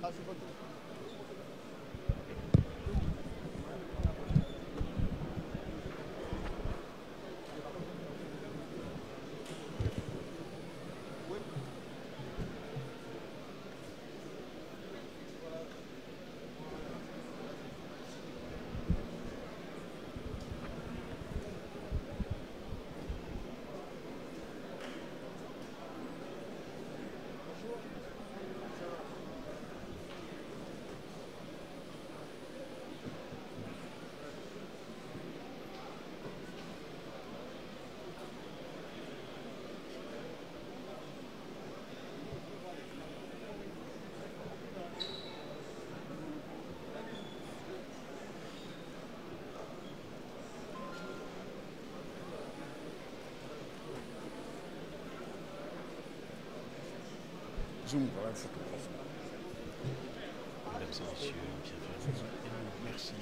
Zoom, voilà, c'est tout. Mesdames et messieurs, bienvenue et merci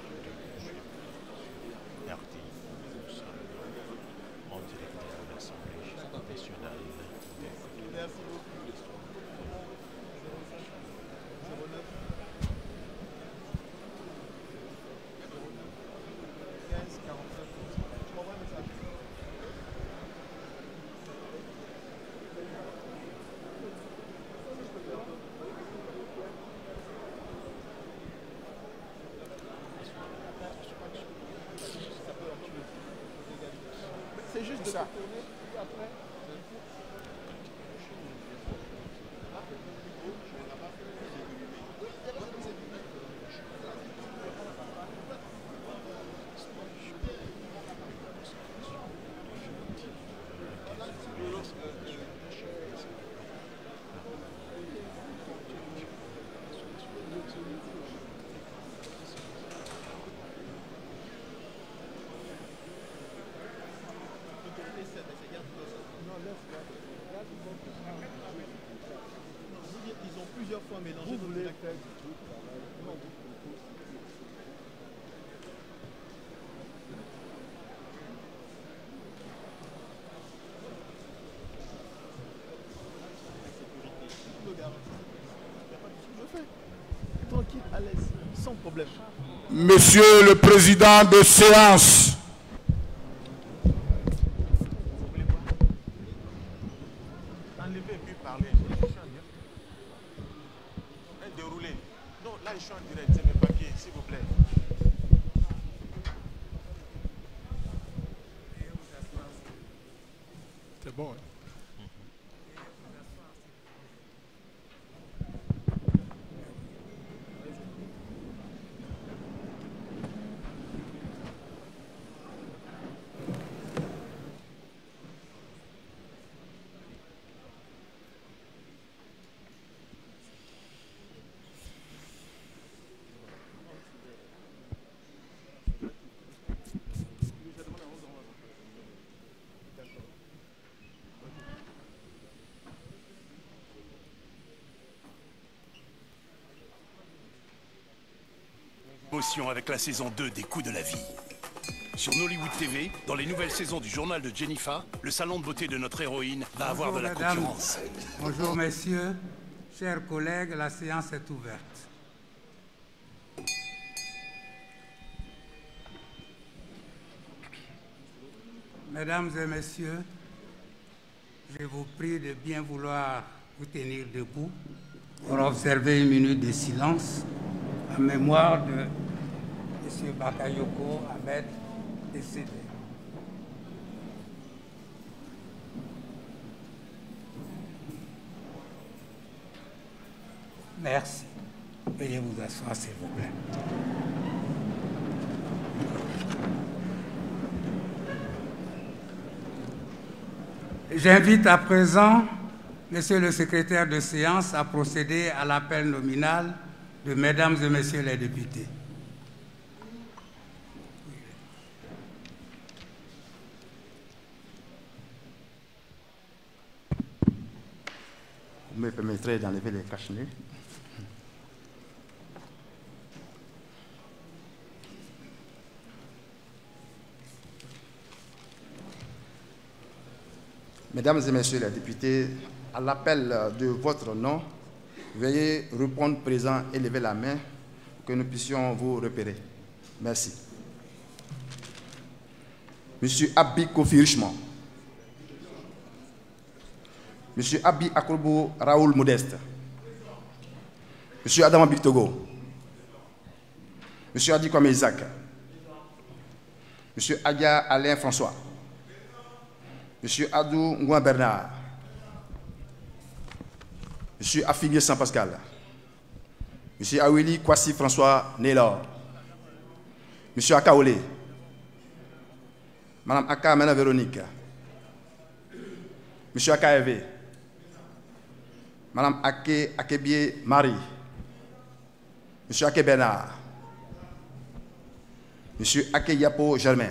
de RT. Nous sommes en direct de l'Assemblée nationale. Merci beaucoup. 09 15 49. Tu m'envoies un message. C'est juste de ça. tourner après. Ils ont plusieurs fois mélangé dans le acteur. Tranquille, à l'aise, sans problème. Monsieur le Président de séance, Enlevez et puis parler. Déroulez. Non, là je suis en direct, c'est mes papiers, s'il vous plaît. c'est bon. Motion avec la saison 2 des Coups de la vie. Sur Nollywood TV, dans les nouvelles saisons du journal de Jennifer, le salon de beauté de notre héroïne va avoir de la concurrence. Bonjour messieurs, chers collègues, la séance est ouverte. Mesdames et messieurs, je vous prie de bien vouloir vous tenir debout pour observer une minute de silence en mémoire de M. Bakayoko Ahmed décédé. Merci. Veuillez vous asseoir, s'il vous plaît. J'invite à présent Monsieur le secrétaire de séance à procéder à l'appel nominal de Mesdames et Messieurs les députés. Vous me permettrez d'enlever les cache-nez. Mesdames et Messieurs les députés, à l'appel de votre nom, Veuillez répondre présent et lever la main pour que nous puissions vous repérer. Merci. Monsieur Abi Kofi Richemont. Monsieur Abi Akobo Raoul Modeste. Monsieur Adama Bictogo. Monsieur Adi Kwame Isaac. Monsieur Adia Alain François. Monsieur Adou Ngouan Bernard. Monsieur Affilié Saint Pascal. Monsieur Awili Kwasi François Nélor. Monsieur Akaolé. Madame Aka Mena Véronique. Monsieur Akaeve. Madame Ake Akebie Marie. Monsieur Ake Bernard. Monsieur Ake Yapo Germain.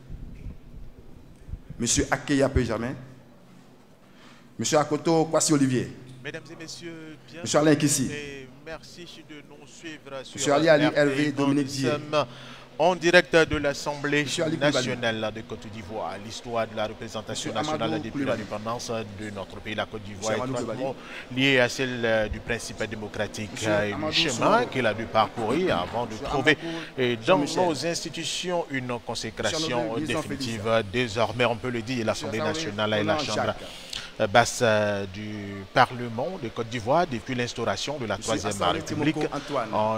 Monsieur Ake Yapo Germain. Monsieur Akoto Kwasi Olivier. Mesdames et messieurs, bien Monsieur Alain Kissi. et merci de nous suivre sur Monsieur Ali Ali RT. Hervé Dominique Nous Dier. sommes en direct de l'Assemblée Monsieur Ali Koulibaly. nationale de Côte d'Ivoire, l'histoire de la représentation Monsieur nationale Amadou depuis Koulibaly. l'indépendance de notre pays, la Côte d'Ivoire, Monsieur Amadou étroitement liée à celle du principe démocratique Monsieur et du Amadou chemin Soumaoro. qu'il a dû parcourir avant de Monsieur trouver Amadou dans Jean-Michel. nos institutions une consécration Monsieur Amadou définitive. Félix. Désormais, on peut le dire, l'Assemblée Monsieur nationale et la Roland Chambre Jacques. basse du Parlement de Côte d'Ivoire depuis l'instauration de la Troisième Assane République Timoko Antoine. en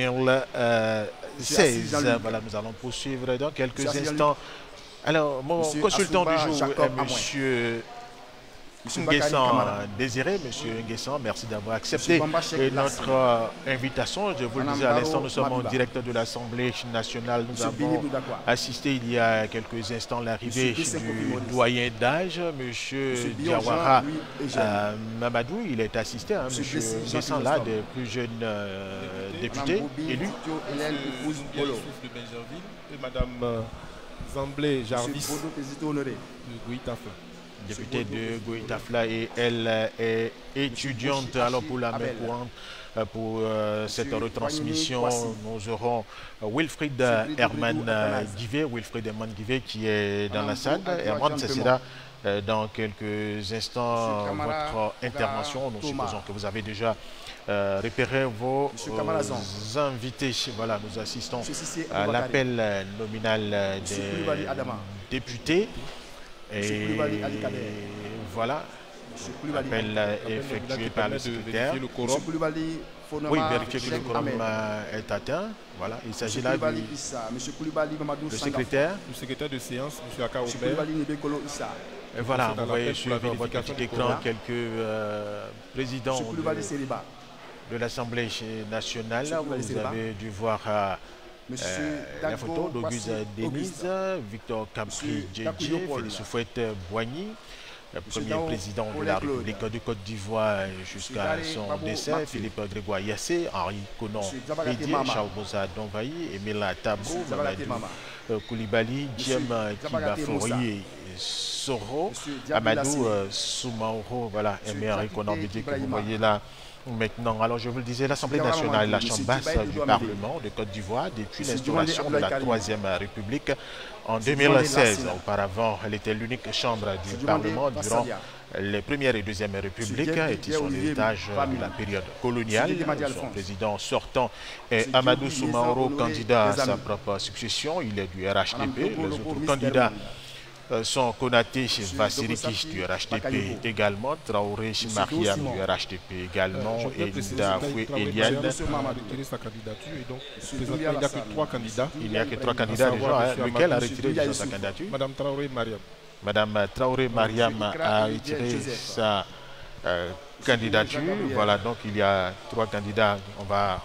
2016. Jean-Luc. Voilà, nous allons poursuivre dans quelques Monsieur Assis instants. Alors, mon Monsieur consultant du Assouba jour Jacob est Amouin. Monsieur Monsieur Bakary Nguessan Kamara. Désiré. Monsieur Nguessan, merci d'avoir accepté Bamba Cheikh notre invitation. Je vous le Madame disais à l'instant, Baro nous sommes en Mabiba. direct de l'Assemblée nationale. Nous Monsieur avons Billy Boudakwa. assisté il y a quelques instants à l'arrivée Monsieur Bisseko du Maurice. doyen d'âge, Monsieur Monsieur Bion Diawara Jean-Louis Eugène. Mamadou. Il est assisté, hein, Monsieur Monsieur Blessy Nguessan, Jean-Pierre là, Nostrum. des plus jeunes députés Madame Boubi, élus. Tio Hélène Épouse Polo. de Benjerville et Madame Zamblé Jarvis Monsieur Bodo Pézito Honoré. de Guitafla. Députée de Goïtafla, et elle est étudiante alors pour la main Abel. courante. Pour cette Monsieur retransmission, Kwasi. nous aurons Wilfried Monsieur Herman Bridou Athanase. Guivet, Wilfried Herman Guivet qui est dans Madame la salle. Bou Adjoa Herman, Jean ce Pemont. sera dans quelques instants Monsieur Kamara votre Oga intervention. Nous Thomas. supposons que vous avez déjà repéré vos Monsieur Kamarazan. invités. Voilà, nous assistons Monsieur Sissé à Aboubakari. l'appel nominal Monsieur des Koulibaly Adama. députés. Monsieur Et Koulibaly Ali Kader. voilà, Monsieur Koulibaly appel Ali effectué par le secrétaire. Le quorum. Monsieur Koulibaly Fonoma Oui, vérifier que le Cheikh quorum Ahmed. est atteint. Voilà, il s'agit Monsieur là Koulibaly du Issa. Monsieur Koulibaly Mamadou le Sanga. secrétaire. Le secrétaire de séance, M. Aka Monsieur Aubert. Koulibaly Nibekolo Issa. Et voilà, dans vous voyez l'appel pour la sur votre vérification petit du écran quorum. quelques présidents Monsieur Koulibaly Seriba. de l'Assemblée nationale. Monsieur Koulibaly Vous Seriba. avez dû voir Monsieur la Dago photo d'Auguste Kwasi Denise, Auguste. Victor Campri Monsieur Djedje, Takuyo Paul. Félix Soufouette-Boigny, le Monsieur premier Dao président de Olé la Claude. République de Côte d'Ivoire jusqu'à Daré son Babou décès, Mathieu. Philippe Grégoire Yassé, Henri Conan Monsieur Diabaté Bédier, Mama. Charles Boza Donvaï, Emile Tabou, Monsieur Diabaté Mamadou Mama. Koulibaly, Monsieur Diem Diabaté Kibafori Moussa. et Soro, Monsieur Diaby Amadou Lassé. Soumaoro, voilà, Monsieur et Henri Diakité Conan Bédier que vous Ibrahima. voyez là. Maintenant, alors je vous le disais, l'Assemblée Monsieur nationale, la Monsieur chambre basse Djibaï du Edouard Parlement de Côte d'Ivoire depuis Monsieur l'instauration de Djouandé la Abdoulaye Troisième République en Monsieur 2016. Djouandé Auparavant, elle était l'unique chambre du Monsieur Djouandé Parlement durant Bassadia. les premières et deuxièmes républiques Monsieur et son Olivier héritage Bami. de la période coloniale. Monsieur Dédé Son Alphonse. président sortant est Monsieur Amadou Diobi Soumaoro, Honoré candidat à des sa amis. propre succession. Il est du Madame RHDP. Dogo Les Lobo, autres Miss candidats Dermoun. sont Konaté Monsieur Vasiliki Dogosaki du RHDP Bakayoko. également, Traoré Mariam Simon. du RHDP également Je et voudrais préciser Dafoué que Traoré Eliane. Mariam Monsieur Mamadou. a retiré sa candidature et donc Monsieur présentement, Doumbia il n'y a que Lassane. 3 candidats. Il n'y a que 3 À candidats déjà, savoir hein, monsieur lequel a Amadou retiré Doumbia déjà sa Youssouf. candidature. Madame Traoré Mariam. Madame Traoré Mariam Ikra a et retiré Joseph. sa candidature. Gabriel. Voilà, donc il y a 3 candidats. On va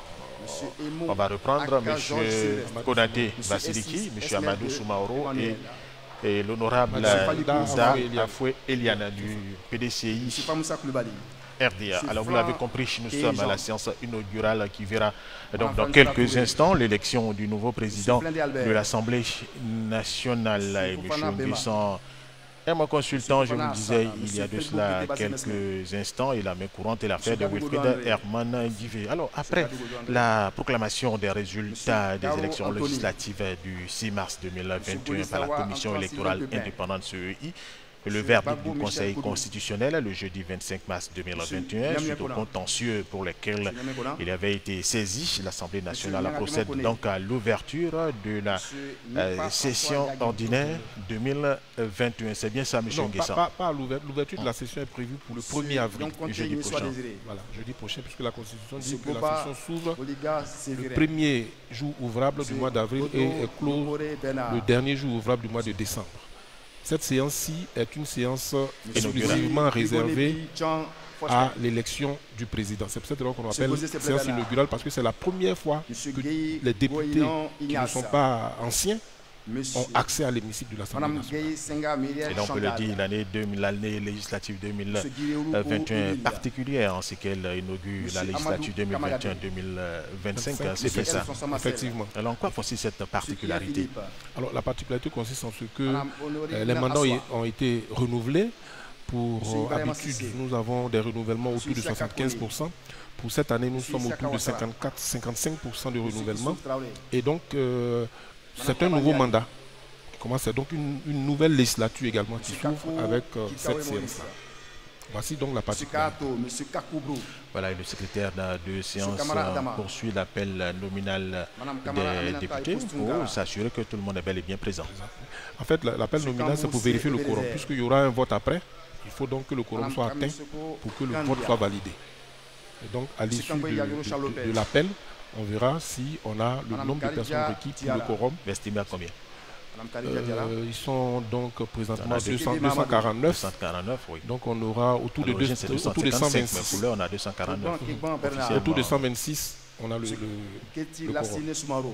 reprendre. Aka Monsieur Georges Sylvestre. Konaté Monsieur Vasiliki, Essis, Monsieur Esmer Amadou de Soumaoro Manuel. et l'honorable Madame Ouza Afoué Afoué Eliane du Monsieur PDCI Famoussa Koulibaly. RDA. Monsieur Alors vous Franck l'avez compris, nous et sommes à Jean. la séance inaugurale qui verra donc Madame dans Vanessa quelques Touré. instants l'élection du nouveau président Blindé Albert. de l'Assemblée nationale. Et Fofana M. Bema. Nguessan est mon consultant, je vous Fofana le disais Sana, il y a de Monsieur cela Frédéric quelques Bébé instants, et la main courante est l'affaire de Monsieur Gadougou Wilfried André. Herman Guivet. Alors après Gadougou André. la proclamation des résultats Monsieur des Garo élections Anthony. législatives du 6 mars 2021 Monsieur par la Bolisawa Commission Antoine électorale Sylvain Pépin. indépendante CEI, que le verdict du Conseil constitutionnel le jeudi 25 mars 2021 suite au contentieux pour lequel il avait été saisi. L'Assemblée nationale procède donc à l'ouverture de la session ordinaire 2021. C'est bien ça, M. Nguessan? Pas l'ouverture de la session est prévue pour le 1er avril, jeudi prochain. Voilà, jeudi prochain, puisque la Constitution dit que la session s'ouvre le premier jour ouvrable du mois d'avril et est clos le dernier jour ouvrable du mois de décembre. Cette séance-ci est une séance exclusivement réservée à l'élection du président. C'est pour cette raison qu'on appelle séance inaugurale, parce que c'est la première fois que les députés qui ne sont pas anciens ont accès à l'hémicycle de l'Assemblée nationale. Et donc, on peut le dire, l'année législative 2021 particulière en ce qu'elle inaugure la législature 2021-2025. C'est fait ça. Effectivement. Alors, en quoi consiste cette particularité? Alors, la particularité consiste en ce que les mandats ont été renouvelés. Pour habitude, nous avons des renouvellements autour de 75%. Pour cette année, nous sommes autour de 54-55% de renouvellement. Et donc, c'est un nouveau mandat qui commence. C'est donc une nouvelle législature également qui s'ouvre avec cette séance. Voici donc la particularité. Voilà, et le secrétaire de séance poursuit l'appel nominal des députés pour s'assurer que tout le monde est bel et bien présent. En fait, l'appel nominal, c'est pour vérifier le quorum. Puisqu'il y aura un vote après, il faut donc que le quorum soit atteint pour que le vote soit validé. Et donc, à l'issue de l'appel, on verra si on a le nombre de personnes requis pour le quorum. Estimé à combien? Ils sont donc présentement 249. 249, oui. Donc on aura autour de 226. Mais pour l'heure, on a 249. Autour de 126, on a le quorum.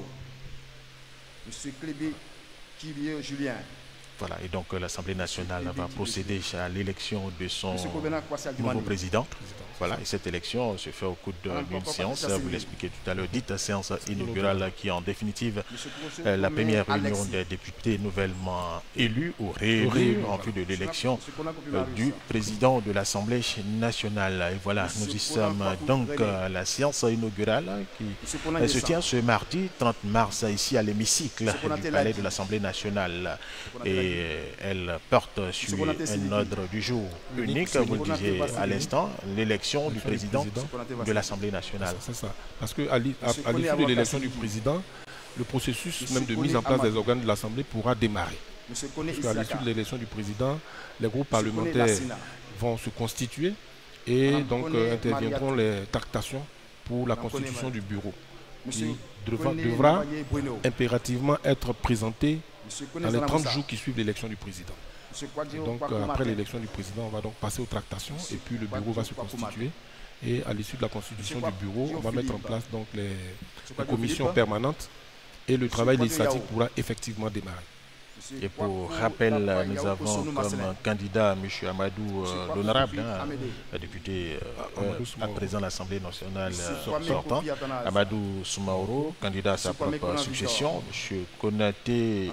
Voilà, et donc l'Assemblée nationale va procéder à l'élection de son nouveau président. Voilà, et cette élection se fait au cours d'une séance, vous l'expliquez tout à l'heure, dite séance inaugurale qui est en définitive la première réunion des députés nouvellement élus ou réélus en vue de l'élection du président de l'Assemblée nationale. Et voilà, nous y sommes donc à la séance inaugurale qui se tient ce mardi 30 mars ici à l'hémicycle du palais de l'Assemblée nationale. Et elle porte sur un ordre du jour unique, vous le disiez à l'instant, l'élection du président de l'Assemblée nationale. C'est ça. Parce qu'à l'issue de l'élection du président, le processus même de mise en place des organes de l'Assemblée pourra démarrer. Parce qu'à l'issue de l'élection du président, les groupes parlementaires vont se constituer et donc interviendront les tractations pour la constitution du bureau, qui devra impérativement être présenté dans les 30 jours qui suivent l'élection du président. Et donc après l'élection du président, on va donc passer aux tractations et puis le bureau va se constituer. Et à l'issue de la constitution du bureau, on va mettre en place donc les commissions permanentes et le travail législatif pourra effectivement démarrer. Et pour rappel, nous avons comme candidat M. Amadou l'honorable, député à présent l'Assemblée nationale sortant, Amadou Soumaoro, candidat à sa propre succession, M. Konaté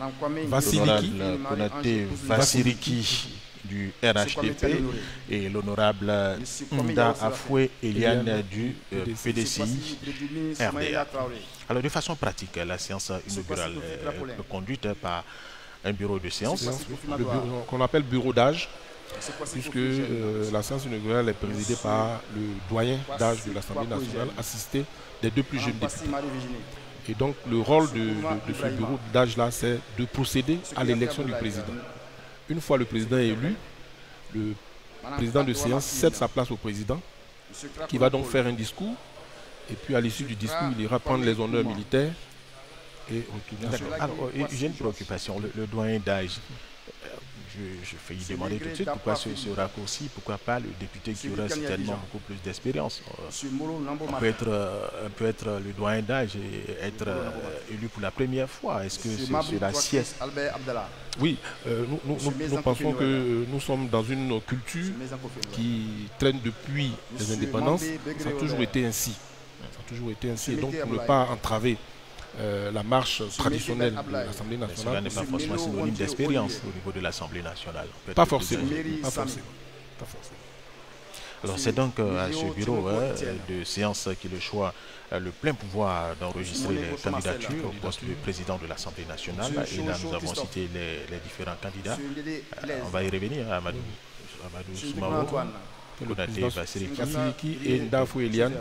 Vassiriki du RHDP et l'honorable Nda Afoué Eliane du PDCI RDA. Alors de façon pratique, la séance inaugurale est conduite par un bureau de séance qu'on appelle bureau d'âge, puisque la séance inaugurale est présidée par le doyen d'âge de l'Assemblée nationale, assisté des deux plus jeunes députés. Et donc le rôle de ce bureau d'âge-là, c'est de procéder à l'élection du président. Une fois le président est élu, le président de séance cède sa place au président, qui va donc faire un discours, et puis à l'issue du discours, il ira prendre les honneurs militaires. Alors, j'ai une préoccupation, le doyen d'âge. Je vais y demander tout de suite pourquoi ce raccourci, pourquoi pas le député qui aurait certainement beaucoup plus d'expérience. On peut être le doyen d'âge et être élu pour la première fois. Est-ce que cela sied? Oui, nous pensons que nous sommes dans une culture qui traîne depuis les indépendances. Ça a toujours été ainsi. Et donc pour ne pas entraver la marche traditionnelle de l'Assemblée nationale. Cela n'est pas forcément synonyme d'expérience au niveau de l'Assemblée nationale. Pas forcément. Alors c'est donc à ce bureau de séance qui le choix le plein pouvoir d'enregistrer les candidatures au poste de président de l'Assemblée nationale. Et là, nous avons cité les différents candidats. On va y revenir à Amadou Soumaro, Konaté Bassiriki et Ndafoué Eliane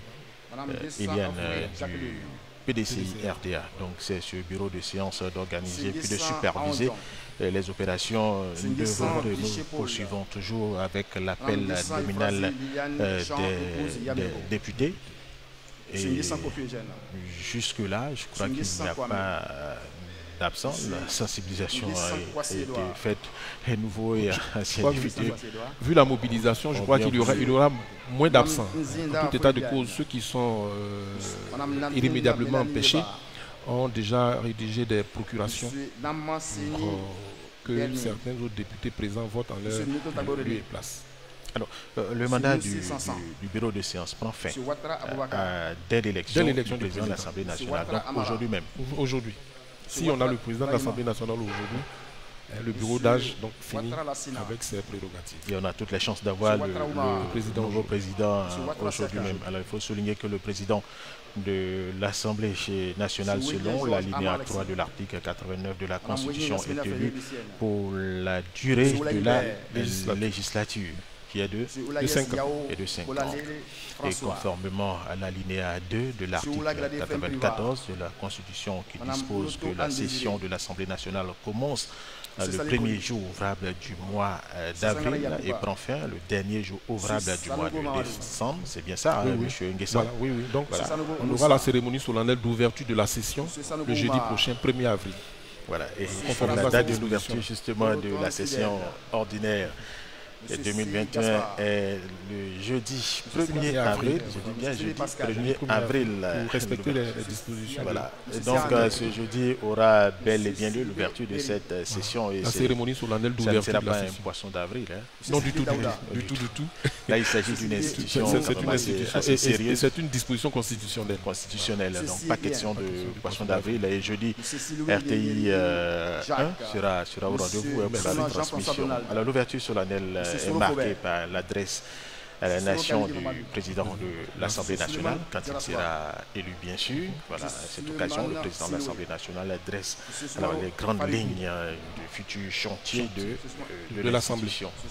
du PDCI RDA. Donc c'est ce bureau de séance d'organiser puis de superviser les opérations. Nous poursuivons toujours avec l'appel nominal des députés. Et jusque-là, je crois qu'il n'y a pas d'absent. La sensibilisation a été faite à nouveau et anciens députés. Vu la mobilisation, je crois qu'il y aura moins d'absents. En tout état de cause, ceux qui sont irrémédiablement empêchés ont déjà rédigé des procurations pour que certains autres députés présents votent en leur lieu et place. Alors, le mandat du bureau de séance prend fin dès l'élection du président de l'Assemblée nationale, donc aujourd'hui même. Aujourd'hui. Si on a le président de l'Assemblée nationale aujourd'hui, le bureau d'âge donc finit avec ses prérogatives. Et on a toutes les chances d'avoir le nouveau président aujourd'hui même. Alors il faut souligner que le président de l'Assemblée nationale, selon l'alinéa 3 de l'article 89 de la Constitution, est élu pour la durée de la législature, qui est de 5 ans. Et conformément à l'alinéa 2 de l'article 94 de la Constitution, qui dispose que la session de l'Assemblée nationale commence le premier jour ouvrable du mois d'avril et prend fin le dernier jour ouvrable du mois de décembre. C'est bien ça, M. Nguessan? Oui. Donc voilà. On aura la cérémonie solennelle d'ouverture de la session le jeudi prochain, 1er avril. Voilà, et la date de l'ouverture justement de la session ordinaire 2021 est le jeudi 1er avril, je dis bien jeudi 1er avril. Pour respecter les dispositions. Voilà. Et donc ce jeudi aura bel et bien lieu l'ouverture de cette session. Et la cérémonie solennelle d'ouverture de la session. Ça ne sera pas un poisson d'avril. Non, du tout. Là, il s'agit d'une institution assez sérieuse. C'est une disposition constitutionnelle. Donc pas question de poisson d'avril. Et jeudi, RTI 1 sera au rendez-vous pour la retransmission. Alors l'ouverture solennelle est marquée par l'adresse à la nation du président de l'Assemblée nationale quand il sera élu, bien sûr. Voilà, à cette occasion, le président de l'Assemblée nationale adresse les grandes lignes du futur chantier de l'Assemblée.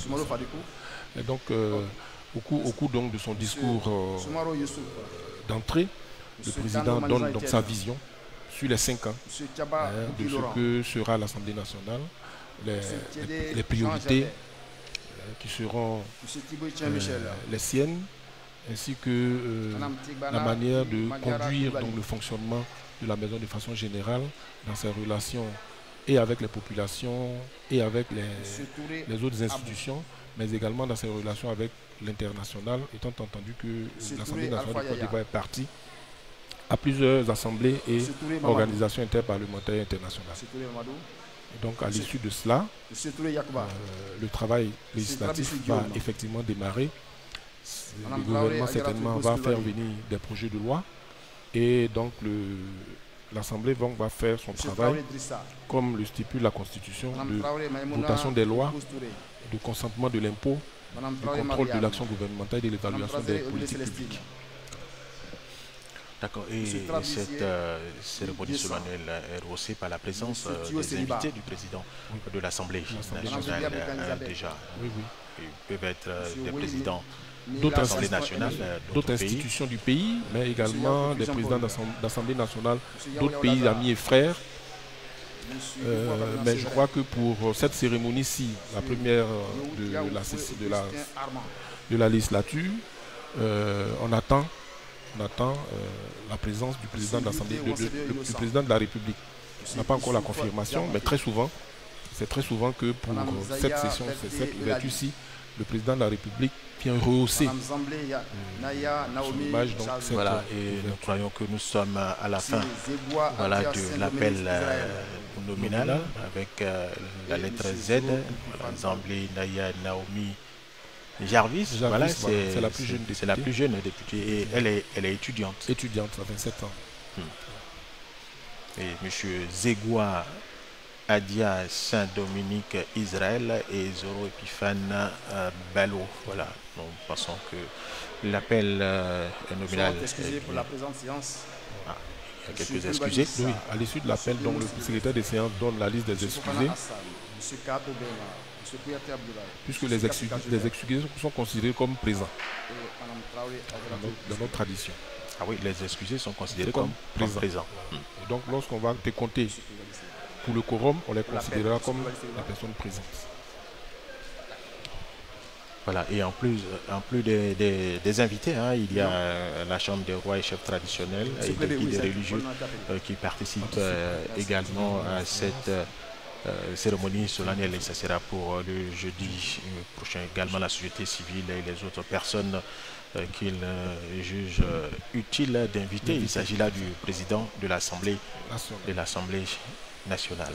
Et donc, au cours donc de son discours d'entrée, le président donne donc sa vision sur les 5 ans de ce que sera l'Assemblée nationale, les priorités qui seront les siennes, ainsi que la manière de conduire donc, le fonctionnement de la maison de façon générale dans ses relations et avec les populations et avec les autres institutions, mais également dans ses relations avec l'international, étant entendu que l'Assemblée nationale du Côte d'Ivoire est partie à plusieurs assemblées et organisations interparlementaires internationales. Et donc à l'issue de cela, le travail législatif va effectivement démarrer. Le gouvernement certainement va faire venir des projets de loi et donc l'Assemblée va faire son travail comme le stipule la Constitution de votation des lois, de consentement de l'impôt, du contrôle de l'action gouvernementale et de l'évaluation des politiques publiques. D'accord. Et cette cérémonie solennelle est rehaussée par la présence des invités du président de l'Assemblée nationale déjà. Ils peuvent être des présidents d'autres assemblées nationales, d'autres institutions du pays, mais également des présidents d'Assemblée nationale, d'autres pays amis et frères. Mais je crois que pour cette cérémonie-ci, la première de la législature, on attend la présence du président de l'Assemblée, du président de la République. On n'a pas encore la confirmation, mais c'est très souvent que pour cette session, cette ouverture-ci, le président de la République vient rehausser son image. Donc voilà, et nous croyons que nous sommes à la fin de l'appel nominal avec la lettre Z, Nzamblé Naya Naomi Jarvis, voilà, c'est la plus jeune députée et elle est étudiante. Étudiante, à 27 ans. Et M. Zegwa Adia Saint-Dominique Israël et Zoro Epiphane Bello. Voilà, nous pensons que l'appel est nominal. Excusez pour la présente séance. Ah, il y a quelques excusés. Oui, à l'issue de l'appel, donc le secrétaire des séances donne la liste des excusés. Puisque les excusés sont considérés comme présents dans notre tradition. Ah oui, les excusés sont considérés comme présents. Et donc lorsqu'on va décompter pour le quorum, on les considérera comme la personne présente. Voilà, et en plus des invités, hein, il y a la Chambre des rois et chefs traditionnels et des guides religieux qui participent également à cette cérémonie solennelle. Et ça sera pour le jeudi prochain également la société civile et les autres personnes qu'il juge utile d'inviter. Il s'agit là du président de l'Assemblée nationale.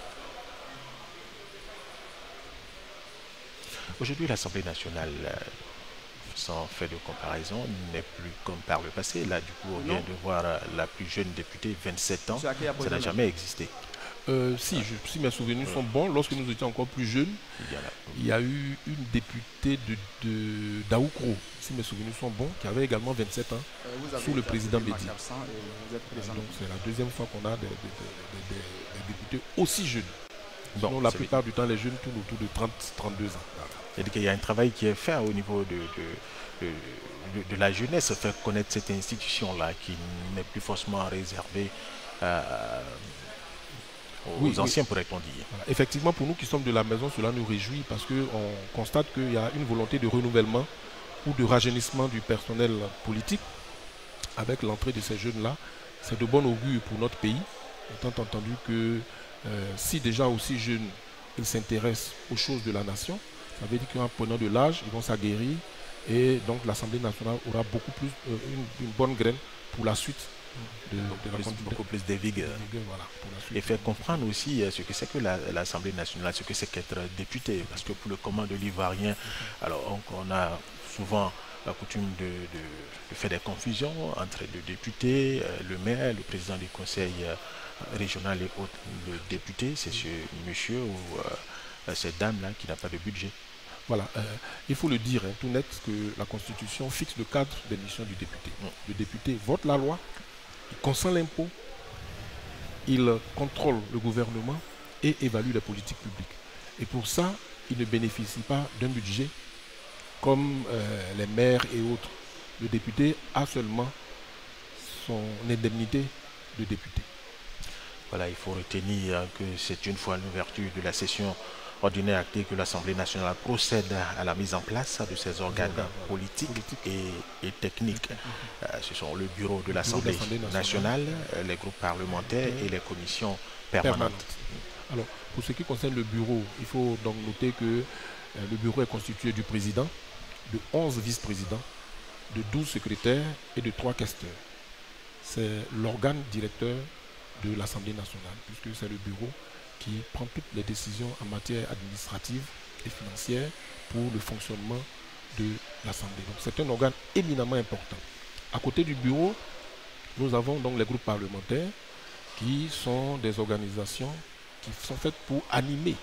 Aujourd'hui, l'Assemblée nationale, sans faire de comparaison, n'est plus comme par le passé. Là, du coup, on vient de voir la plus jeune députée, 27 ans. Ça n'a jamais existé. Si mes souvenirs sont bons, lorsque nous étions encore plus jeunes, il y a eu une députée de d'Aoukro, si mes souvenirs sont bons, qui avait également 27 ans, sous le président Bédi. Donc c'est la deuxième fois qu'on a des députés aussi jeunes. Bon, la plupart du temps, les jeunes tournent autour de 30-32 ans. C'est-à-dire qu'il y a un travail qui est fait au niveau de la jeunesse, faire connaître cette institution-là qui n'est plus forcément réservée aux anciens, pourrait-on dire. Voilà. Effectivement, pour nous qui sommes de la maison, cela nous réjouit parce qu'on constate qu'il y a une volonté de renouvellement ou de rajeunissement du personnel politique avec l'entrée de ces jeunes-là. C'est de bon augure pour notre pays, étant entendu que si déjà aussi jeunes, ils s'intéressent aux choses de la nation, ça veut dire qu'en prenant de l'âge, ils vont s'aguerrir et donc l'Assemblée nationale aura beaucoup plus une bonne graine pour la suite. Beaucoup plus de vigueur. Voilà, et faire comprendre aussi ce que c'est que l'Assemblée nationale, ce que c'est qu'être député. Parce que pour le commun de l'Ivoirien, alors on a souvent la coutume de faire des confusions entre le député, le maire, le président du conseil régional et autres. Le député, c'est ce monsieur ou cette dame-là qui n'a pas de budget. Voilà, il faut le dire tout net que la Constitution fixe le cadre des missions du député. Le député vote la loi, il consent l'impôt, il contrôle le gouvernement et évalue les politiques publiques. Et pour ça, il ne bénéficie pas d'un budget comme les maires et autres. Le député a seulement son indemnité de député. Voilà, il faut retenir que c'est une fois l'ouverture de la session ordinaire acté que l'Assemblée nationale procède à la mise en place de ces organes politiques et techniques. Ce sont le bureau de l'Assemblée nationale, les groupes parlementaires et les commissions permanentes. Alors, pour ce qui concerne le bureau, il faut donc noter que le bureau est constitué du président, de 11 vice-présidents, de 12 secrétaires et de 3 questeurs. C'est l'organe directeur de l'Assemblée nationale, puisque c'est le bureau qui prend toutes les décisions en matière administrative et financière pour le fonctionnement de l'Assemblée. Donc c'est un organe éminemment important. À côté du bureau, nous avons donc les groupes parlementaires qui sont des organisations qui sont faites pour animer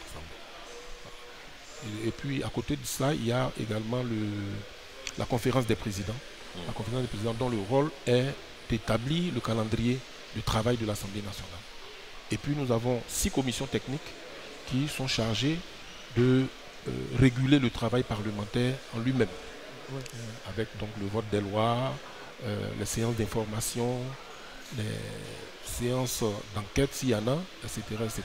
l'Assemblée. Et puis à côté de ça, il y a également la conférence des présidents. La conférence des présidents dont le rôle est d'établir le calendrier de travail de l'Assemblée nationale. Et puis nous avons 6 commissions techniques qui sont chargées de réguler le travail parlementaire en lui-même. Avec donc le vote des lois, les séances d'information, les séances d'enquête s'il y en a, etc. etc.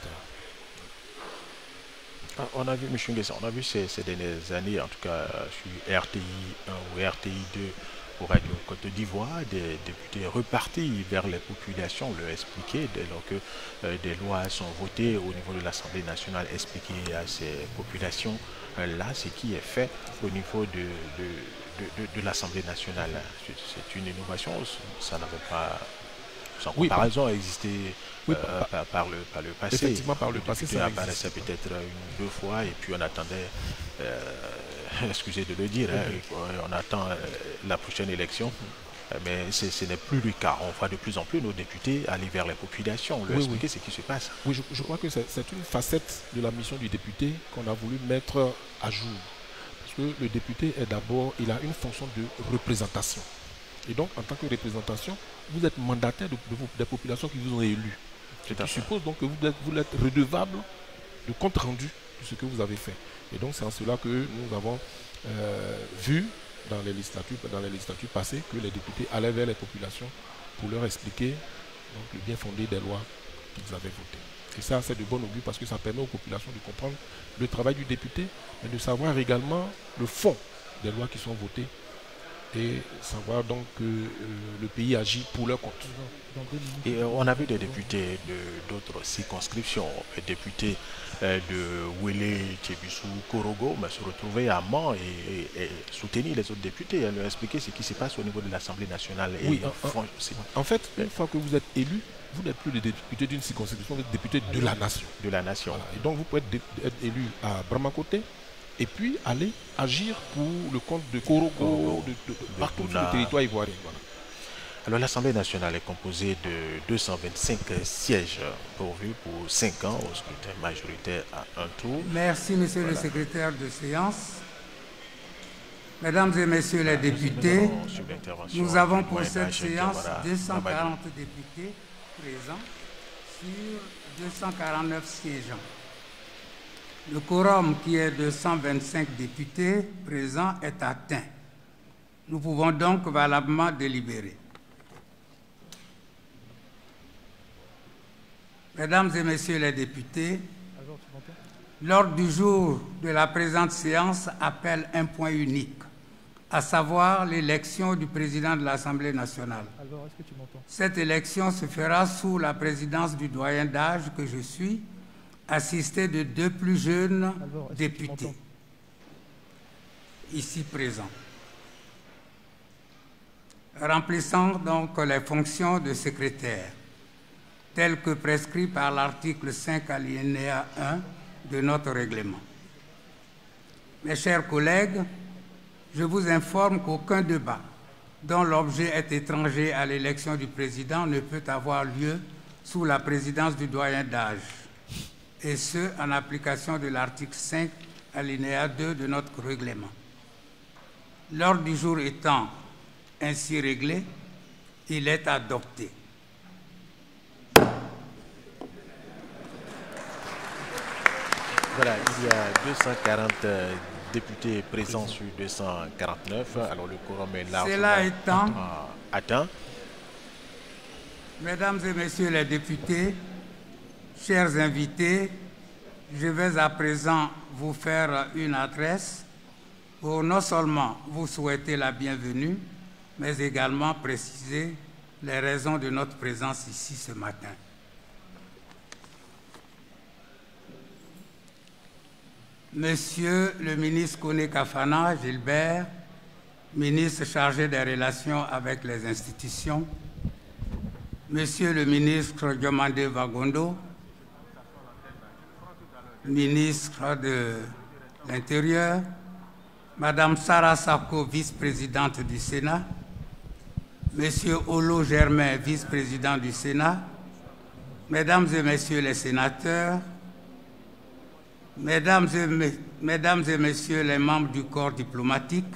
On a vu, M. Nguessa, on a vu ces dernières années, en tout cas sur RTI 1 ou RTI 2, pour Radio Côte d'Ivoire, des députés repartis vers les populations, leur expliquer, dès lors que des lois sont votées au niveau de l'Assemblée nationale, expliquer à ces populations-là ce qui est fait au niveau de l'Assemblée nationale. C'est une innovation, ça n'avait pas, sans comparaison, existé par le passé. Effectivement, par le passé, ça apparaissait peut-être 1 ou 2 fois, et puis on attendait... excusez de le dire, on attend la prochaine élection Mais ce n'est plus le cas. On voit de plus en plus nos députés aller vers les populations, leur expliquer ce qui se passe. Oui, je crois que c'est une facette de la mission du député qu'on a voulu mettre à jour. Parce que le député est d'abord, il a une fonction de représentation. Et donc, en tant que représentation, vous êtes mandataire des populations qui vous ont élu. Je suppose donc que vous êtes redevable de compte rendu de ce que vous avez fait. Et donc, c'est en cela que nous avons vu dans les législatures passées que les députés allaient vers les populations pour leur expliquer donc, le bien fondé des lois qu'ils avaient votées. Et ça, c'est de bon augure parce que ça permet aux populations de comprendre le travail du député, mais de savoir également le fond des lois qui sont votées et savoir donc que le pays agit pour leur compte. Et on a vu des députés d'autres circonscriptions, des députés de Wele, Tchébissou, Korogo, se retrouver à Mans et soutenir les autres députés, et leur expliquer ce qui se passe au niveau de l'Assemblée nationale. Oui, en fait, une fois que vous êtes élu, vous n'êtes plus le député d'une circonscription, vous êtes député de la nation. De la nation. Voilà. Et donc vous pouvez être élu à Bramakoté et puis aller agir pour le compte de Korogo, de partout sur le territoire ivoirien. Voilà. Alors l'Assemblée nationale est composée de 225 sièges pourvus pour 5 ans au scrutin majoritaire à un tour. Merci, monsieur le secrétaire de séance. Mesdames et messieurs les députés, nous avons pour cette séance 240 députés présents sur 249 siégeants. Le quorum qui est de 125 députés présents est atteint. Nous pouvons donc valablement délibérer. Mesdames et messieurs les députés, l'ordre du jour de la présente séance appelle un point unique, à savoir l'élection du président de l'Assemblée nationale. Cette élection se fera sous la présidence du doyen d'âge que je suis, assisté de 2 plus jeunes députés, ici présents, remplissant donc les fonctions de secrétaire, telles que prescrit par l'article 5 alinéa 1 de notre règlement. Mes chers collègues, je vous informe qu'aucun débat dont l'objet est étranger à l'élection du président ne peut avoir lieu sous la présidence du doyen d'âge, et ce, en application de l'article 5 alinéa 2 de notre règlement. L'ordre du jour étant ainsi réglé, il est adopté. Voilà, il y a 240 députés présents sur 249. Alors le quorum est largement atteint. Mesdames et messieurs les députés, chers invités, je vais à présent vous faire une adresse pour non seulement vous souhaiter la bienvenue, mais également préciser les raisons de notre présence ici ce matin. Monsieur le ministre Koné Kafana Gilbert, ministre chargé des relations avec les institutions, Monsieur le ministre Diomande Vagondo, ministre de l'Intérieur, Madame Sarah Sako, vice-présidente du Sénat, Monsieur Olo Germain, vice-président du Sénat, Mesdames et Messieurs les sénateurs, Mesdames et Messieurs les membres du corps diplomatique,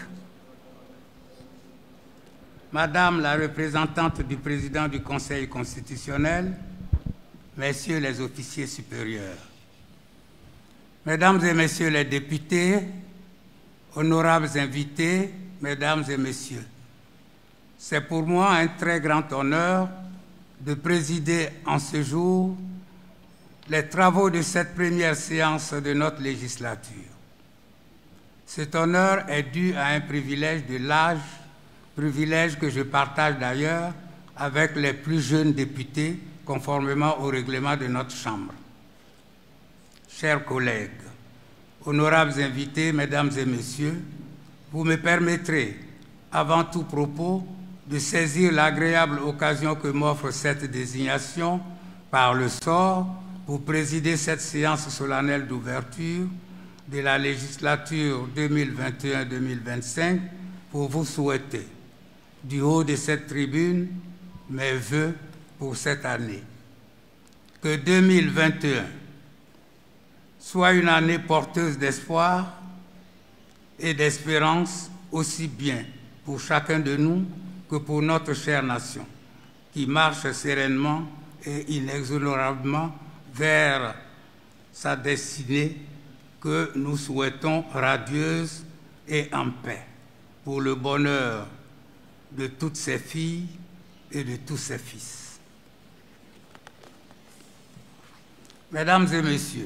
Madame la représentante du président du Conseil constitutionnel, Messieurs les officiers supérieurs, Mesdames et Messieurs les députés, honorables invités, Mesdames et Messieurs, c'est pour moi un très grand honneur de présider en ce jour les travaux de cette première séance de notre législature. Cet honneur est dû à un privilège de l'âge, privilège que je partage d'ailleurs avec les plus jeunes députés, conformément au règlement de notre Chambre. Chers collègues, honorables invités, Mesdames et Messieurs, vous me permettrez, avant tout propos, de saisir l'agréable occasion que m'offre cette désignation par le sort pour présider cette séance solennelle d'ouverture de la législature 2021-2025 pour vous souhaiter du haut de cette tribune mes vœux pour cette année. Que 2021 soit une année porteuse d'espoir et d'espérance aussi bien pour chacun de nous que pour notre chère nation, qui marche sereinement et inexorablement vers sa destinée que nous souhaitons radieuse et en paix, pour le bonheur de toutes ses filles et de tous ses fils. Mesdames et messieurs,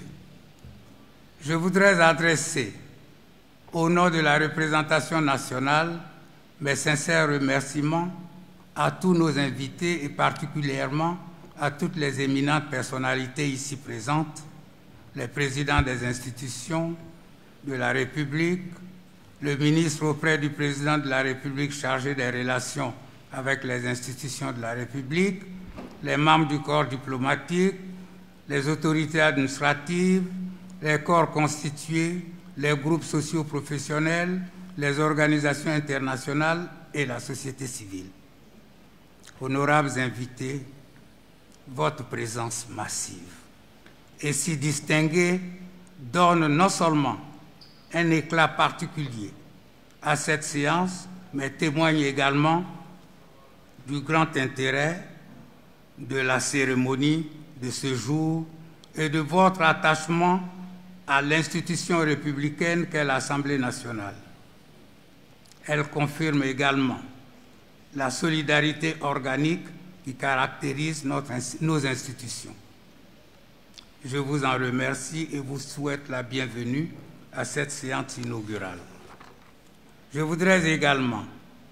je voudrais adresser, au nom de la représentation nationale, mes sincères remerciements à tous nos invités et particulièrement à toutes les éminentes personnalités ici présentes, les présidents des institutions de la République, le ministre auprès du président de la République chargé des relations avec les institutions de la République, les membres du corps diplomatique, les autorités administratives, les corps constitués, les groupes socio-professionnels, les organisations internationales et la société civile. Honorables invités, votre présence massive et si distinguée donne non seulement un éclat particulier à cette séance, mais témoigne également du grand intérêt de la cérémonie de ce jour et de votre attachement à l'institution républicaine qu'est l'Assemblée nationale. Elle confirme également la solidarité organique qui caractérise nos institutions. Je vous en remercie et vous souhaite la bienvenue à cette séance inaugurale. Je voudrais également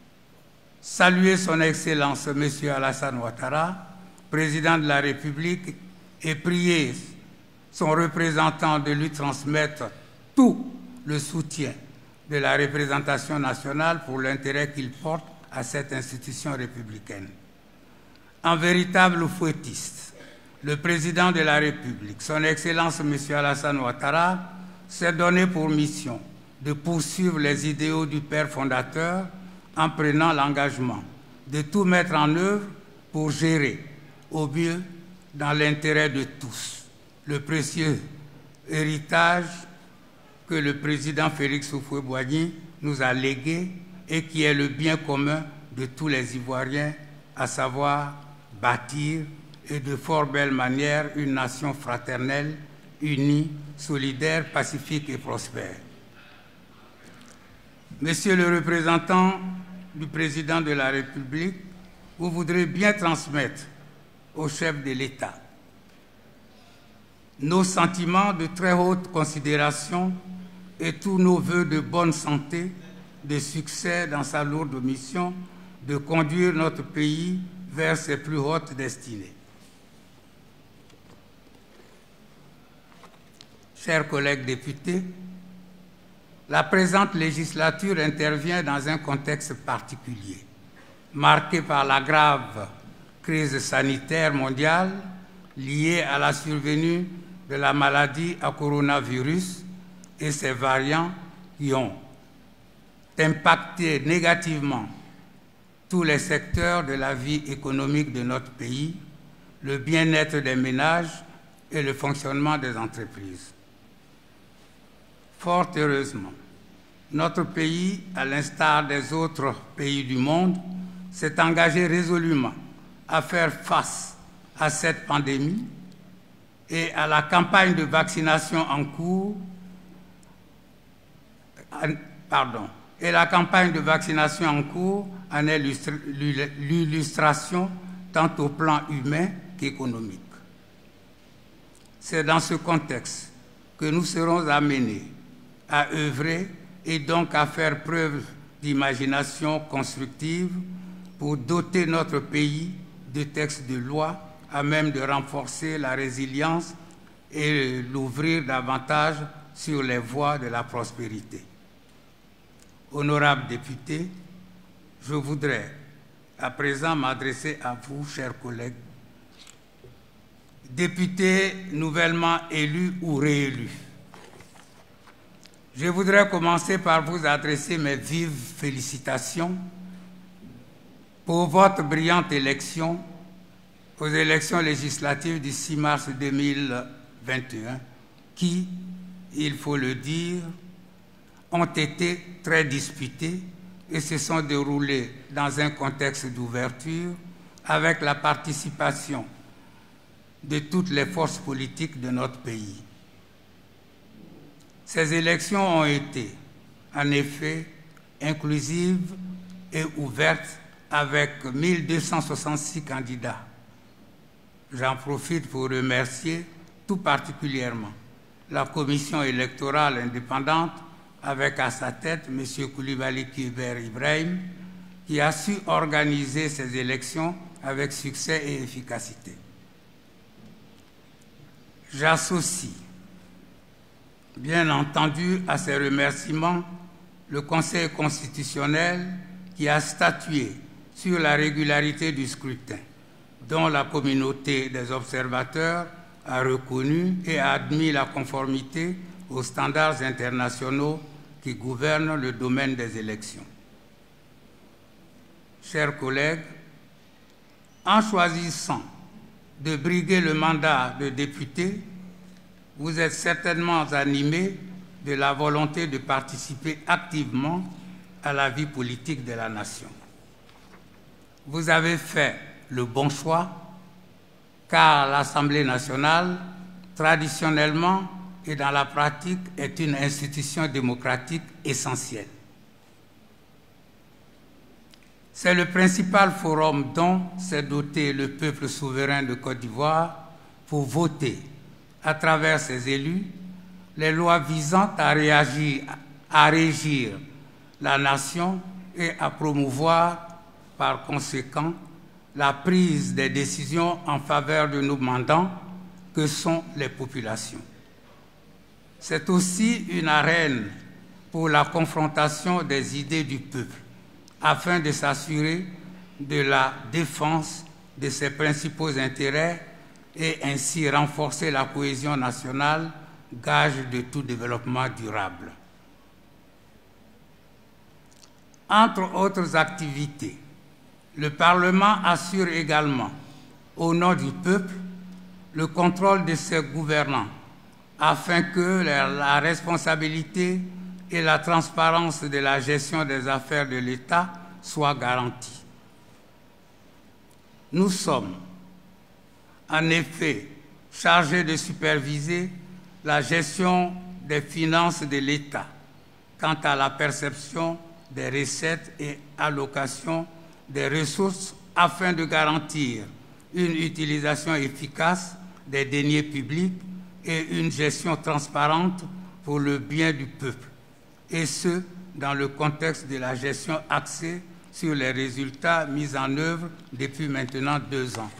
saluer son Excellence M. Alassane Ouattara, président de la République, et prier son représentant de lui transmettre tout le soutien de la représentation nationale pour l'intérêt qu'il porte à cette institution républicaine. En véritable fouettiste, le président de la République, son Excellence M. Alassane Ouattara, s'est donné pour mission de poursuivre les idéaux du père fondateur en prenant l'engagement de tout mettre en œuvre pour gérer au mieux dans l'intérêt de tous le précieux héritage que le président Félix Houphouët-Boigny nous a légué et qui est le bien commun de tous les Ivoiriens, à savoir bâtir et de fort belle manière une nation fraternelle, unie, solidaire, pacifique et prospère. Monsieur le représentant du président de la République, vous voudrez bien transmettre au chef de l'État nos sentiments de très haute considération et tous nos vœux de bonne santé, de succès dans sa lourde mission de conduire notre pays vers ses plus hautes destinées. Chers collègues députés, la présente législature intervient dans un contexte particulier, marqué par la grave crise sanitaire mondiale liée à la survenue de la maladie à coronavirus et ses variants qui ont impacté négativement tous les secteurs de la vie économique de notre pays, le bien-être des ménages et le fonctionnement des entreprises. Fort heureusement, notre pays, à l'instar des autres pays du monde, s'est engagé résolument à faire face à cette pandémie et à la campagne de vaccination en cours, la campagne de vaccination en cours en est l'illustration tant au plan humain qu'économique. C'est dans ce contexte que nous serons amenés à œuvrer et donc à faire preuve d'imagination constructive pour doter notre pays de textes de loi à même de renforcer la résilience et l'ouvrir davantage sur les voies de la prospérité. Honorables députés, je voudrais à présent m'adresser à vous, chers collègues, députés nouvellement élus ou réélus. Je voudrais commencer par vous adresser mes vives félicitations pour votre brillante élection aux élections législatives du 6 mars 2021 qui, il faut le dire, ont été très disputées et se sont déroulées dans un contexte d'ouverture avec la participation de toutes les forces politiques de notre pays. Ces élections ont été, en effet, inclusives et ouvertes avec 1266 candidats. J'en profite pour remercier tout particulièrement la Commission électorale indépendante avec à sa tête M. Koulibaly Kébert Ibrahim, qui a su organiser ces élections avec succès et efficacité. J'associe, bien entendu, à ces remerciements le Conseil constitutionnel qui a statué sur la régularité du scrutin, dont la communauté des observateurs a reconnu et a admis la conformité aux standards internationaux qui gouvernent le domaine des élections. Chers collègues, en choisissant de briguer le mandat de député, vous êtes certainement animés de la volonté de participer activement à la vie politique de la nation. Vous avez fait le bon choix, car l'Assemblée nationale, traditionnellement et dans la pratique, est une institution démocratique essentielle. C'est le principal forum dont s'est doté le peuple souverain de Côte d'Ivoire pour voter, à travers ses élus, les lois visant à régir la nation et à promouvoir, par conséquent, la prise des décisions en faveur de nos mandants que sont les populations. C'est aussi une arène pour la confrontation des idées du peuple, afin de s'assurer de la défense de ses principaux intérêts et ainsi renforcer la cohésion nationale, gage de tout développement durable. Entre autres activités, le Parlement assure également, au nom du peuple, le contrôle de ses gouvernants, afin que la responsabilité et la transparence de la gestion des affaires de l'État soient garanties. Nous sommes, en effet, chargés de superviser la gestion des finances de l'État quant à la perception des recettes et allocation des ressources afin de garantir une utilisation efficace des deniers publics et une gestion transparente pour le bien du peuple, et ce, dans le contexte de la gestion axée sur les résultats mis en œuvre depuis maintenant 2 ans.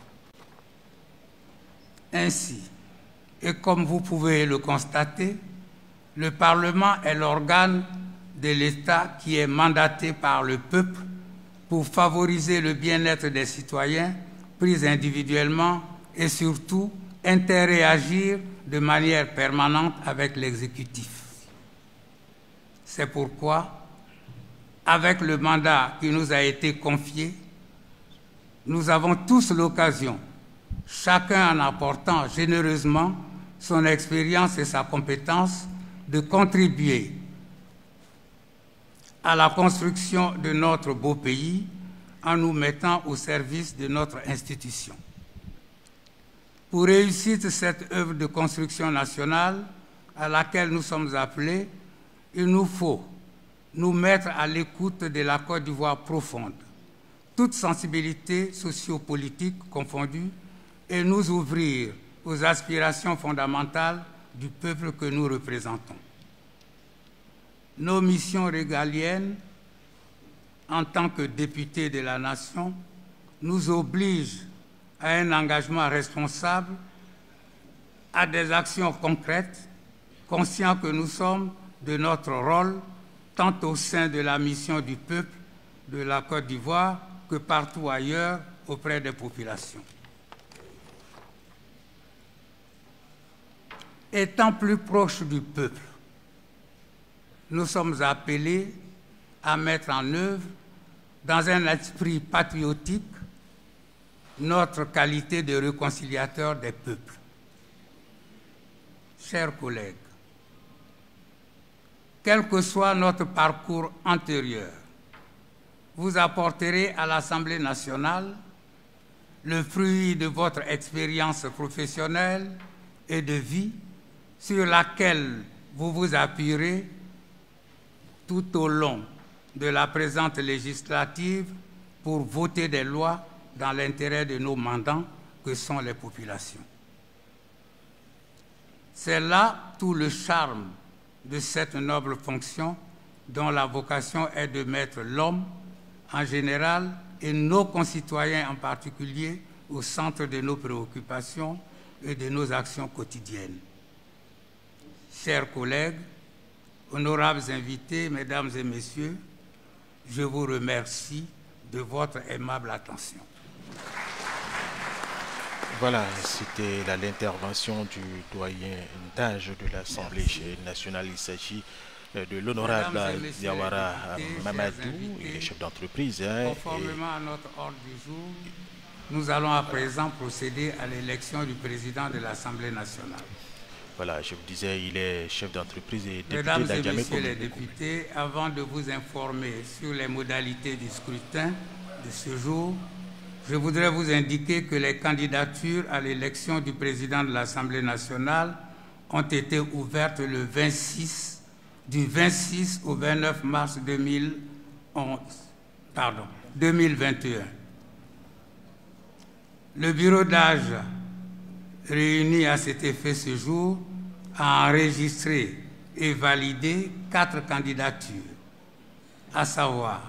Ainsi, et comme vous pouvez le constater, le Parlement est l'organe de l'État qui est mandaté par le peuple pour favoriser le bien-être des citoyens pris individuellement et surtout interagir de manière permanente avec l'exécutif. C'est pourquoi, avec le mandat qui nous a été confié, nous avons tous l'occasion, chacun en apportant généreusement son expérience et sa compétence, de contribuer à la construction de notre beau pays en nous mettant au service de notre institution. Pour réussir cette œuvre de construction nationale à laquelle nous sommes appelés, il nous faut nous mettre à l'écoute de la Côte d'Ivoire profonde, toutes sensibilités sociopolitiques confondues, et nous ouvrir aux aspirations fondamentales du peuple que nous représentons. Nos missions régaliennes, en tant que députés de la nation, nous obligent à un engagement responsable, à des actions concrètes, conscients que nous sommes de notre rôle, tant au sein de la mission du peuple de la Côte d'Ivoire que partout ailleurs auprès des populations. Étant plus proches du peuple, nous sommes appelés à mettre en œuvre dans un esprit patriotique, notre qualité de réconciliateur des peuples. Chers collègues, quel que soit notre parcours antérieur, vous apporterez à l'Assemblée nationale le fruit de votre expérience professionnelle et de vie sur laquelle vous vous appuierez tout au long de la présente législative pour voter des lois dans l'intérêt de nos mandants que sont les populations. C'est là tout le charme de cette noble fonction dont la vocation est de mettre l'homme en général et nos concitoyens en particulier au centre de nos préoccupations et de nos actions quotidiennes. Chers collègues, honorables invités, mesdames et messieurs, je vous remercie de votre aimable attention. Voilà, c'était l'intervention du doyen d'âge de l'Assemblée nationale. Il s'agit de l'honorable Diawara Mamadou, il est chef d'entreprise. Conformément à notre ordre du jour, nous allons à présent procéder à l'élection du président de l'Assemblée nationale. Voilà, je vous disais, il est chef d'entreprise et député Mesdames et d'Adjamé. messieurs les députés, avant de vous informer sur les modalités du scrutin de ce jour, je voudrais vous indiquer que les candidatures à l'élection du président de l'Assemblée nationale ont été ouvertes du 26 au 29 mars 2021. Le bureau d'âge réuni à cet effet ce jour a enregistré et validé 4 candidatures, à savoir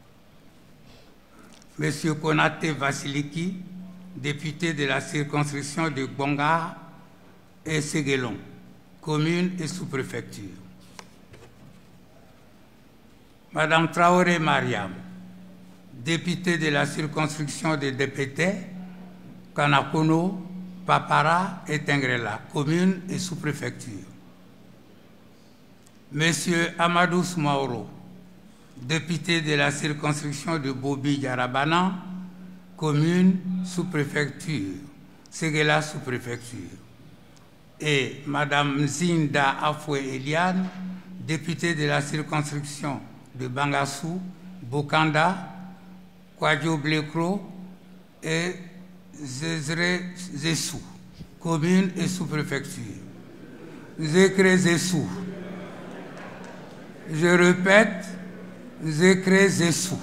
M. Konaté Vasiliki, député de la circonscription de Bonga et Séguélon, commune et sous-préfecture. Madame Traoré Mariam, députée de la circonscription de Dépété, Kanakono, Papara et Tengrela, commune et sous-préfecture. Monsieur Amadou Soumaoro, député de la circonscription de Bobi-Yarabana, commune sous-préfecture, Séguéla sous-préfecture. Et Madame Zinda Afoué Eliane, députée de la circonscription de Bangassou, Bokanda, Kwadjo Blekro et Zezré-Zessou, commune et sous-préfecture. Zékré-Zessou. Je répète, Zékré-Zessou,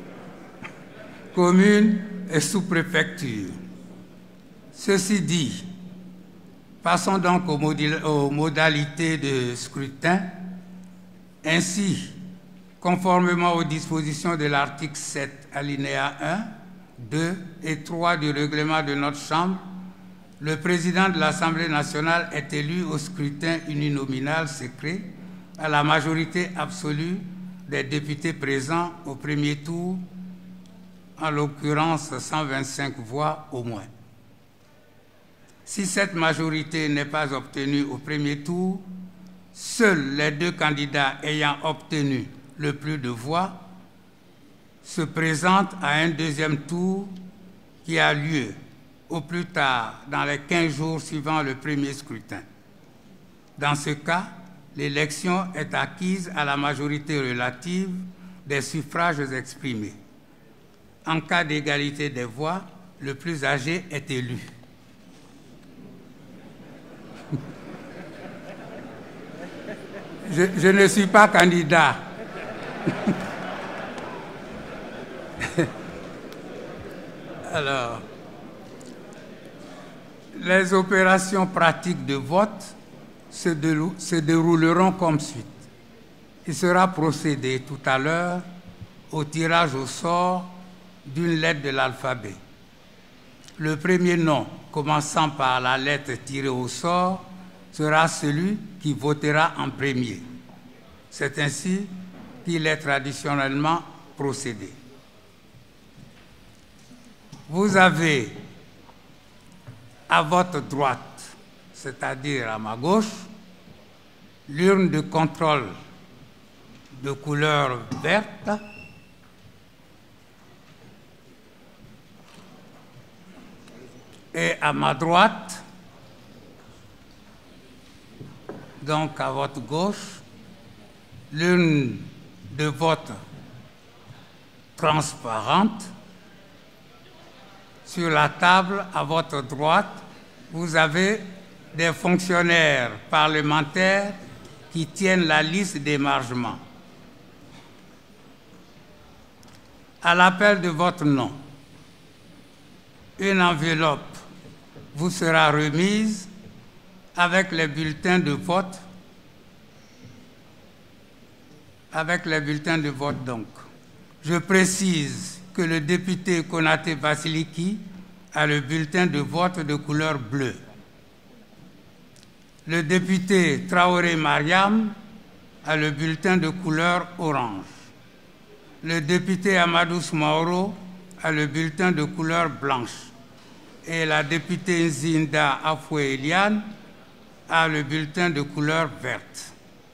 commune et sous-préfecture. Ceci dit, passons donc aux modalités de scrutin. Ainsi, conformément aux dispositions de l'article 7, alinéa 1, 2 et 3 du règlement de notre Chambre, le président de l'Assemblée nationale est élu au scrutin uninominal secret à la majorité absolue des députés présents au premier tour, en l'occurrence 125 voix au moins. Si cette majorité n'est pas obtenue au premier tour, seuls les 2 candidats ayant obtenu le plus de voix se présentent à un deuxième tour qui a lieu au plus tard dans les 15 jours suivant le premier scrutin. Dans ce cas, l'élection est acquise à la majorité relative des suffrages exprimés. En cas d'égalité des voix, le plus âgé est élu. Je ne suis pas candidat. Alors, les opérations pratiques de vote se dérouleront comme suit. Il sera procédé tout à l'heure au tirage au sort d'une lettre de l'alphabet. Le premier nom, commençant par la lettre tirée au sort, sera celui qui votera en premier. C'est ainsi qu'il est traditionnellement procédé. Vous avez à votre droite, c'est-à-dire à ma gauche, l'urne de contrôle de couleur verte Et à ma droite, donc à votre gauche, l'une de vote transparente. Sur la table, à votre droite, vous avez des fonctionnaires parlementaires qui tiennent la liste d'émargement. À l'appel de votre nom, une enveloppe vous sera remise avec les bulletins de vote. Avec les bulletins de vote, donc. Je précise que le député Konaté Vasiliki a le bulletin de vote de couleur bleue. Le député Traoré Mariam a le bulletin de couleur orange. Le député Amadou Mauro a le bulletin de couleur blanche. Et la députée Nzinda Afoué Eliane a le bulletin de couleur verte.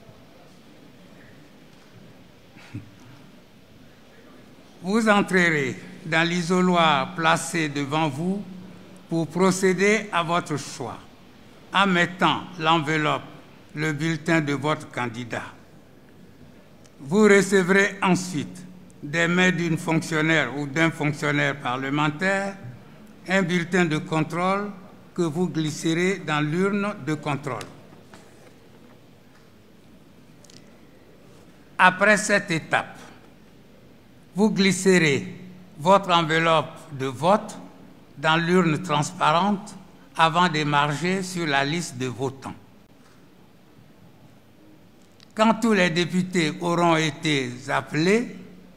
Vous entrerez dans l'isoloir placé devant vous pour procéder à votre choix, en mettant l'enveloppe, le bulletin de votre candidat. Vous recevrez ensuite des mains d'une fonctionnaire ou d'un fonctionnaire parlementaire un bulletin de contrôle que vous glisserez dans l'urne de contrôle. Après cette étape, vous glisserez votre enveloppe de vote dans l'urne transparente avant d'émarger sur la liste de votants. Quand tous les députés auront été appelés,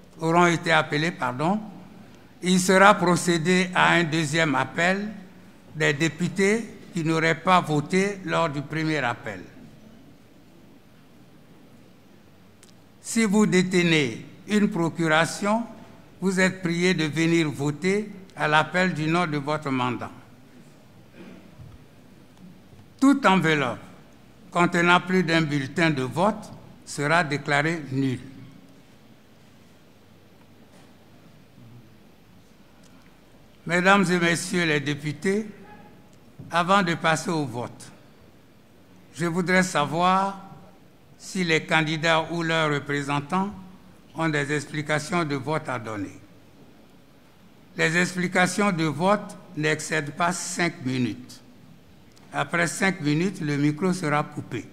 il sera procédé à un deuxième appel des députés qui n'auraient pas voté lors du premier appel. Si vous détenez une procuration, vous êtes prié de venir voter à l'appel du nom de votre mandant. Toute enveloppe contenant plus d'un bulletin de vote sera déclarée nulle. Mesdames et messieurs les députés, avant de passer au vote, je voudrais savoir si les candidats ou leurs représentants ont des explications de vote à donner. Les explications de vote n'excèdent pas 5 minutes. Après 5 minutes, le micro sera coupé.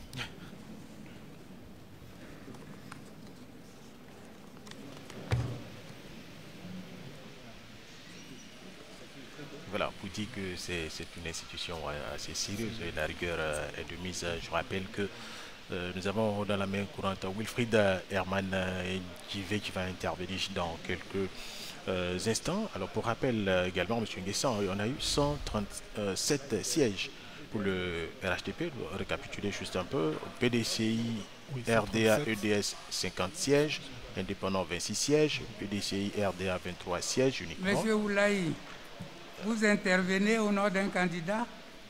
Voilà, pour dire que c'est une institution assez sérieuse et la rigueur est de mise. Je rappelle que nous avons dans la main courante Wilfried Herman Djivé qui va intervenir dans quelques instants. Alors pour rappel également, M. Nguessan, on a eu 137 sièges pour le RHDP, récapituler juste un peu. PDCI, RDA, EDS 50 sièges, indépendant 26 sièges, PDCI, RDA 23 sièges uniquement. Monsieur Oulaï, vous intervenez au nom d'un candidat?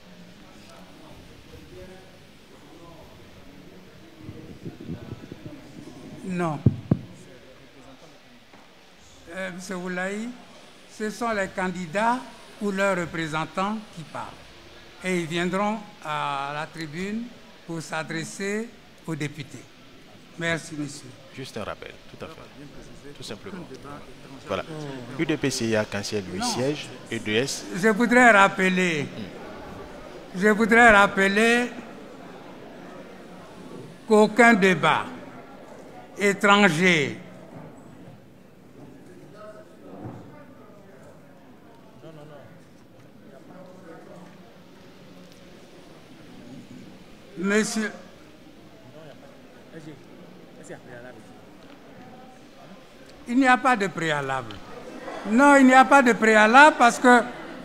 Non. Monsieur Oulaï, ce sont les candidats ou leurs représentants qui parlent. Et ils viendront à la tribune pour s'adresser aux députés. Merci, monsieur. Juste un rappel, tout à fait. Tout simplement. Voilà. UDPCI a cancellé 8 sièges, EDS. Je voudrais rappeler qu'aucun débat étranger Monsieur, il n'y a pas de préalable. Non, il n'y a pas de préalable parce que,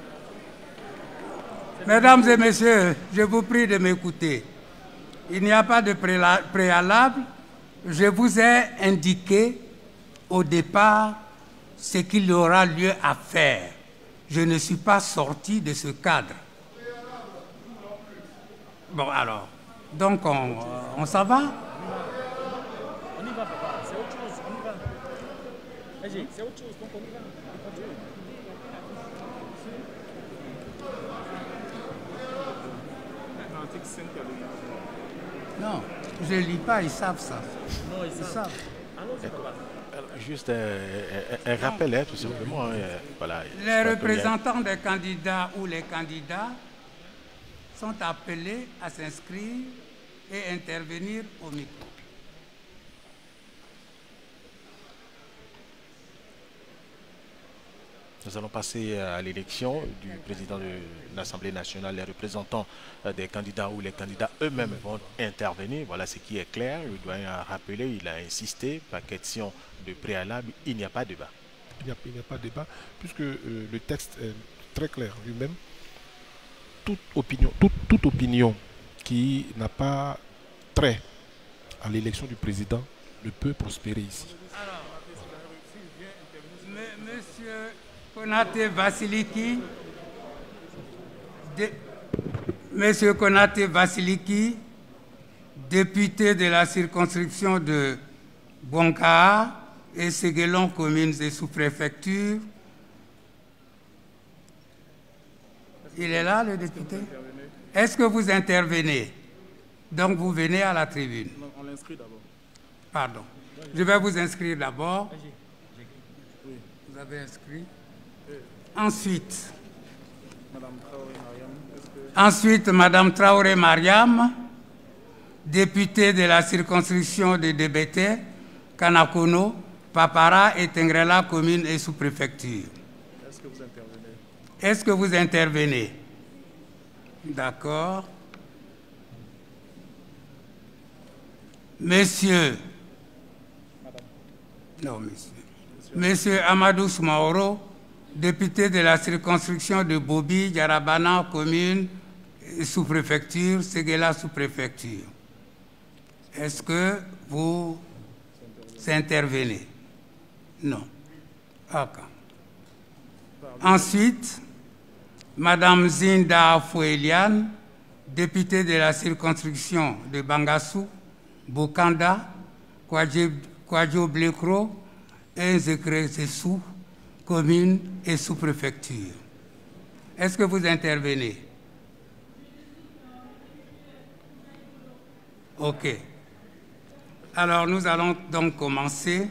mesdames et messieurs, je vous prie de m'écouter. Il n'y a pas de préalable. Je vous ai indiqué au départ ce qu'il y aura lieu à faire. Je ne suis pas sorti de ce cadre. Bon, alors, donc on s'en va? On y va, papa. C'est autre chose. On y va. C'est autre chose. Donc on y va. Non, je ne lis pas, ils savent ça. Non, ils savent. Juste un rappel, tout simplement. Voilà, les représentants des candidats ou les candidats sont appelés à s'inscrire et intervenir au micro. Nous allons passer à l'élection du président de l'Assemblée nationale. Les représentants des candidats ou les candidats eux-mêmes vont intervenir. Voilà ce qui est clair. Le doyen a rappelé, il a insisté, par question de préalable, il n'y a pas de débat. Il n'y a pas de débat, puisque le texte est très clair lui-même. Toute opinion qui n'a pas trait à l'élection du président ne peut prospérer ici. Alors, monsieur Konaté Vasiliki, monsieur Konaté Vasiliki, député de la circonscription de Bonkaa et Séguélon, communes et sous-préfectures. Il est là, le député? Est-ce que vous intervenez? Donc vous venez à la tribune. Non, on l'inscrit d'abord. Pardon. Je vais vous inscrire d'abord. Vous avez inscrit. Ensuite, Madame Traoré Mariam, députée de la circonscription de Débété, Kanakono, Papara et Tengrela, commune et sous-préfecture. Est-ce que vous intervenez? Est-ce que vous intervenez? D'accord. Monsieur. Non, monsieur. Monsieur Amadou Soumaoro, député de la circonscription de Bobi, Yarabana, commune et sous-préfecture, Séguéla, sous-préfecture. Est-ce que vous intervenez? Non. Ok. Ensuite, Madame Zinda Foueliane, députée de la circonscription de Bangassou, Bokanda, Kwadjo Blekro et Nzekre-Sessou, commune et sous-préfecture. Est-ce que vous intervenez? Ok. Alors, nous allons donc commencer.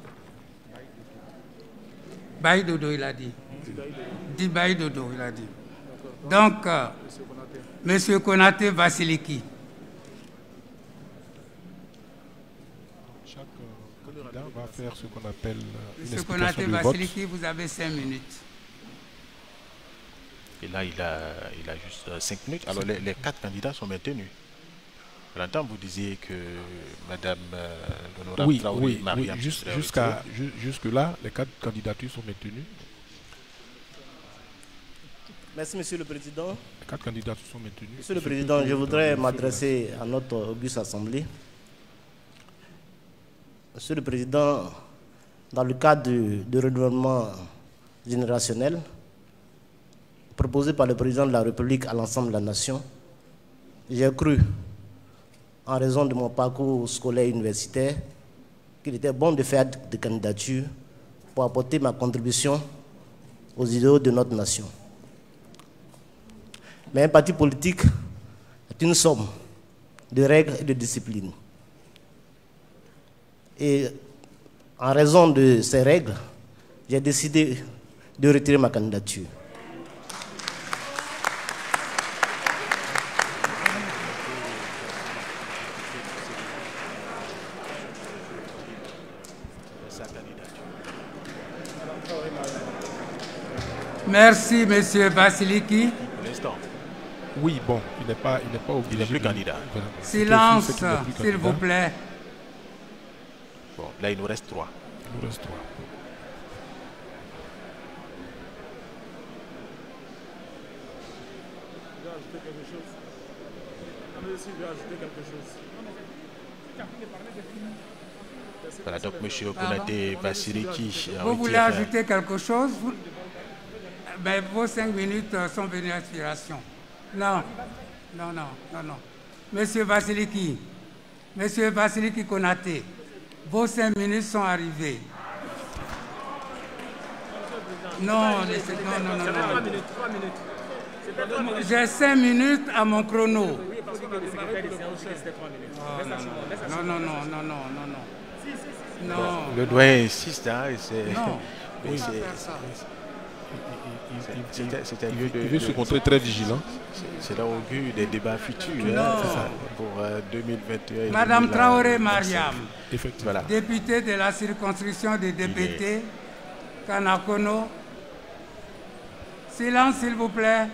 Baï Dodo, il a dit. Dit Baï Dodo, il a dit. Donc, Monsieur Konaté Vasiliki. Chaque candidat va faire ce qu'on appelle une Monsieur explication Konaté de vote. Vasiliki, vous avez 5 minutes. Et là, il a juste 5 minutes. Alors, les 4 candidats sont maintenus. Longtemps, vous disiez que Madame l'honorable Traoré Mariam... Jusque-là, les 4 candidatures sont maintenues. Merci, Monsieur le Président. Les 4 candidatures sont maintenues. Monsieur le Président, je voudrais m'adresser à notre auguste Assemblée. Monsieur le Président, dans le cadre du renouvellement générationnel proposé par le Président de la République à l'ensemble de la nation, j'ai cru, en raison de mon parcours scolaire universitaire, qu'il était bon de faire des candidatures pour apporter ma contribution aux idéaux de notre nation. Mais un parti politique est une somme de règles et de disciplines. Et en raison de ces règles, j'ai décidé de retirer ma candidature. Merci, Monsieur Vasiliki. Oui, bon, il n'est pas obligé. Il n'est plus candidat. Silence, s'il vous plaît. Bon, là, il nous reste 3. Il nous reste 3. Voilà, donc M. Konaté Vasiliki... Vous voulez ajouter quelque chose? Ben, vos 5 minutes sont venues à expiration. Non, non, non, non, non. Monsieur Vasiliki Konaté, vos 5 minutes sont arrivées. Non, non, non, non, non. J'ai 5 minutes à mon chrono. Non. Le doyen insiste, hein, il veut se montrer très vigilant. C'est l'augure des débats futurs pour 2021. Madame Traoré Mariam, voilà. députée de la circonscription des députés, Kanakono. Silence, s'il vous plaît.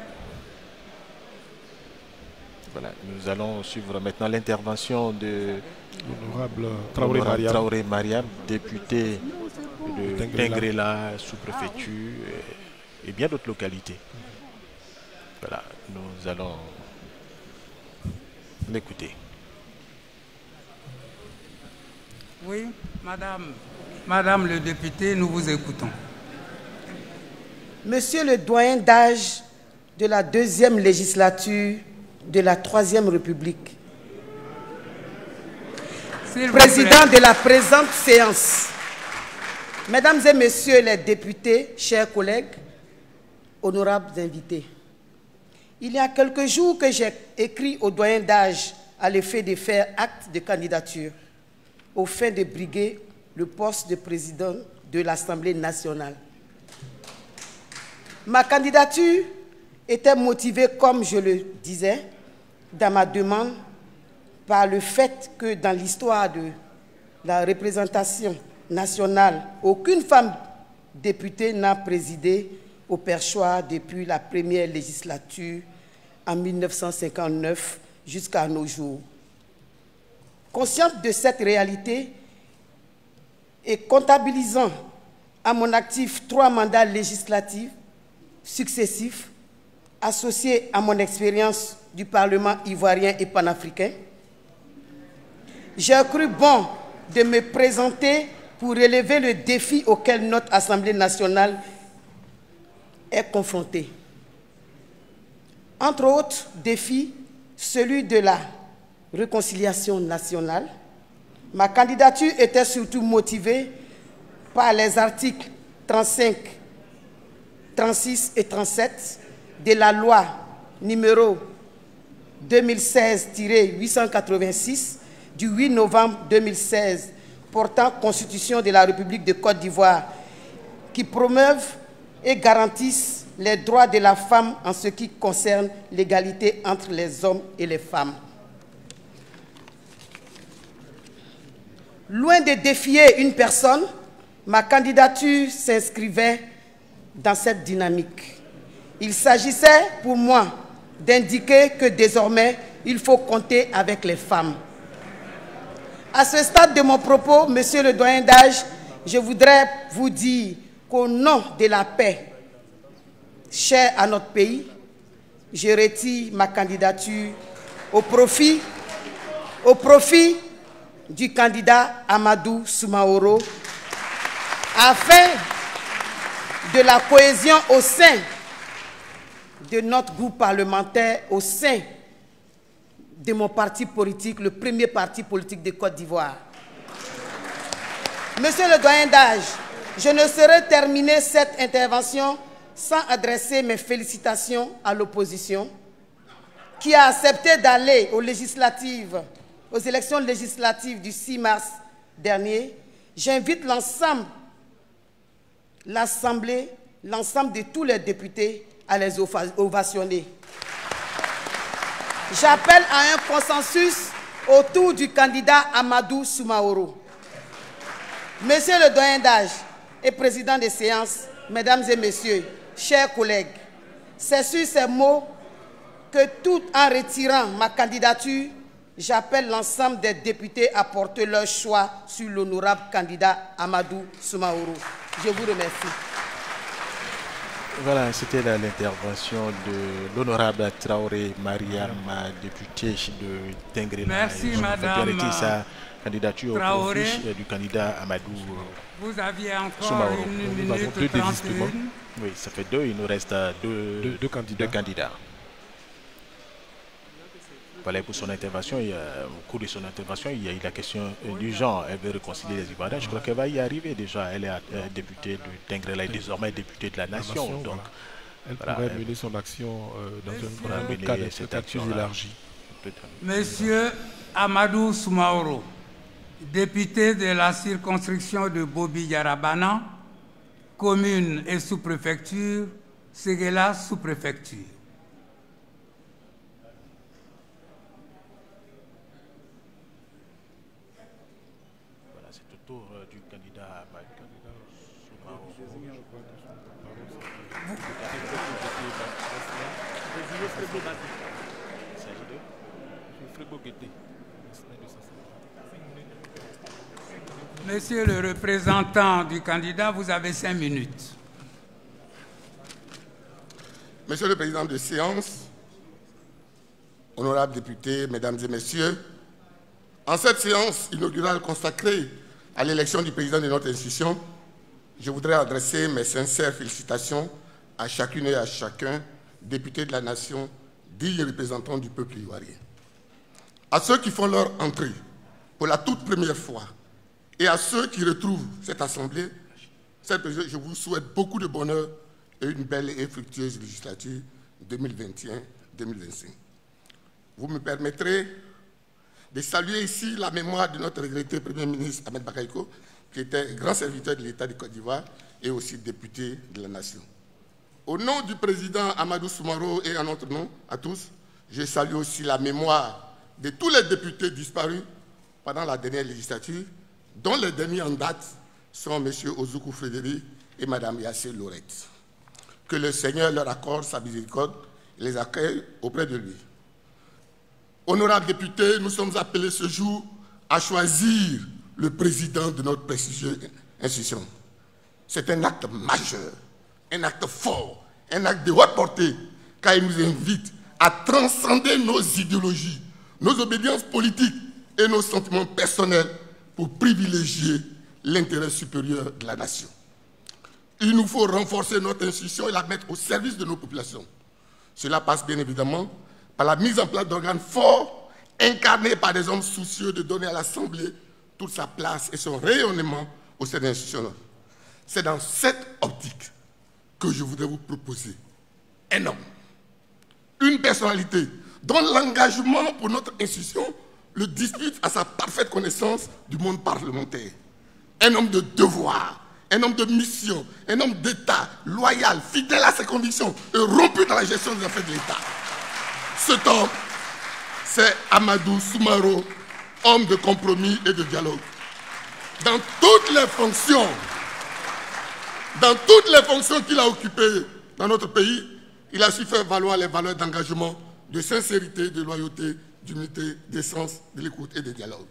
Voilà, nous allons suivre maintenant l'intervention de l'honorable Traoré Mariam, député de Tengrela, sous-préfecture et bien d'autres localités. Voilà, nous allons l'écouter. Oui, Madame le député, nous vous écoutons. Monsieur le doyen d'âge de la 2e législature de la 3e République, président de la présente séance, Mesdames et Messieurs les députés, chers collègues, honorables invités, il y a quelques jours que j'ai écrit au doyen d'âge à l'effet de faire acte de candidature au fin de briguer le poste de président de l'Assemblée nationale. Ma candidature était motivée, comme je le disais, dans ma demande, par le fait que dans l'histoire de la représentation nationale, aucune femme députée n'a présidé au perchoir depuis la première législature en 1959 jusqu'à nos jours. Consciente de cette réalité et comptabilisant à mon actif 3 mandats législatifs successifs, associés à mon expérience du Parlement ivoirien et panafricain, j'ai cru bon de me présenter pour relever le défi auquel notre Assemblée nationale est confrontée. Entre autres défis, celui de la réconciliation nationale. Ma candidature était surtout motivée par les articles 35, 36 et 37 de la loi numéro 2016-886 du 8 novembre 2016 portant Constitution de la République de Côte d'Ivoire qui promeuvent et garantissent les droits de la femme en ce qui concerne l'égalité entre les hommes et les femmes. Loin de défier une personne, ma candidature s'inscrivait dans cette dynamique. Il s'agissait pour moi d'indiquer que désormais, il faut compter avec les femmes. À ce stade de mon propos, Monsieur le doyen d'âge, je voudrais vous dire qu'au nom de la paix chère à notre pays, je retire ma candidature au profit du candidat Amadou Soumaoro afin de la cohésion au sein de notre groupe parlementaire, au sein de mon parti politique, le premier parti politique de Côte d'Ivoire. Monsieur le doyen d'âge, je ne saurais terminer cette intervention sans adresser mes félicitations à l'opposition qui a accepté d'aller aux élections législatives du 6 mars dernier. J'invite l'ensemble de tous les députés à les ovationner. J'appelle à un consensus autour du candidat Amadou Soumaoro. Monsieur le doyen d'âge et président des séances, Mesdames et Messieurs, chers collègues, c'est sur ces mots que tout en retirant ma candidature, j'appelle l'ensemble des députés à porter leur choix sur l'honorable candidat Amadou Soumaoro. Je vous remercie. Voilà, c'était l'intervention de l'honorable Traoré Mariam, député de Tengrela. Merci, Madame sa candidature Traoré. au profit du candidat Amadou Vous aviez encore Soumaoro. une Nous avons 2 désistements. Oui, ça fait 2, il nous reste deux candidats. Voilà, pour son intervention, au cours de son intervention, il y a eu la question du genre. Elle veut réconcilier les Ivoiriens. Je crois qu'elle va y arriver déjà. Elle est députée de Tengrela et désormais députée de la nation. Donc, elle pourrait mener son action dans un cadre plus élargi. Monsieur Amadou Soumaoro, député de la circonscription de Bobi-Yarabana, commune et sous-préfecture, Séguéla sous-préfecture. Voilà, c'est au tour du candidat Amadou Soumaoro. Monsieur le représentant du candidat, vous avez 5 minutes. Monsieur le Président de séance, honorables députés, mesdames et messieurs, en cette séance inaugurale consacrée à l'élection du président de notre institution, je voudrais adresser mes sincères félicitations à chacune et à chacun, députés de la nation, dignes représentants du peuple ivoirien. À ceux qui font leur entrée pour la toute première fois et à ceux qui retrouvent cette assemblée, je vous souhaite beaucoup de bonheur et une belle et fructueuse législature 2021-2025. Vous me permettrez de saluer ici la mémoire de notre regretté Premier ministre Ahmed Bakaïko, qui était grand serviteur de l'État de Côte d'Ivoire et aussi député de la nation. Au nom du président Amadou Soumaoro et en notre nom à tous, je salue aussi la mémoire de tous les députés disparus pendant la dernière législature, dont les derniers en date sont M. Ozoukou Frédéric et Mme Yassé Lorette. Que le Seigneur leur accorde sa miséricorde et les accueille auprès de lui. Honorables députés, nous sommes appelés ce jour à choisir le président de notre prestigieuse institution. C'est un acte majeur, un acte fort, un acte de haute portée, car il nous invite à transcender nos idéologies, nos obédiences politiques et nos sentiments personnels pour privilégier l'intérêt supérieur de la nation. Il nous faut renforcer notre institution et la mettre au service de nos populations. Cela passe bien évidemment par la mise en place d'organes forts, incarnés par des hommes soucieux de donner à l'Assemblée toute sa place et son rayonnement au sein de l'institution. C'est dans cette optique que je voudrais vous proposer un homme, une personnalité dont l'engagement pour notre institution le dispute à sa parfaite connaissance du monde parlementaire. Un homme de devoir, un homme de mission, un homme d'État, loyal, fidèle à ses convictions et rompu dans la gestion des affaires de l'État. Cet homme, c'est Amadou Soumaoro, homme de compromis et de dialogue. Dans toutes les fonctions qu'il a occupées dans notre pays, il a su faire valoir les valeurs d'engagement, de sincérité, de loyauté, d'humilité, d'essence, de l'écoute et de dialogue.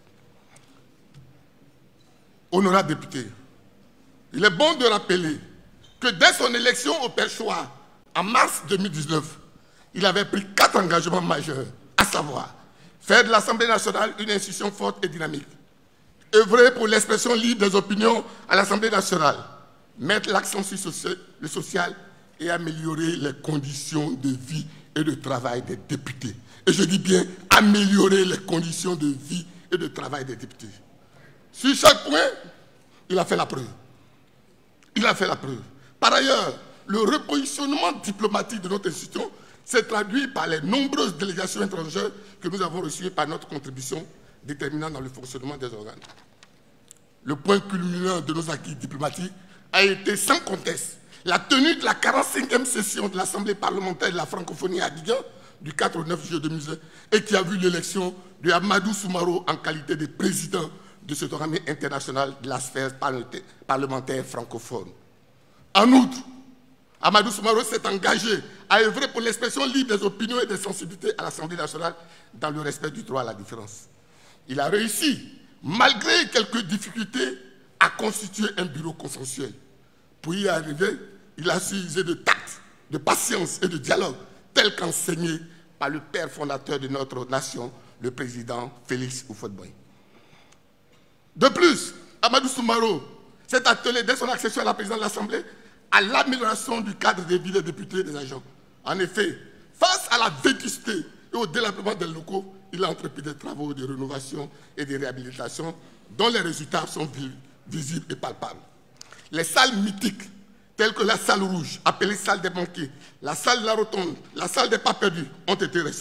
Honorables députés, il est bon de rappeler que dès son élection au perchoir, en mars 2019, il avait pris 4 engagements majeurs, à savoir faire de l'Assemblée nationale une institution forte et dynamique, œuvrer pour l'expression libre des opinions à l'Assemblée nationale, mettre l'accent sur le social et améliorer les conditions de vie et de travail des députés. Et je dis bien améliorer les conditions de vie et de travail des députés. Sur chaque point, il a fait la preuve. Il a fait la preuve. Par ailleurs, le repositionnement diplomatique de notre institution s'est traduit par les nombreuses délégations étrangères que nous avons reçues par notre contribution déterminante dans le fonctionnement des organes. Le point culminant de nos acquis diplomatiques a été sans conteste la tenue de la 45e session de l'Assemblée parlementaire de la francophonie à Abidjan du 4 au 9 juillet 2020 et qui a vu l'élection de Amadou Soumaoro en qualité de président de cet organe international de la sphère parlementaire francophone. En outre, Amadou Soumaoro s'est engagé à œuvrer pour l'expression libre des opinions et des sensibilités à l'Assemblée nationale dans le respect du droit à la différence. Il a réussi, malgré quelques difficultés, à constituer un bureau consensuel. Pour y arriver, il a su user de tact, de patience et de dialogue, tel qu'enseigné par le père fondateur de notre nation, le président Félix Houphouët-Boigny. De plus, Amadou Soumaoro s'est attelé dès son accession à la présidence de l'Assemblée à l'amélioration du cadre de vie des députés et des agents. En effet, face à la vétusté et au délabrement des locaux, il a entrepris des travaux de rénovation et de réhabilitation dont les résultats sont visibles et palpables. Les salles mythiques, telles que la salle rouge, appelée salle des banquets, la salle de la rotonde, la salle des pas perdus, ont été restaurées,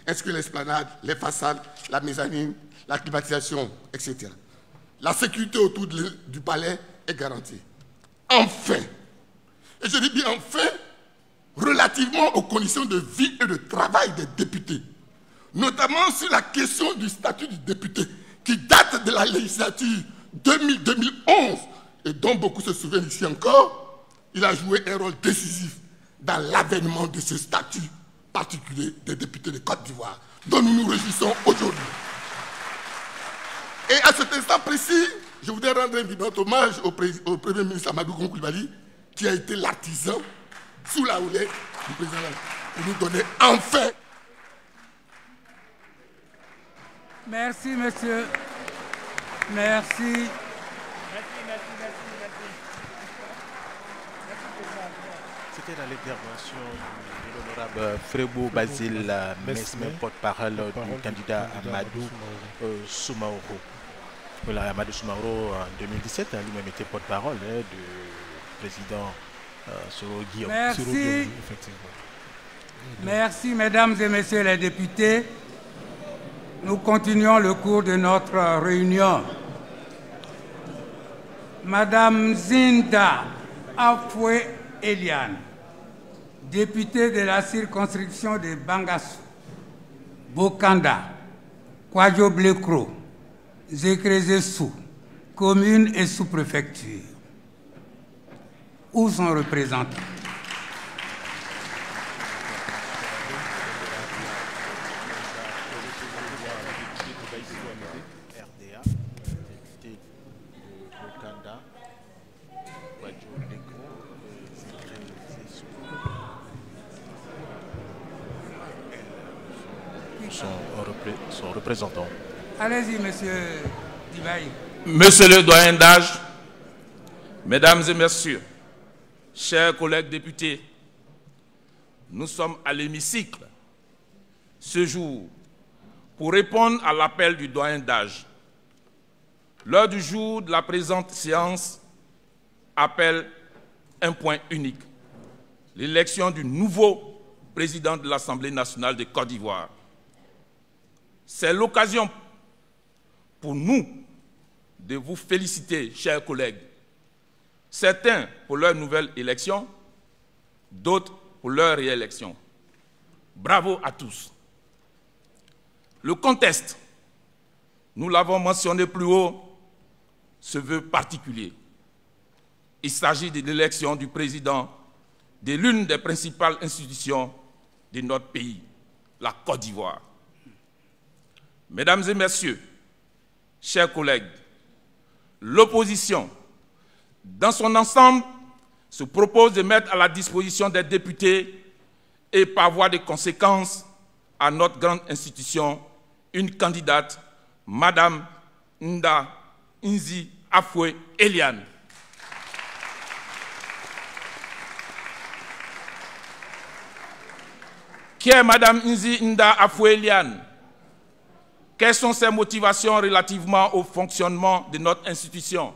ainsi que l'esplanade, les façades, la mezzanine, la climatisation, etc. La sécurité autour du palais est garantie. Enfin, et je dis bien enfin, relativement aux conditions de vie et de travail des députés, notamment sur la question du statut du député, qui date de la législature 2000-2011, et dont beaucoup se souviennent ici encore, il a joué un rôle décisif dans l'avènement de ce statut particulier des députés de Côte d'Ivoire, dont nous nous réjouissons aujourd'hui. Et à cet instant précis, je voudrais rendre un vibrant hommage au Premier ministre Amadou Gon Coulibaly, qui a été l'artisan sous la houlette du président pour nous donner enfin. Merci, monsieur. Merci. C'était l'intervention de l'honorable Frebo Basile Mesme, porte-parole du candidat Amadou Soumaoro. Voilà, Amadou Soumaoro en 2017, lui-même était porte-parole du président Soro Guillaume. Merci. Soro Guillaume, effectivement. Merci, mesdames et messieurs les députés. Nous continuons le cours de notre réunion. Madame Zinda Afoué Eliane, députée de la circonscription de Bangassou, Bokanda, Kwadjo Blekro, Zékrezessou, commune et sous-préfecture. Où sont représentés? Son représentant. Allez-y, monsieur Dibaye. Monsieur le doyen d'âge, mesdames et messieurs, chers collègues députés, nous sommes à l'hémicycle ce jour pour répondre à l'appel du doyen d'âge. L'heure du jour de la présente séance appelle un point unique, l'élection du nouveau président de l'Assemblée nationale de Côte d'Ivoire. C'est l'occasion pour nous de vous féliciter, chers collègues. Certains pour leur nouvelle élection, d'autres pour leur réélection. Bravo à tous. Le contexte, nous l'avons mentionné plus haut, se veut particulier. Il s'agit de l'élection du président de l'une des principales institutions de notre pays, la Côte d'Ivoire. Mesdames et messieurs, chers collègues, l'opposition, dans son ensemble, se propose de mettre à la disposition des députés et par voie de conséquence à notre grande institution une candidate, Madame Nda Nzi Afoué Eliane. Qui est Madame Nzi Nda Afoué Eliane? Quelles sont ses motivations relativement au fonctionnement de notre institution?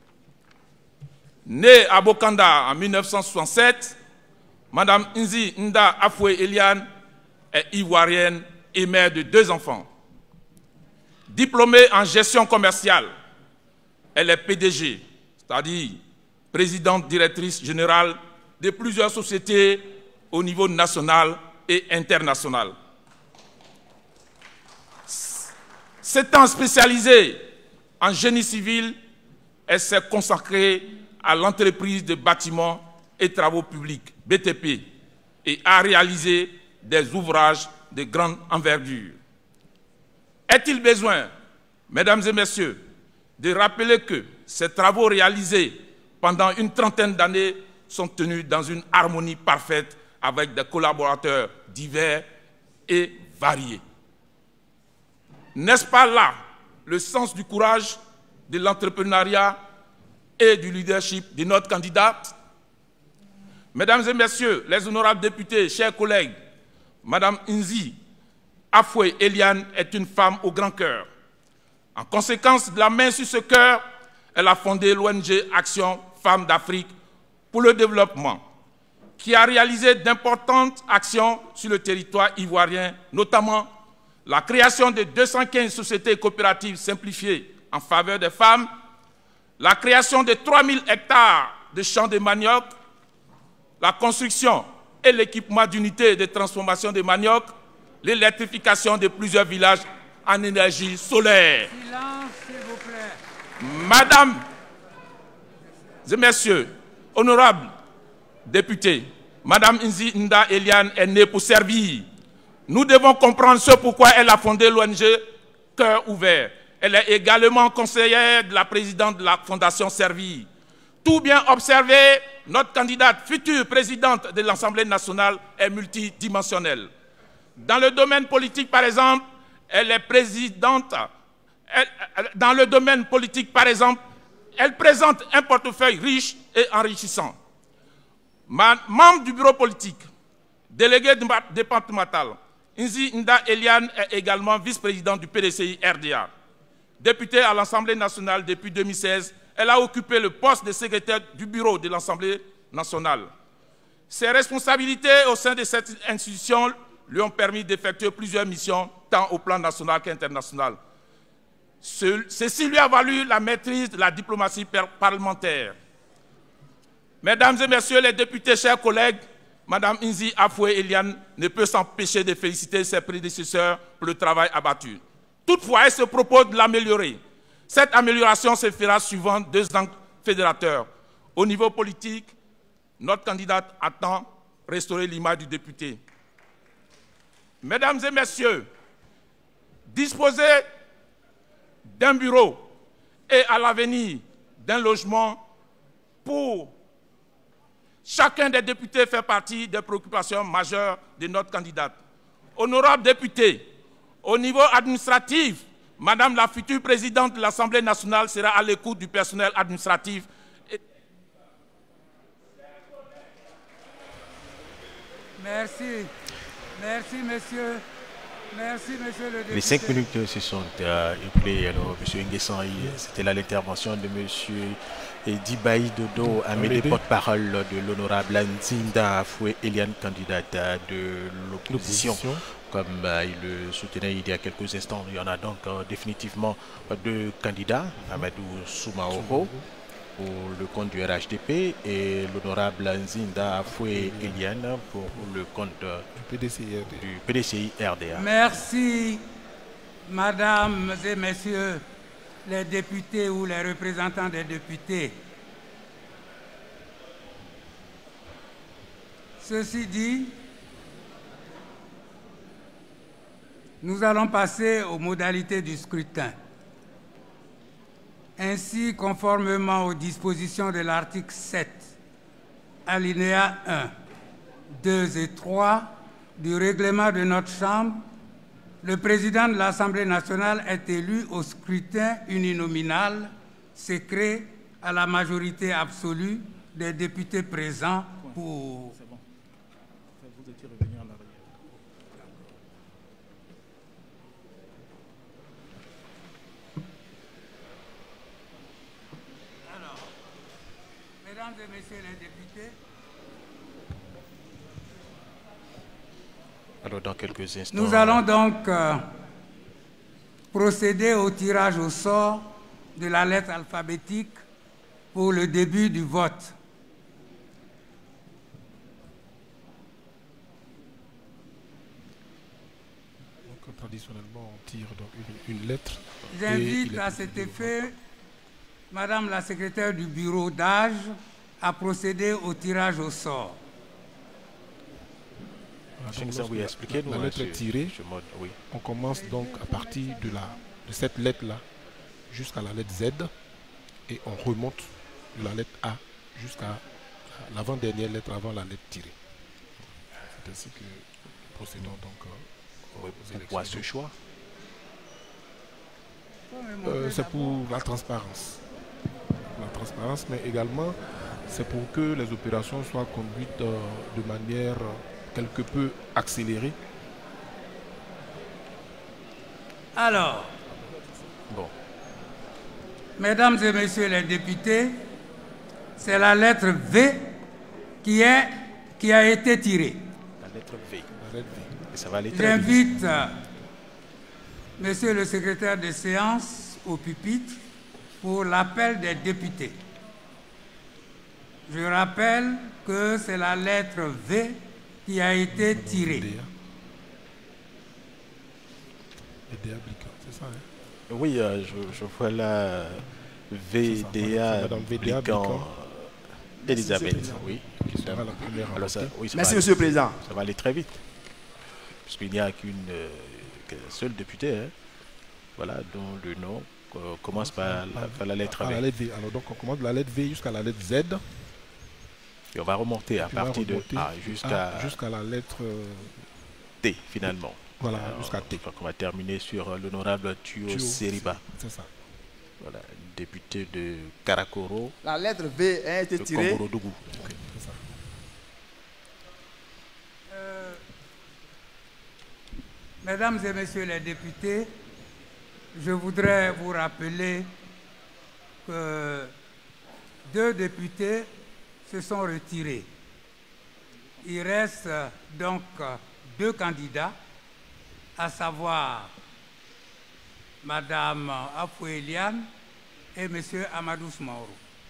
Née à Bokanda en 1967, Madame Nzi Nda Afoué Eliane est ivoirienne et mère de 2 enfants. Diplômée en gestion commerciale, elle est PDG, c'est-à-dire présidente directrice générale de plusieurs sociétés au niveau national et international. S'étant spécialisée en génie civil, elle s'est consacrée à l'entreprise de bâtiments et travaux publics, BTP, et a réalisé des ouvrages de grande envergure. Est-il besoin, mesdames et messieurs, de rappeler que ces travaux réalisés pendant une trentaine d'années sont tenus dans une harmonie parfaite avec des collaborateurs divers et variés? N'est-ce pas là le sens du courage, de l'entrepreneuriat et du leadership de notre candidate? Mesdames et messieurs, les honorables députés, chers collègues, Madame Nzi Afoué Eliane est une femme au grand cœur. En conséquence de la main sur ce cœur, elle a fondé l'ONG Action Femmes d'Afrique pour le développement, qui a réalisé d'importantes actions sur le territoire ivoirien, notamment la création de 215 sociétés coopératives simplifiées en faveur des femmes, la création de 3000 hectares de champs de manioc, la construction et l'équipement d'unités de transformation de manioc, l'électrification de plusieurs villages en énergie solaire. Silence, s'il vous plaît. Mesdames et messieurs, honorables députés, Madame Nzi Nda Eliane est née pour servir. Nous devons comprendre ce pourquoi elle a fondé l'ONG Cœur Ouvert. Elle est également conseillère de la présidente de la Fondation Servir. Tout bien observé, notre candidate future présidente de l'Assemblée nationale est multidimensionnelle. Dans le domaine politique, par exemple, elle est présidente. Dans le domaine politique, par exemple, elle présente un portefeuille riche et enrichissant. Membre du bureau politique, délégué départemental, Nzi Nda Eliane est également vice-présidente du PDCI RDA. Députée à l'Assemblée nationale depuis 2016, elle a occupé le poste de secrétaire du bureau de l'Assemblée nationale. Ses responsabilités au sein de cette institution lui ont permis d'effectuer plusieurs missions, tant au plan national qu'international. Ceci lui a valu la maîtrise de la diplomatie parlementaire. Mesdames et messieurs les députés, chers collègues, Madame Nzi Afoué Eliane ne peut s'empêcher de féliciter ses prédécesseurs pour le travail abattu. Toutefois, elle se propose de l'améliorer. Cette amélioration se fera suivant 2 angles fédérateurs. Au niveau politique, notre candidate attend restaurer l'image du député. Mesdames et messieurs, disposer d'un bureau et à l'avenir d'un logement pour chacun des députés fait partie des préoccupations majeures de notre candidate. Honorables députés, au niveau administratif, Madame la future présidente de l'Assemblée nationale sera à l'écoute du personnel administratif. Merci. Merci, monsieur. Merci, monsieur le député. Les 5 minutes se sont écoulées. Alors, monsieur Nguessan, c'était là l'intervention de monsieur Dibaï Dodo, Amédée, porte-parole de l'honorable Nzi Nda Afoué Eliane, candidate de l'opposition. Comme il le soutenait il y a quelques instants, il y en a donc définitivement 2 candidats, Amadou Soumaoro pour le compte du RHDP et l'honorable Nzi Nda Afoué Eliane pour le compte du PDCI RDA. Merci, mesdames et messieurs les députés ou les représentants des députés. Ceci dit, nous allons passer aux modalités du scrutin. Ainsi, conformément aux dispositions de l'article 7, alinéa 1, 2 et 3 du règlement de notre Chambre, le président de l'Assemblée nationale est élu au scrutin uninominal, secret, à la majorité absolue des députés présents pour... Mesdames et messieurs les députés, alors, dans quelques instants, nous allons donc procéder au tirage au sort de la lettre alphabétique pour le début du vote. Donc, traditionnellement, on tire donc une lettre. J'invite à cet effet Madame la secrétaire du bureau d'âge à procéder au tirage au sort. Vous expliquer, la lettre est tirée. Oui. On commence donc à partir de cette lettre-là jusqu'à la lettre Z et on remonte de la lettre A jusqu'à l'avant-dernière lettre avant la lettre tirée. C'est ainsi que nous procédons donc pourquoi ce choix? C'est pour la transparence. La transparence, mais également c'est pour que les opérations soient conduites de manière quelque peu accélérée. Alors, bon. Mesdames et messieurs les députés, c'est la lettre V qui a été tirée. La lettre V. Et ça va aller très vite. J'invite Monsieur le secrétaire de séance au pupitre pour l'appel des députés. Je rappelle que c'est la lettre V qui a été tirée. C'est ça, hein? Oui, je vois la VDA Bliquant Elisabeth. Oui. Alors ça, oui, merci, Monsieur le Président. Ça va aller très vite. Puisqu'il n'y a qu'un seul député, hein, voilà, dont le nom commence par la lettre V. La lettre V. Alors donc on commence de la lettre V jusqu'à la lettre Z. Et on va remonter à partir de A jusqu'à la lettre T finalement. Voilà, jusqu'à T. Donc on va terminer sur l'honorable Tuo Seriba. C'est ça. Voilà, député de Karakoro. La lettre V a été tirée. Komorodougou. Okay, c'est ça. Mesdames et messieurs les députés, je voudrais vous rappeler que 2 députés se sont retirés. Il reste donc 2 candidats, à savoir Madame Afou Eliane et Monsieur Amadou Soumaoro.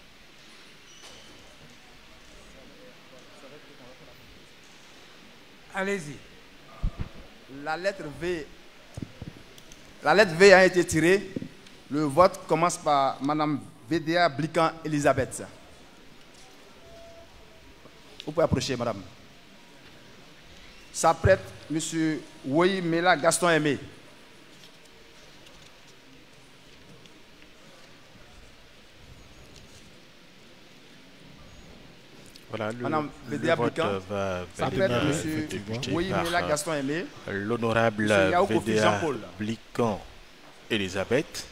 Allez-y. La lettre V a été tirée. Le vote commence par Madame VDA Bliquant Elisabeth. Vous pouvez approcher, Madame. S'apprête Monsieur Woyi Mela Gaston Aimé. Voilà, Madame le vote va Monsieur Woyi Mela Gaston Aimé. L'honorable VDA Bliquant Elisabeth.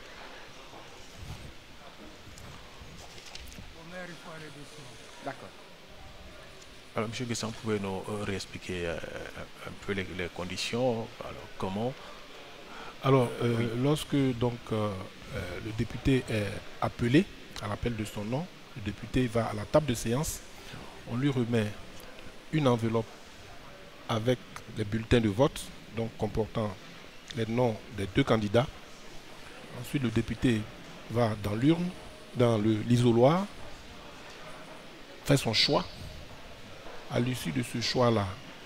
D'accord. Alors, M. Guessan, vous pouvez nous réexpliquer un peu les conditions, alors comment? Alors, oui. Lorsque donc, le député est appelé à l'appel de son nom, le député va à la table de séance, on lui remet une enveloppe avec les bulletins de vote, donc comportant les noms des 2 candidats. Ensuite, le député va dans l'urne, dans l'isoloir, fait son choix. À l'issue de ce choix-là,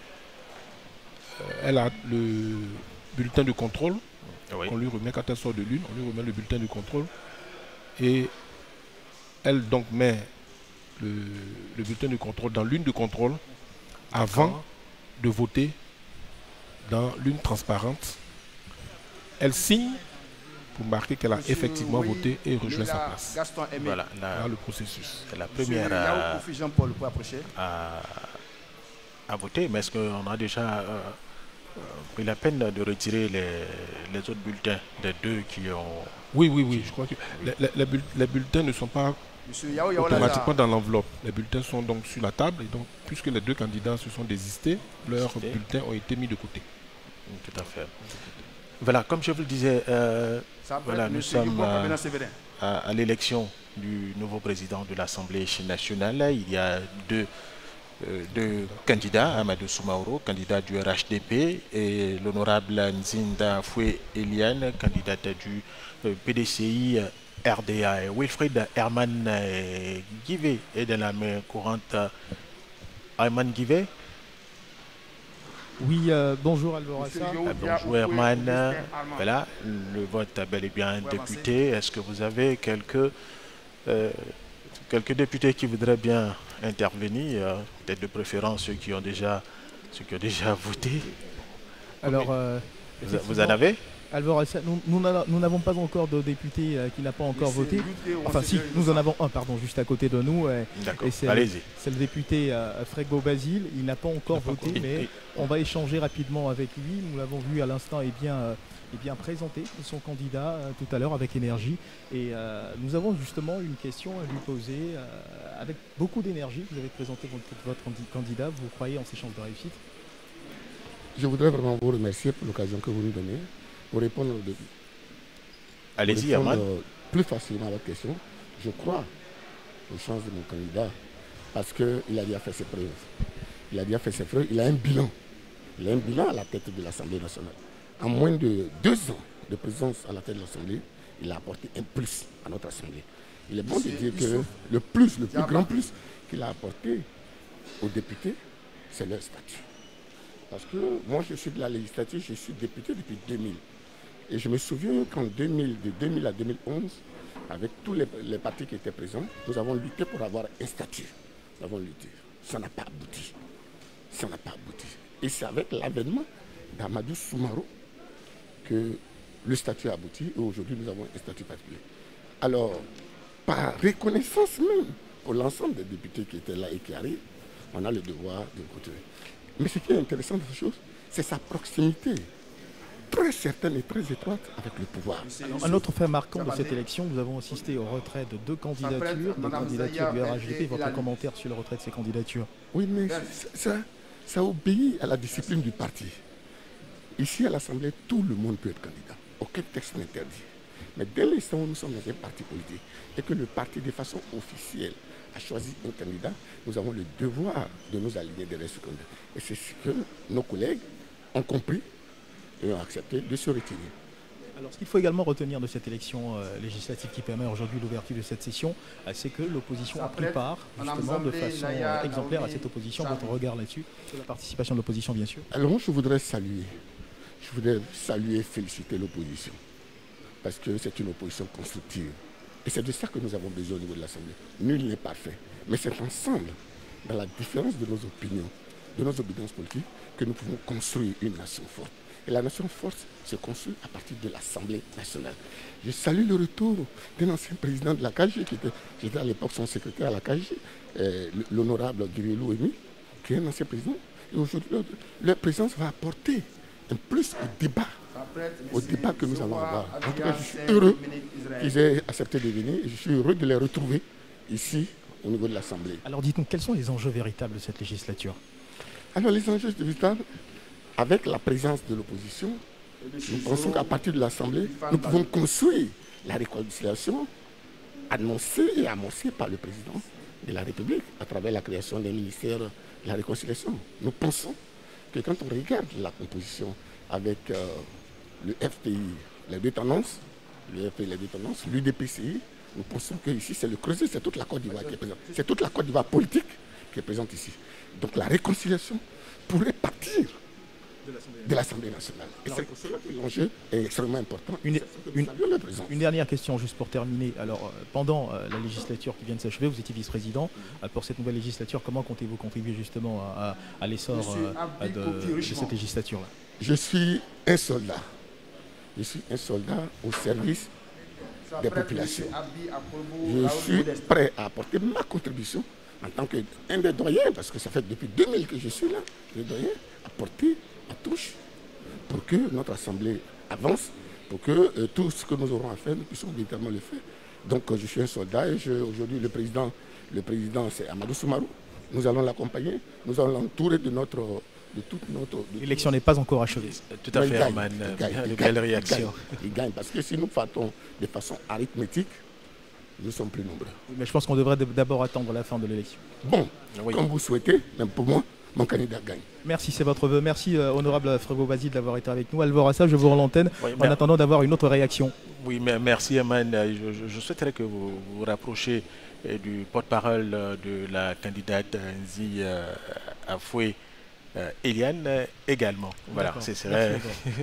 elle a le bulletin de contrôle. Oui. On lui remet, quand elle sort de l'une, on lui remet le bulletin de contrôle. Et elle donc met le bulletin de contrôle dans l'une de contrôle avant de voter dans l'une transparente. Elle signe pour marquer qu'elle a effectivement voté et rejoint sa place. Voilà le processus. C'est la première à voter, mais est-ce qu'on a déjà pris la peine de retirer les autres bulletins des 2 qui ont... Oui, je crois que les bulletins ne sont pas automatiquement dans l'enveloppe. Les bulletins sont donc sur la table et donc puisque les 2 candidats se sont désistés, leurs bulletins ont été mis de côté. Tout à fait. Voilà, comme je vous le disais, voilà, nous sommes à l'élection du nouveau président de l'Assemblée nationale. Il y a deux candidats, Amadou Soumaoro, candidat du RHDP, et l'honorable Nzinda Foué Eliane, candidate du PDCI RDA. Et Wilfried Herman Guivet est dans la main courante. Herman Guivet. Oui, bonjour Alvorassa. Bonjour Herman. Voilà, le vote a bel et bien député. Est-ce que vous avez quelques députés qui voudraient bien intervenir, peut-être de préférence ceux qui ont déjà voté? Alors, vous en avez? Alvorassa, nous n'avons pas encore de député qui n'a pas encore voté. Enfin si, nous en avons un, pardon, juste à côté de nous. D'accord, allez-y. C'est le député Frégo Basile, il n'a pas encore voté, mais on va échanger rapidement avec lui. Nous l'avons vu à l'instant est bien présenté son candidat tout à l'heure avec énergie. Et nous avons justement une question à lui poser avec beaucoup d'énergie. Vous avez présenté votre candidat, vous croyez en ses chances de réussite? Je voudrais vraiment vous remercier pour l'occasion que vous nous donnez. Pour répondre, allez-y, Herman. Plus facilement à votre question, je crois aux chances de mon candidat parce qu'il a déjà fait ses preuves. Il a déjà fait ses preuves, il a un bilan. Il a un bilan à la tête de l'Assemblée nationale. en moins de 2 ans de présence à la tête de l'Assemblée, il a apporté un plus à notre Assemblée. Il est bon de dire que le plus grand plus qu'il a apporté aux députés, c'est leur statut. Parce que moi, je suis de la législature, je suis député depuis 2000. Et je me souviens qu'en 2000, de 2000 à 2011, avec tous les partis qui étaient présents, nous avons lutté pour avoir un statut. Nous avons lutté. Ça n'a pas abouti. Ça n'a pas abouti. Et c'est avec l'avènement d'Amadou Soumarou que le statut a abouti et aujourd'hui nous avons un statut particulier. Alors, par reconnaissance même pour l'ensemble des députés qui étaient là et qui arrivent, on a le devoir de continuer. Mais ce qui est intéressant dans cette chose, c'est sa proximité très certaine et très étroite avec le pouvoir. Alors, un autre fait marquant de cette élection, nous avons assisté au retrait de 2 candidatures, des candidatures du RHDP. Votre commentaire sur le retrait de ces candidatures? Oui, mais ça obéit à la discipline du parti. Ici, à l'Assemblée, tout le monde peut être candidat. Aucun texte n'interdit. Mais dès l'instant où nous sommes dans un parti politique et que le parti, de façon officielle, a choisi un candidat, nous avons le devoir de nous aligner derrière ce candidat. Et c'est ce que nos collègues ont compris et ont accepté de se retirer. Alors, ce qu'il faut également retenir de cette élection législative qui permet aujourd'hui l'ouverture de cette session, c'est que l'opposition a pris part justement de façon exemplaire à cette opposition. Votre regard là-dessus, sur la participation de l'opposition, bien sûr. Alors, je voudrais saluer et féliciter l'opposition, parce que c'est une opposition constructive. Et c'est de ça que nous avons besoin au niveau de l'Assemblée. Nul n'est parfait, mais c'est ensemble, dans la différence de nos opinions, de nos obédiences politiques, que nous pouvons construire une nation forte. Et la nation forte se construit à partir de l'Assemblée nationale. Je salue le retour d'un ancien président de la KG, qui était à l'époque son secrétaire à la KG, l'honorable Guirelou Emi, qui est un ancien président. Et aujourd'hui, leur présence va apporter un plus au débat que nous allons avoir. En tout cas, je suis heureux qu'ils aient accepté de venir et je suis heureux de les retrouver ici, au niveau de l'Assemblée. Alors dites-nous, quels sont les enjeux véritables de cette législature? Alors les enjeux véritables, avec la présence de l'opposition, nous pensons qu'à partir de l'Assemblée, nous pouvons construire la réconciliation annoncée et amorcée par le président de la République à travers la création des ministères de la réconciliation. Nous pensons que quand on regarde la composition avec le FPI, les deux tendances, l'UDPCI, nous pensons que ici c'est le creuset, c'est toute la Côte d'Ivoire qui est présente. C'est toute la Côte d'Ivoire politique qui est présente ici. Donc la réconciliation pourrait partir de l'Assemblée nationale. Et c'est pour cela que l'enjeu est extrêmement important. Une dernière question juste pour terminer. Alors pendant la législature qui vient de s'achever, vous étiez vice-président. Pour cette nouvelle législature, comment comptez-vous contribuer justement à l'essor de cette législature-là? Je suis un soldat. Je suis un soldat au service des populations. Je suis prêt à apporter ma contribution en tant qu'un des doyens, parce que ça fait depuis 2000 que je suis là, le doyen, apporter ma touche pour que notre Assemblée avance, pour que tout ce que nous aurons à faire, nous puissions véritablement le faire. Donc je suis un soldat et aujourd'hui le président c'est Amadou Soumarou. Nous allons l'accompagner, nous allons l'entourer de toute notre... L'élection n'est pas encore achevée. Tout à fait, Herman. Belle réaction. Il gagne, parce que si nous partons de façon arithmétique, nous sommes plus nombreux. Mais je pense qu'on devrait d'abord attendre la fin de l'élection. Bon, comme vous souhaitez, même pour moi, mon candidat gagne. Merci, c'est votre vœu. Merci, honorable Frégo Basile, d'avoir été avec nous. Alvorassa, je vous rends l'antenne en attendant d'avoir une autre réaction. Oui, mais merci, Herman. Je souhaiterais que vous vous rapprochiez du porte-parole de la candidate Nzi Afoué. Eliane également. Voilà, ce serait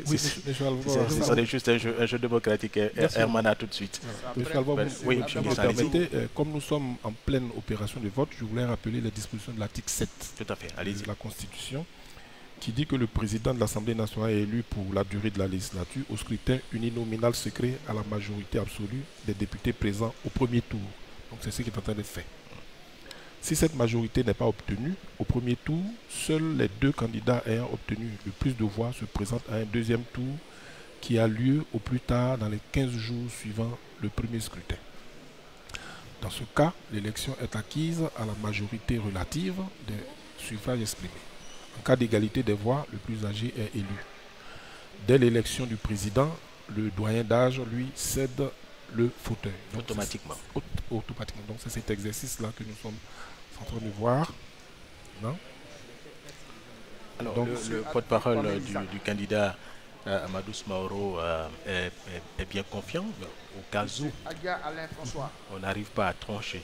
juste un jeu démocratique. Herman, à tout de suite. Monsieur Alvo, oui, si vous me permettez, comme nous sommes en pleine opération de vote, je voulais rappeler les dispositions de l'article 7 de la Constitution qui dit que le président de l'Assemblée nationale est élu pour la durée de la législature au scrutin uninominal secret à la majorité absolue des députés présents au premier tour. Donc c'est ce qui est en train d'être fait. Si cette majorité n'est pas obtenue, au premier tour, seuls les 2 candidats ayant obtenu le plus de voix se présentent à un deuxième tour qui a lieu au plus tard dans les 15 jours suivant le premier scrutin. Dans ce cas, l'élection est acquise à la majorité relative des suffrages exprimés. En cas d'égalité des voix, le plus âgé est élu. Dès l'élection du président, le doyen d'âge lui cède le fauteuil. Automatiquement. Automatiquement. Donc c'est cet exercice-là que nous sommes en train de voir. Non? Alors, donc, le porte-parole du candidat Amadou Smaoro est bien confiant, au cas où on n'arrive pas à trancher.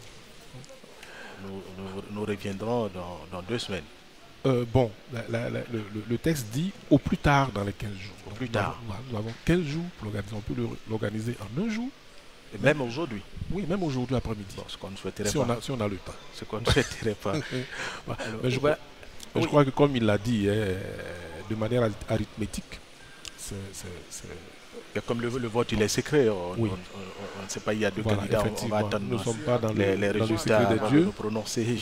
Nous reviendrons dans 2 semaines. Bon, le texte dit au plus tard dans les 15 jours. Au plus tard. Nous avons 15 jours pour l'organiser. On peut l'organiser en 1 jour. Et même aujourd'hui. Oui, même aujourd'hui après-midi. Bon, ce qu'on ne souhaiterait si pas. Si on a le temps. Ce qu'on ne souhaiterait pas. Mais je crois que comme il l'a dit, de manière arithmétique, comme le vote il est secret, on ne sait pas, il y a 2 candidats, on va attendre nous ne sommes pas dans les résultats avant de nous prononcer,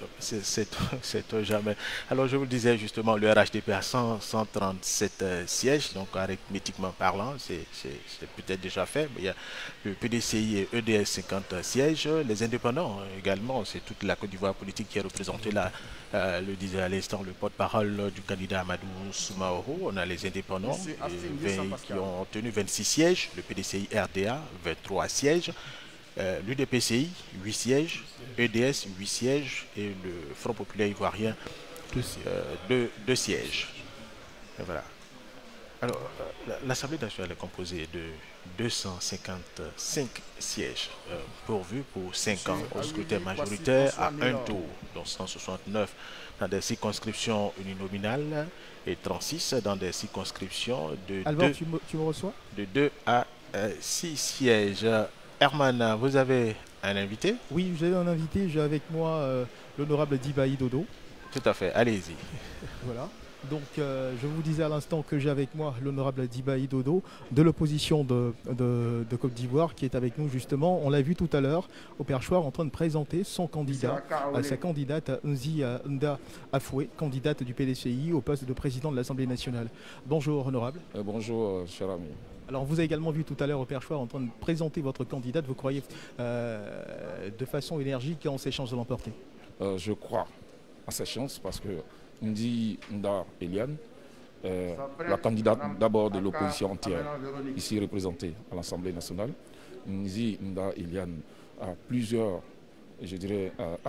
c'est jamais. Alors je vous le disais justement, le RHDP a 137 sièges, donc arithmétiquement parlant, c'est peut-être déjà fait, mais il y a le PDCI et EDS 50 sièges, les indépendants également, c'est toute la Côte d'Ivoire politique qui est représentée là. Le disait à l'instant le porte-parole du candidat Amadou Soumaoro. On a les indépendants qui ont obtenu 26 sièges, le PDCI RDA 23 sièges, l'UDPCI 8 sièges, EDS 8 sièges et le Front populaire ivoirien 2 sièges. Et voilà. Alors, l'Assemblée nationale est composée de 255 sièges pourvus pour 5 ans au scrutin majoritaire à 1 tour, dont 169 dans des circonscriptions uninominales et 36 dans des circonscriptions de, Alban, tu me reçois de 2 à 6 sièges. Herman, vous avez un invité? Oui, j'ai un invité, j'ai avec moi l'honorable Dibaï Dodo. Tout à fait, allez-y. Voilà. Donc, je vous disais à l'instant que j'ai avec moi l'honorable Dibaï Dodo de l'opposition de Côte d'Ivoire qui est avec nous justement. On l'a vu tout à l'heure au perchoir en train de présenter son candidat, sa candidate Nzi Nda Afoué, candidate du PDCI au poste de président de l'Assemblée nationale. Bonjour honorable. Bonjour cher ami. Alors vous avez également vu tout à l'heure au perchoir en train de présenter votre candidate. Vous croyez de façon énergique en ses chances de l'emporter? Je crois à ses chances parce que Nzi Nda Eliane, la candidate d'abord de l'opposition entière, ici représentée à l'Assemblée nationale. Nzi Nda Eliane a plusieurs, je dirais,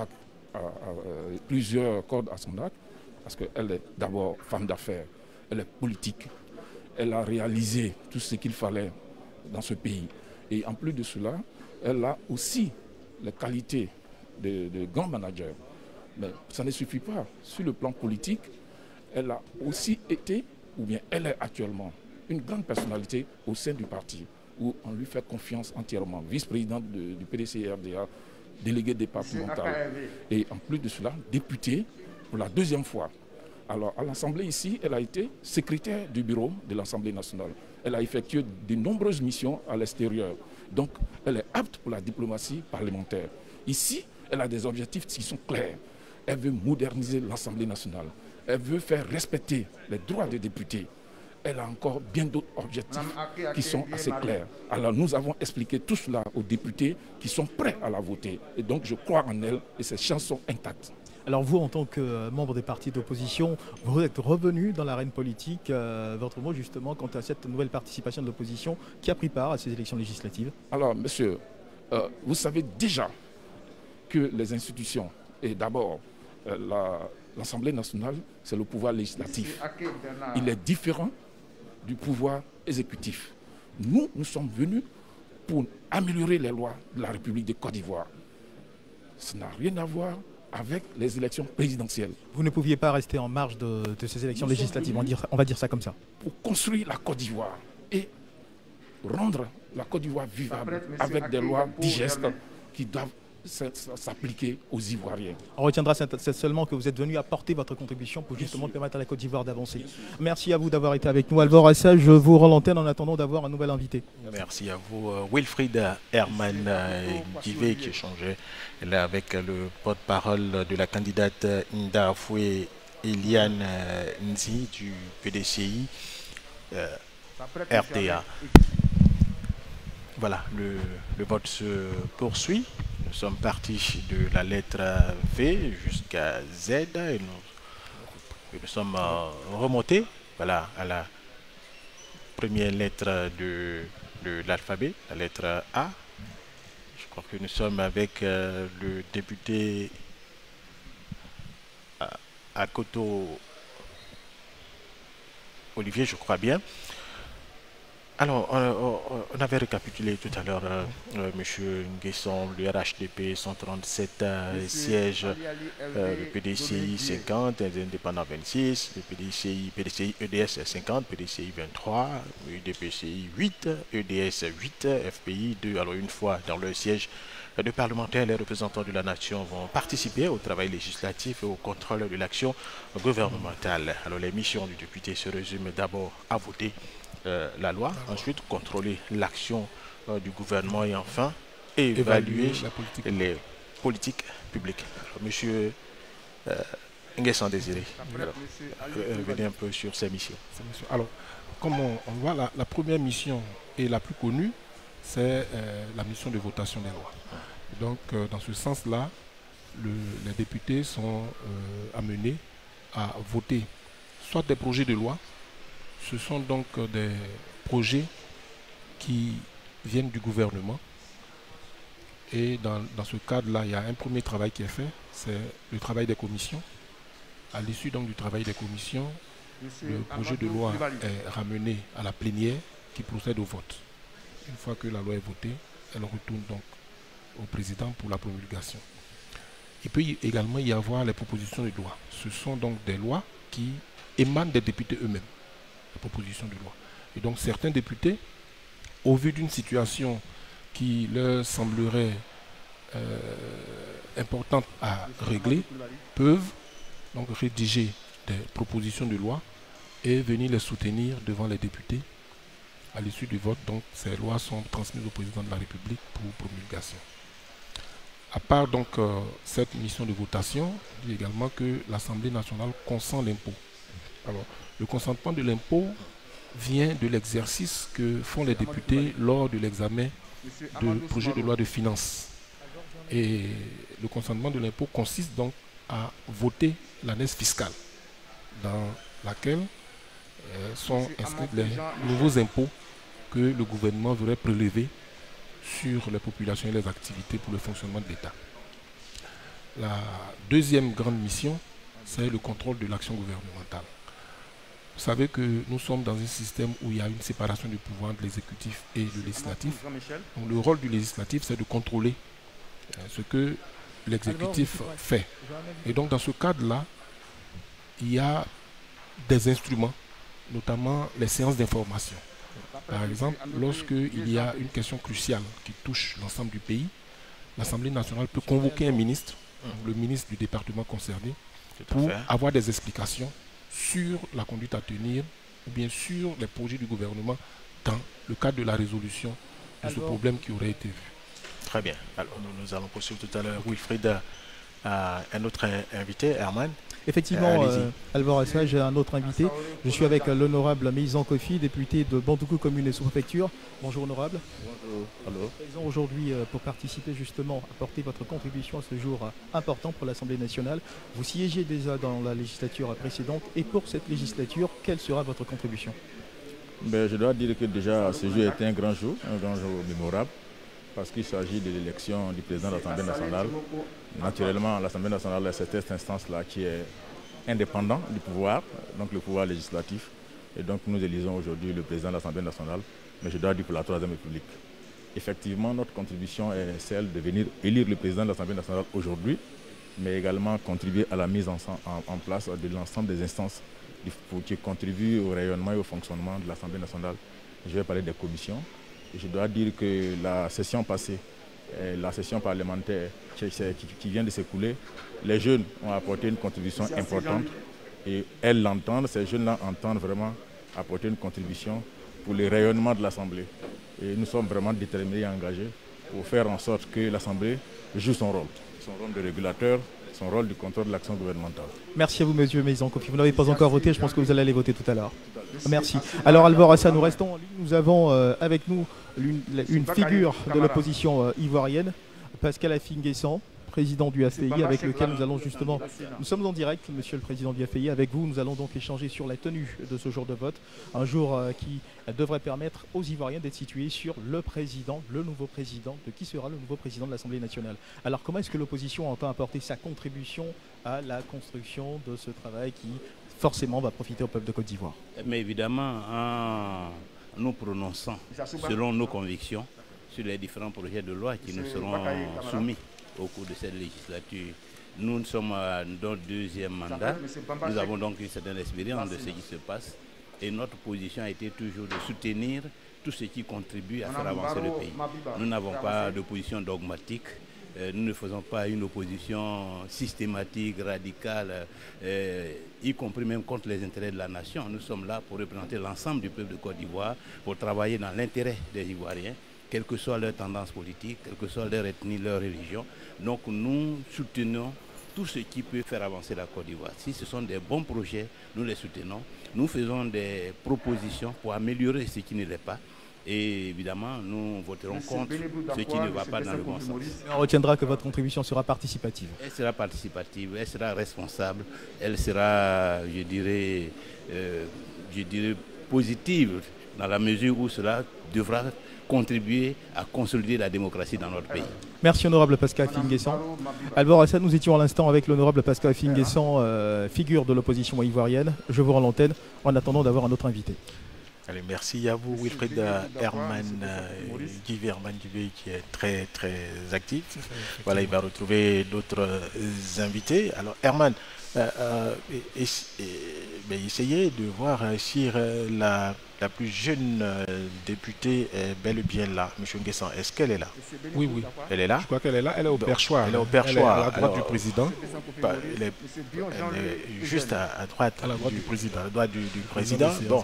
plusieurs cordes à son arc, parce qu'elle est d'abord femme d'affaires, elle est politique, elle a réalisé tout ce qu'il fallait dans ce pays. Et en plus de cela, elle a aussi les qualités de grand manager. Mais ça ne suffit pas. Sur le plan politique, elle a aussi été, ou bien elle est actuellement, une grande personnalité au sein du parti, où on lui fait confiance entièrement. Vice-présidente du PDCI-RDA, déléguée départementale. Et en plus de cela, députée pour la 2e fois. Alors à l'Assemblée ici, elle a été secrétaire du bureau de l'Assemblée nationale. Elle a effectué de nombreuses missions à l'extérieur. Donc elle est apte pour la diplomatie parlementaire. Ici, elle a des objectifs qui sont clairs. Elle veut moderniser l'Assemblée nationale. Elle veut faire respecter les droits des députés. Elle a encore bien d'autres objectifs qui sont assez clairs. Alors nous avons expliqué tout cela aux députés qui sont prêts à la voter. Et donc je crois en elle et ses chances sont intactes. Alors vous, en tant que membre des partis d'opposition, vous êtes revenu dans l'arène politique. Votre mot justement quant à cette nouvelle participation de l'opposition qui a pris part à ces élections législatives? Alors monsieur, vous savez déjà que les institutions, et d'abord l'Assemblée nationale, c'est le pouvoir législatif. Il est différent du pouvoir exécutif. Nous sommes venus pour améliorer les lois de la République de Côte d'Ivoire. Ça n'a rien à voir avec les élections présidentielles. Vous ne pouviez pas rester en marge de ces élections législatives, on va dire ça comme ça. Pour construire la Côte d'Ivoire et rendre la Côte d'Ivoire vivable avec des lois digestes qui doivent s'appliquer aux Ivoiriens. On retiendra seulement que vous êtes venu apporter votre contribution pour justement permettre à la Côte d'Ivoire d'avancer. Merci à vous d'avoir été avec nous. Alvor Assal, je vous rends l'antenne en attendant d'avoir un nouvel invité. Merci à vous. Wilfried Herman Divé qui échangeait là avec le porte-parole de la candidate Nda Afoué Eliane Nzi du PDCI RDA. Voilà, le vote se poursuit. Nous sommes partis de la lettre V jusqu'à Z et nous sommes remontés voilà, à la première lettre de l'alphabet, la lettre A. Je crois que nous sommes avec le député Akoto Olivier, je crois bien. Alors, on avait récapitulé tout à l'heure, M. Nguesson, le RHDP 137 sièges, le PDCI 50, les indépendants 26, le PDCI EDS 50, PDCI 23, UDPCI 8, EDS 8, FPI 2. Alors, une fois dans le siège de parlementaires, les représentants de la nation vont participer au travail législatif et au contrôle de l'action gouvernementale. Alors, les missions du député se résument d'abord à voter la loi, ensuite contrôler l'action du gouvernement et enfin évaluer les politiques publiques. Alors, monsieur Nguesson Désiré, revenez un peu sur ces missions. Alors, comme on voit, la première mission et la plus connue, c'est la mission de votation des lois. Donc, dans ce sens-là, les députés sont amenés à voter soit des projets de loi. Ce sont donc des projets qui viennent du gouvernement. Et dans ce cadre-là, il y a un premier travail qui est fait, c'est le travail des commissions. À l'issue donc du travail des commissions, le projet de loi est ramené à la plénière qui procède au vote. Une fois que la loi est votée, elle retourne donc au président pour la promulgation. Il peut également y avoir les propositions de loi. Ce sont donc des lois qui émanent des députés eux-mêmes. Proposition de loi. Et donc certains députés, au vu d'une situation qui leur semblerait importante à régler, peuvent donc rédiger des propositions de loi et venir les soutenir devant les députés. À l'issue du vote, donc ces lois sont transmises au président de la République pour promulgation. À part donc cette mission de votation, il dit également que l'Assemblée nationale consent l'impôt. Alors, le consentement de l'impôt vient de l'exercice que font les députés lors de l'examen de projet de loi de finances. Et le consentement de l'impôt consiste donc à voter l'année fiscale dans laquelle sont inscrits les nouveaux impôts que le gouvernement voudrait prélever sur les populations et les activités pour le fonctionnement de l'État. La deuxième grande mission, c'est le contrôle de l'action gouvernementale. Vous savez que nous sommes dans un système où il y a une séparation du pouvoir de l'exécutif et du législatif. Donc, le rôle du législatif, c'est de contrôler ce que l'exécutif fait. Et donc dans ce cadre-là, il y a des instruments, notamment les séances d'information. Par exemple, lorsqu'il y a une question cruciale qui touche l'ensemble du pays, l'Assemblée nationale peut convoquer un ministre, le ministre du département concerné, pour avoir des explications sur la conduite à tenir ou bien sur les projets du gouvernement dans le cadre de la résolution de ce problème qui aurait été vu. Très bien. Alors nous allons poursuivre tout à l'heure. Wilfried, un autre invité, Herman. Effectivement, Alvaro Assa, j'ai un autre invité. Je suis avec l'honorable Meizan Kofi, député de Bandoukou commune et sous-préfecture. Bonjour honorable. Bonjour. Présent aujourd'hui pour participer justement, apporter votre contribution à ce jour important pour l'Assemblée nationale. Vous siégez déjà dans la législature précédente et pour cette législature, quelle sera votre contribution? Je dois dire que déjà ce jour était un grand jour mémorable, parce qu'il s'agit de l'élection du président de l'Assemblée nationale. Naturellement, l'Assemblée nationale, c'est cette instance-là qui est indépendante du pouvoir, donc le pouvoir législatif. Et donc nous élisons aujourd'hui le président de l'Assemblée nationale, mais je dois dire pour la Troisième République. Effectivement, notre contribution est celle de venir élire le président de l'Assemblée nationale aujourd'hui, mais également contribuer à la mise en place de l'ensemble des instances qui contribuent au rayonnement et au fonctionnement de l'Assemblée nationale. Je vais parler des commissions. Et je dois dire que la session passée, la session parlementaire qui vient de s'écouler, les jeunes ont apporté une contribution importante et elles l'entendent, ces jeunes-là entendent vraiment apporter une contribution pour le rayonnement de l'Assemblée. Et nous sommes vraiment déterminés et engagés pour faire en sorte que l'Assemblée joue son rôle de régulateur, son rôle du contrôle de l'action gouvernementale. Merci à vous, monsieur Meizan Kofi. Vous n'avez pas encore voté, je pense que vous allez aller voter tout à l'heure. Merci. Alors, Alvaro Assa, nous restons en ligne. Nous avons avec nous une figure de l'opposition ivoirienne, Pascal Affi Nguesson, président du AFPI, avec lequel nous allons justement... Nous sommes en direct, monsieur le président du AFPI, avec vous. Nous allons donc échanger sur la tenue de ce jour de vote. Un jour qui devrait permettre aux Ivoiriens d'être situés sur le président, le nouveau président, de qui sera le nouveau président de l'Assemblée nationale. Alors comment est-ce que l'opposition entend apporter sa contribution à la construction de ce travail qui forcément va profiter au peuple de Côte d'Ivoire. Mais évidemment, en nous prononçant selon nos convictions sur les différents projets de loi qui nous seront soumis au cours de cette législature. Nous sommes à notre deuxième mandat. Nous avons donc une certaine expérience de ce qui se passe. Et notre position a été toujours de soutenir tout ce qui contribue à faire avancer le pays. Nous n'avons pas de position dogmatique. Nous ne faisons pas une opposition systématique, radicale, y compris même contre les intérêts de la nation. Nous sommes là pour représenter l'ensemble du peuple de Côte d'Ivoire, pour travailler dans l'intérêt des Ivoiriens, quelle que soit leur tendance politique, quelle que soit leur ethnie, leur religion. Donc nous soutenons tout ce qui peut faire avancer la Côte d'Ivoire. Si ce sont des bons projets, nous les soutenons. Nous faisons des propositions pour améliorer ce qui ne l'est pas. Et évidemment, nous voterons contre ce qui ne va pas dans le bon sens. On retiendra que votre contribution sera participative. Elle sera participative, elle sera responsable, elle sera, je dirais, positive dans la mesure où cela devra contribuer à consolider la démocratie dans notre pays. Merci honorable Pascal Affi-N'Guessan. Alvor Hassan, nous étions à l'instant avec l'honorable Pascal Affi-N'Guessan, figure de l'opposition ivoirienne. Je vous rends l'antenne en attendant d'avoir un autre invité. Allez, merci à vous Wilfried Herman Guivé, qui est très actif. Voilà, il va retrouver d'autres invités. Alors Herman, essayez de voir si la plus jeune députée est bel et bien là. M. N'Guessan, est-ce qu'elle est là? Oui. Elle est là? Je crois qu'elle est là. Elle est au perchoir. Elle est au perchoir. Elle est à la droite du président. Elle est juste à droite du président. À la droite du président. Bon.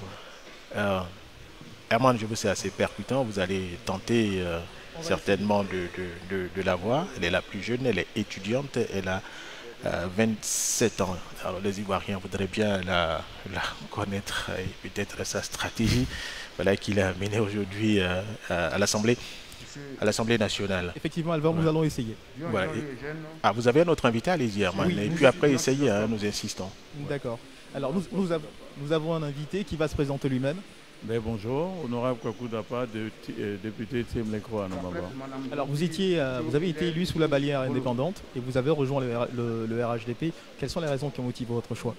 Herman, je veux, c'est assez percutant. Vous allez tenter certainement de la voir. Elle est la plus jeune, elle est étudiante, elle a 27 ans. Alors les Ivoiriens voudraient bien la connaître et peut-être sa stratégie, voilà, qu'il a menée aujourd'hui à l'Assemblée nationale. Effectivement, Alvor, nous allons essayer. Voilà. Vous avez un autre invité, allez-y Herman. Et puis après, essayez, nous insistons. D'accord. Alors nous avons un invité qui va se présenter lui-même. Bonjour, honorable Kwaku Dapa, député Tiem-Lekro à Nomaba. Alors vous avez été élu sous la bannière indépendante et vous avez rejoint le RHDP. Quelles sont les raisons qui ont motivé votre choix?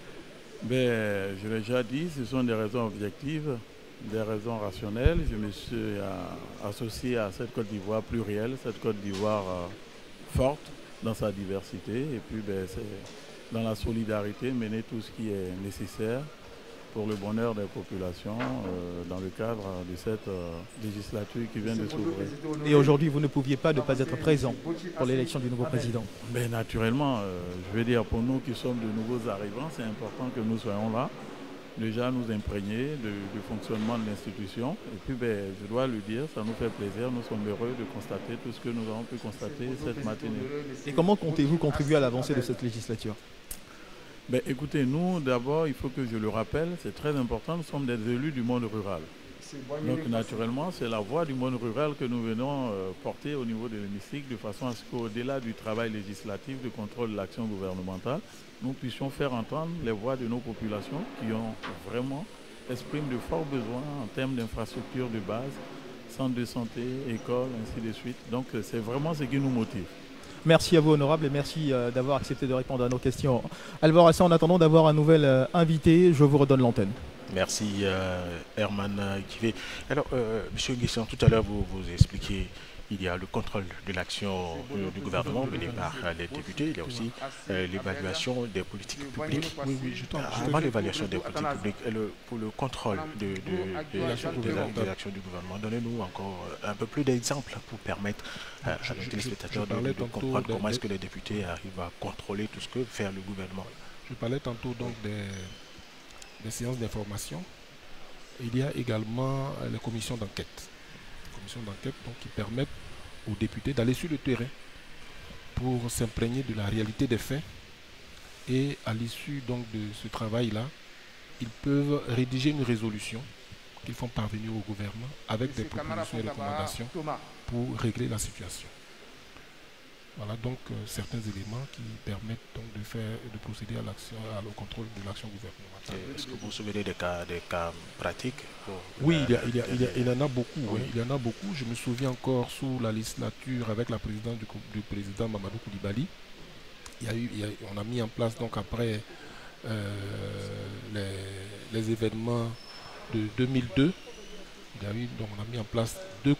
Je l'ai déjà dit, ce sont des raisons objectives, des raisons rationnelles. Je me suis associé à cette Côte d'Ivoire plurielle, cette Côte d'Ivoire forte dans sa diversité. Et puis c'est dans la solidarité, mener tout ce qui est nécessaire pour le bonheur des populations dans le cadre de cette législature qui vient de s'ouvrir. Et aujourd'hui, vous ne pouviez pas ne pas être présent pour l'élection du nouveau président? Naturellement, je veux dire, pour nous qui sommes de nouveaux arrivants, c'est important que nous soyons là, déjà nous imprégner du fonctionnement de l'institution. Et puis, je dois le dire, ça nous fait plaisir, nous sommes heureux de constater tout ce que nous avons pu constater cette matinée. Et comment comptez-vous contribuer à l'avancée de cette législature? Écoutez, nous, d'abord, il faut que je le rappelle, c'est très important, nous sommes des élus du monde rural. Donc, naturellement, c'est la voix du monde rural que nous venons porter au niveau de l'hémicycle, de façon à ce qu'au-delà du travail législatif de contrôle de l'action gouvernementale, nous puissions faire entendre les voix de nos populations qui expriment de forts besoins en termes d'infrastructures de base, centres de santé, écoles, ainsi de suite. Donc, c'est vraiment ce qui nous motive. Merci à vous, honorable, et merci d'avoir accepté de répondre à nos questions. Alvor Hassan, en attendant d'avoir un nouvel invité, je vous redonne l'antenne. Merci Herman Guivé. Alors, M. N'Guessan, tout à l'heure, vous expliquez il y a le contrôle de l'action du gouvernement mené par les députés. Il y a aussi l'évaluation des politiques publiques. Avant l'évaluation des politiques publiques, pour le contrôle de l'action du gouvernement, donnez-nous encore un peu plus d'exemples pour permettre à nos téléspectateurs de comprendre comment est-ce que les députés arrivent à contrôler tout ce que fait le gouvernement. Je parlais tantôt donc des séances d'information. Il y a également les commissions d'enquête. Qui permettent aux députés d'aller sur le terrain pour s'imprégner de la réalité des faits, et à l'issue donc de ce travail-là, ils peuvent rédiger une résolution qu'ils font parvenir au gouvernement avec des propositions et recommandations pour régler la situation. Voilà donc certains éléments qui permettent donc de procéder au contrôle de l'action gouvernementale. Est-ce que vous vous souvenez des cas pratiques? Oui, il y en a beaucoup. Oui. Il y en a beaucoup. Je me souviens encore sous la législature avec la présidence du président Mamadou Koulibaly. On a mis en place donc après les événements de 2002. Donc on a mis en place deux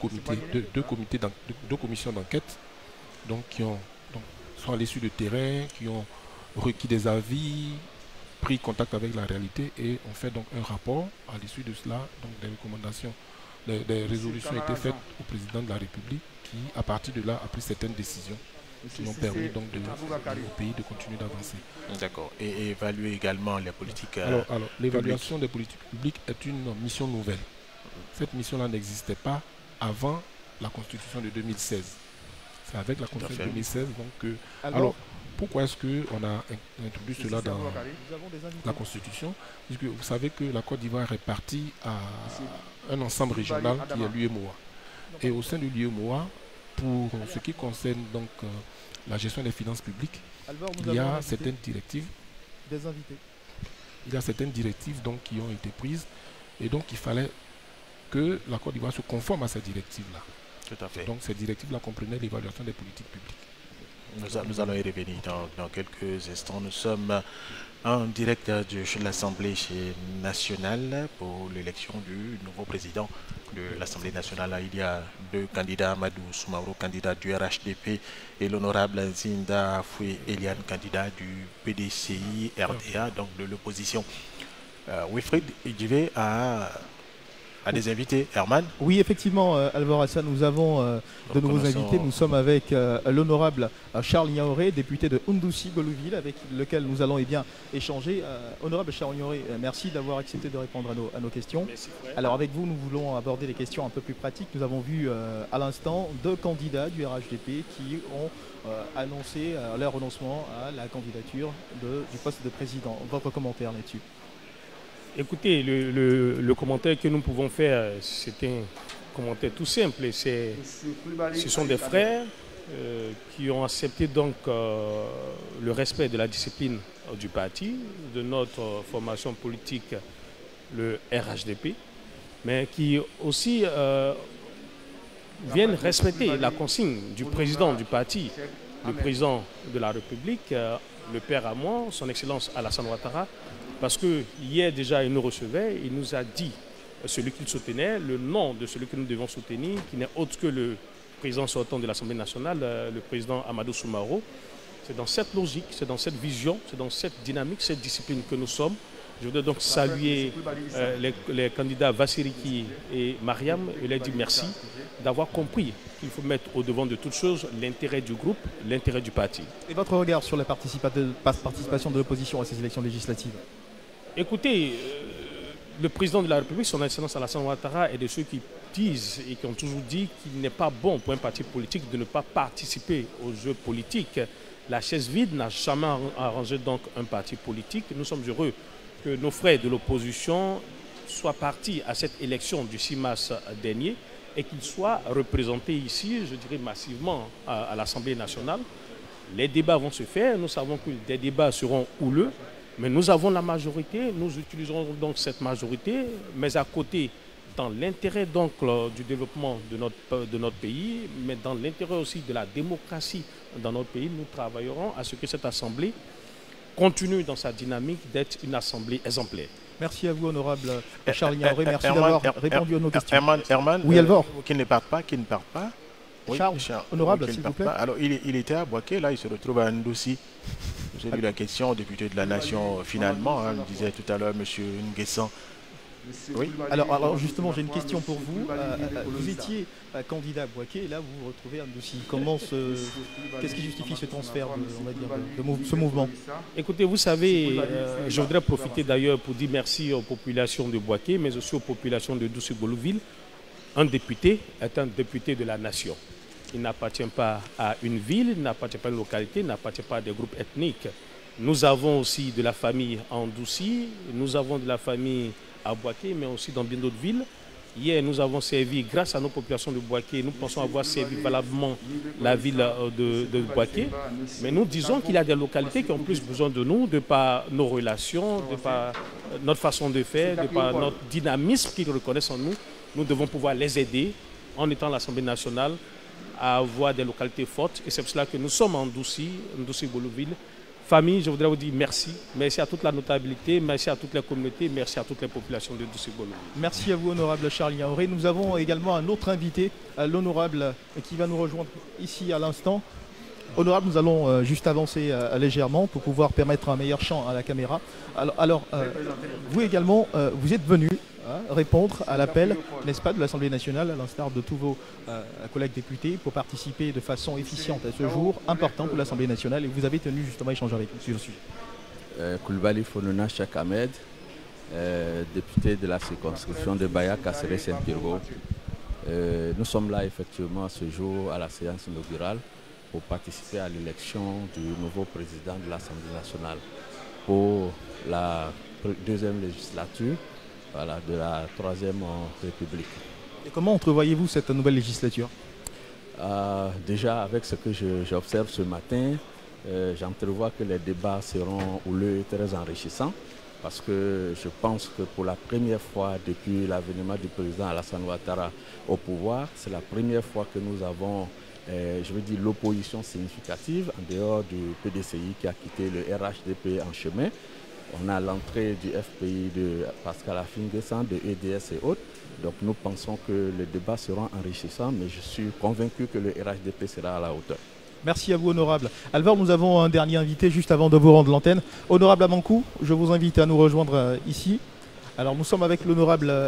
commissions d'enquête qui sont allés sur le terrain, qui ont requis des avis, pris contact avec la réalité et on fait donc un rapport. À l'issue de cela, donc des recommandations, des résolutions ont été faites au président de la République qui, à partir de là, a pris certaines décisions qui ont permis donc au pays de continuer d'avancer. D'accord. Et évaluer également les politiques Alors l'évaluation des politiques publiques est une mission nouvelle. Cette mission-là n'existait pas avant la Constitution de 2016. C'est avec la Constitution de 2016 donc alors pourquoi est-ce qu'on a introduit cela dans la Constitution? Puisque vous savez que la Côte d'Ivoire est partie à un ensemble régional qui est l'UEMOA. Et au sein de l'UEMOA, pour ce qui concerne donc la gestion des finances publiques, il y a certaines directives. Il y a certaines directives donc, qui ont été prises et donc il fallait que la Côte d'Ivoire se conforme à ces directives-là. Tout à fait. Donc ces directives-là comprenaient l'évaluation des politiques publiques. Nous allons y revenir dans quelques instants. Nous sommes en direct de l'Assemblée nationale pour l'élection du nouveau président de l'Assemblée nationale. Il y a deux candidats, Amadou Soumaoro, candidat du RHDP, et l'honorable Zinda Foué Eliane, candidat du PDCI RDA, donc de l'opposition. Wilfried Djivé à des invités. Herman? Oui, effectivement, Alvaro Hassan, nous avons de nouveaux invités. Nous sommes avec l'honorable Charles Niaoré, député de Oundoussi-Golouville, avec lequel nous allons échanger. Honorable Charles Niaoré, merci d'avoir accepté de répondre à nos questions. Merci, alors avec vous, nous voulons aborder des questions un peu plus pratiques. Nous avons vu à l'instant deux candidats du RHDP qui ont annoncé leur renoncement à la candidature du poste de président. Votre commentaire là-dessus? Écoutez, le commentaire que nous pouvons faire, c'est un commentaire tout simple. Ce sont des frères qui ont accepté donc le respect de la discipline du parti, de notre formation politique, le RHDP, mais qui aussi viennent respecter la consigne du président du parti, le président de la République, le père Amon, son Excellence Alassane Ouattara, parce que hier déjà il nous recevait, il nous a dit celui qu'il soutenait, le nom de celui que nous devons soutenir, qui n'est autre que le président sortant de l'Assemblée nationale, le président Amadou Soumaoro. C'est dans cette logique, c'est dans cette vision, c'est dans cette dynamique, cette discipline que nous sommes. Je voudrais donc saluer les candidats Vassiriki et Mariam et leur dire merci d'avoir compris qu'il faut mettre au devant de toutes choses l'intérêt du groupe, l'intérêt du parti. Et votre regard sur la participation de l'opposition à ces élections législatives? Écoutez, le président de la République, son Excellence Alassane Ouattara, est de ceux qui disent et qui ont toujours dit qu'il n'est pas bon pour un parti politique de ne pas participer aux jeux politiques. La chaise vide n'a jamais arrangé donc un parti politique. Nous sommes heureux que nos frères de l'opposition soient partis à cette élection du 6 mars dernier et qu'ils soient représentés ici, je dirais massivement, à l'Assemblée nationale. Les débats vont se faire, nous savons que des débats seront houleux, mais nous avons la majorité, nous utiliserons donc cette majorité, mais à côté, dans l'intérêt donc du développement de notre pays, mais dans l'intérêt aussi de la démocratie dans notre pays, nous travaillerons à ce que cette Assemblée continue dans sa dynamique d'être une Assemblée exemplaire. Merci à vous, honorable Charles Niaoré. Merci d'avoir répondu à nos questions. Herman, oui, Alvor. Qui ne part pas. Oui, Charles, honorable, s'il vous plaît. Alors, il était à Boaké, là, il se retrouve à Ndoussi. J'ai vu la question au député de la Nation, finalement, me disait tout à l'heure, M. Nguessan. Oui. Alors justement, j'ai une question pour vous. Vous étiez candidat à Boaké et là, vous vous retrouvez à Ndoussi. Qu'est-ce qui justifie ce transfert, ce mouvement? Écoutez, vous savez, je voudrais profiter d'ailleurs pour dire merci aux populations de Boaké, mais aussi aux populations de Oundoussi-Golouville. Un député est un député de la nation. Il n'appartient pas à une ville, il n'appartient pas à une localité, il n'appartient pas à des groupes ethniques. Nous avons aussi de la famille à Ndoussi, nous avons de la famille à Boaké, mais aussi dans bien d'autres villes. Hier, nous avons servi, grâce à nos populations de Boaké, nous pensons avoir servi valablement la ville de Boaké. Mais nous disons qu'il y a des localités qui ont plus besoin de nous, de par nos relations, de par notre façon de faire, de par notre dynamisme qu'ils reconnaissent en nous. Nous devons pouvoir les aider, en étant l'Assemblée nationale, à avoir des localités fortes. Et c'est pour cela que nous sommes en Ndoussi-Golouville, famille, je voudrais vous dire merci. Merci à toute la notabilité, merci à toutes les communautés, merci à toutes les populations de Dussébolou. Merci à vous, honorable Charles Yaouré. Nous avons également un autre invité, l'honorable, qui va nous rejoindre ici à l'instant. Honorable, nous allons juste avancer légèrement pour pouvoir permettre un meilleur champ à la caméra. Alors vous également, vous êtes venu répondre à l'appel, n'est-ce pas, de l'Assemblée nationale, à l'instar de tous vos collègues députés, pour participer de façon efficiente à ce jour important pour l'Assemblée nationale, et vous avez tenu justement à échanger avec nous sur ce sujet. Koulibaly Fonona Cheikh Ahmed, député de la circonscription de Baya Kasséré Saint-Pirgo. Nous sommes là effectivement ce jour à la séance inaugurale pour participer à l'élection du nouveau président de l'Assemblée nationale pour la deuxième législature, voilà, de la Troisième République. Et comment entrevoyez-vous cette nouvelle législature? Déjà, avec ce que j'observe ce matin, j'entrevois que les débats seront houleux et très enrichissants, parce que je pense que pour la première fois depuis l'avènement du président Alassane Ouattara au pouvoir, c'est la première fois que nous avons, je veux dire, l'opposition significative en dehors du PDCI qui a quitté le RHDP en chemin. On a l'entrée du FPI de Pascal Affi-N'Guessan, de EDS et autres. Donc nous pensons que les débats seront enrichissants, mais je suis convaincu que le RHDP sera à la hauteur. Merci à vous, honorable. Alvaro, nous avons un dernier invité juste avant de vous rendre l'antenne. Honorable Amankou, je vous invite à nous rejoindre ici. Alors nous sommes avec l'honorable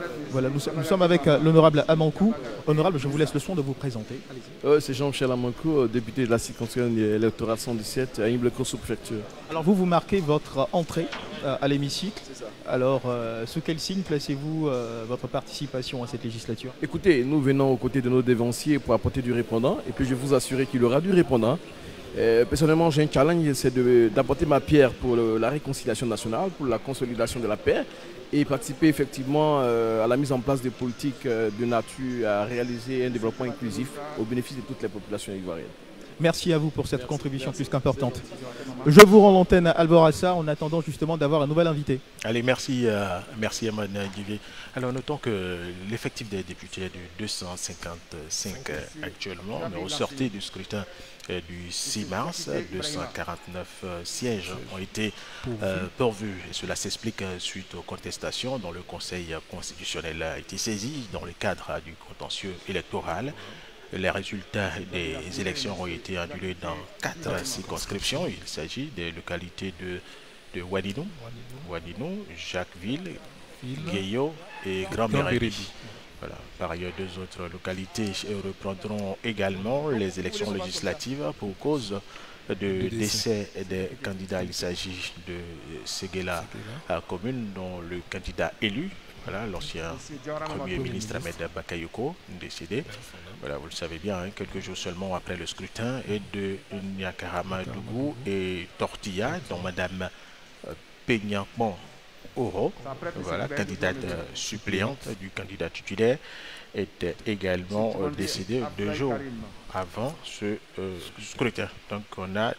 Amankou. Honorable, je vous laisse le soin de vous présenter. C'est Jean-Michel Amankou, député de la circonscription électorale 117 à Imble-Sous-Préfecture. Alors vous marquez votre entrée à l'hémicycle. Alors sous quel signe placez-vous votre participation à cette législature? Écoutez, nous venons aux côtés de nos dévanciers pour apporter du répondant, et puis je vais vous assurer qu'il y aura du répondant. Personnellement, j'ai un challenge, c'est d'apporter ma pierre pour la réconciliation nationale, pour la consolidation de la paix, et participer effectivement à la mise en place de politiques de nature à réaliser un développement inclusif au bénéfice de toutes les populations ivoiriennes. Merci à vous pour cette contribution plus qu'importante. Je vous rends l'antenne à Alborassa en attendant justement d'avoir un nouvel invité. Allez, merci Amad Divier. Alors notons que l'effectif des députés est de 255 actuellement, mais au sortir du scrutin du 6 mars, 249 sièges ont été pourvus. Et cela s'explique suite aux contestations dont le Conseil constitutionnel a été saisi dans le cadre du contentieux électoral. Les résultats des élections ont été annulés dans 4 circonscriptions. Il s'agit des localités de Wadinou, Jacquesville, Guéyo et Grand-Méridi. Voilà. Par ailleurs, 2 autres localités reprendront également les élections législatives pour cause de décès des candidats. Il s'agit de Séguéla commune dont le candidat élu, voilà, l'ancien Premier ministre Ahmed Bakayoko, décédé, voilà, vous le savez bien, hein, quelques jours seulement après le scrutin, et de Niakarama Dougou et Tortilla, dont Madame Peignankman Oro, voilà, candidate suppléante du candidat titulaire, était également décédée 2 jours avant ce scrutin. Donc on a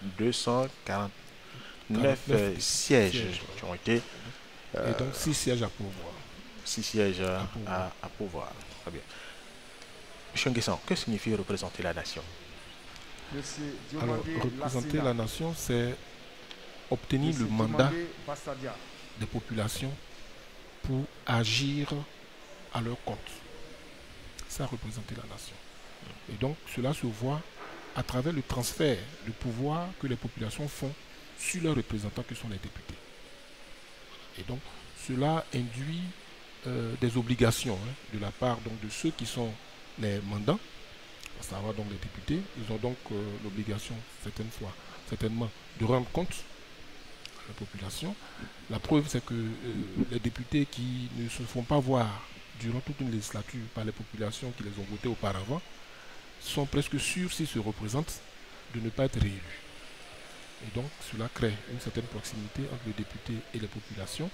249 sièges qui ont été... et donc 6 sièges à pourvoir. 6 sièges à pourvoir. Très bien. M. N'Guessan, que signifie représenter la nation? Alors, représenter la nation, c'est obtenir le mandat des populations pour agir à leur compte. Ça, représenter la nation. Et donc, cela se voit à travers le transfert de pouvoir que les populations font sur leurs représentants que sont les députés. Et donc, cela induit des obligations de la part donc, de ceux qui sont les mandants, à savoir donc les députés. Ils ont donc l'obligation, certainement, de rendre compte à la population. La preuve, c'est que les députés qui ne se font pas voir durant toute une législature par les populations qui les ont votés auparavant sont presque sûrs, s'ils se représentent, de ne pas être réélus. Et donc, cela crée une certaine proximité entre les députés et les populations.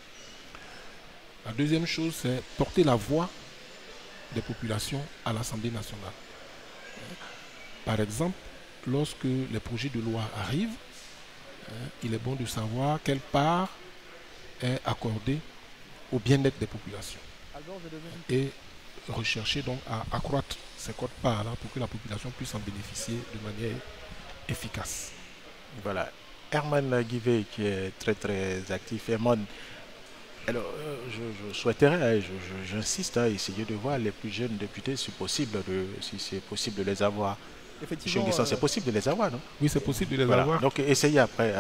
La deuxième chose, c'est porter la voix des populations à l'Assemblée nationale. Par exemple, lorsque les projets de loi arrivent, il est bon de savoir quelle part est accordée au bien-être des populations. Et rechercher donc à accroître ces quotes-parts là pour que la population puisse en bénéficier de manière efficace. Voilà. Herman Guivet qui est très très actif. Herman, alors je souhaiterais, j'insiste à essayer de voir les plus jeunes députés si c'est possible de les avoir. Effectivement, c'est possible de les avoir, non? Oui, c'est possible de les avoir. Donc essayez après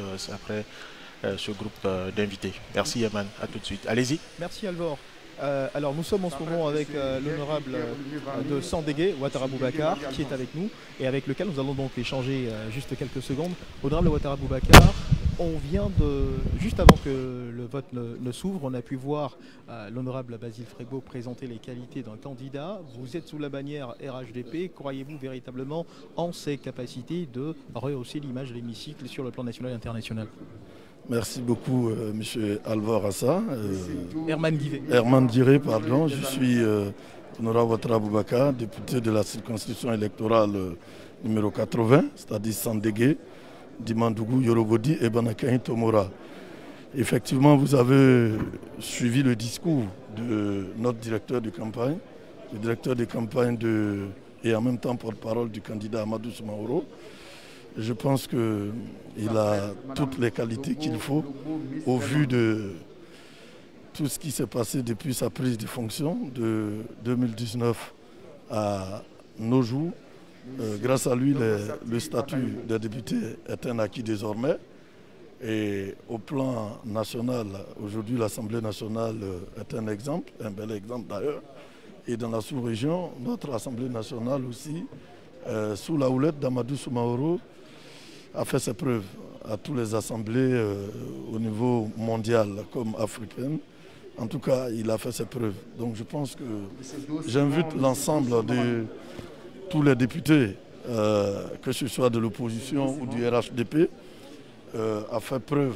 ce groupe d'invités. Merci Herman, à tout de suite. Allez-y. Merci Alvor. Alors nous sommes en ce moment avec l'honorable de Sandégué, Ouattara Boubacar, qui est avec nous et avec lequel nous allons donc échanger juste quelques secondes. Honorable Ouattara Boubacar, on vient juste avant que le vote ne s'ouvre, on a pu voir l'honorable Basile Fregbo présenter les qualités d'un candidat. Vous êtes sous la bannière RHDP. Croyez-vous véritablement en ses capacités de rehausser l'image de l'hémicycle sur le plan national et international? Merci beaucoup, M. Alvor Assa. Herman Guivet. Herman Guivet, pardon. Je suis honorable Ouattara Boubacar, député de la circonscription électorale numéro 80, c'est-à-dire Sandégué, Dimandougou, Yorobodi et Banakaï Tomora. Effectivement, vous avez suivi le discours de notre directeur de campagne, le directeur de campagne et en même temps porte-parole du candidat Amadou Soumaoro. Je pense qu'il a toutes les qualités qu'il faut au vu de tout ce qui s'est passé depuis sa prise de fonction de 2019 à nos jours. Grâce à lui, le statut de député est un acquis désormais. Et au plan national, aujourd'hui, l'Assemblée nationale est un exemple, un bel exemple d'ailleurs. Et dans la sous-région, notre Assemblée nationale aussi, sous la houlette d'Amadou Soumaoro, a fait ses preuves à toutes les assemblées au niveau mondial comme africain. En tout cas, il a fait ses preuves. Donc je pense que j'invite l'ensemble de tous les députés, que ce soit de l'opposition ou du RHDP, à faire preuve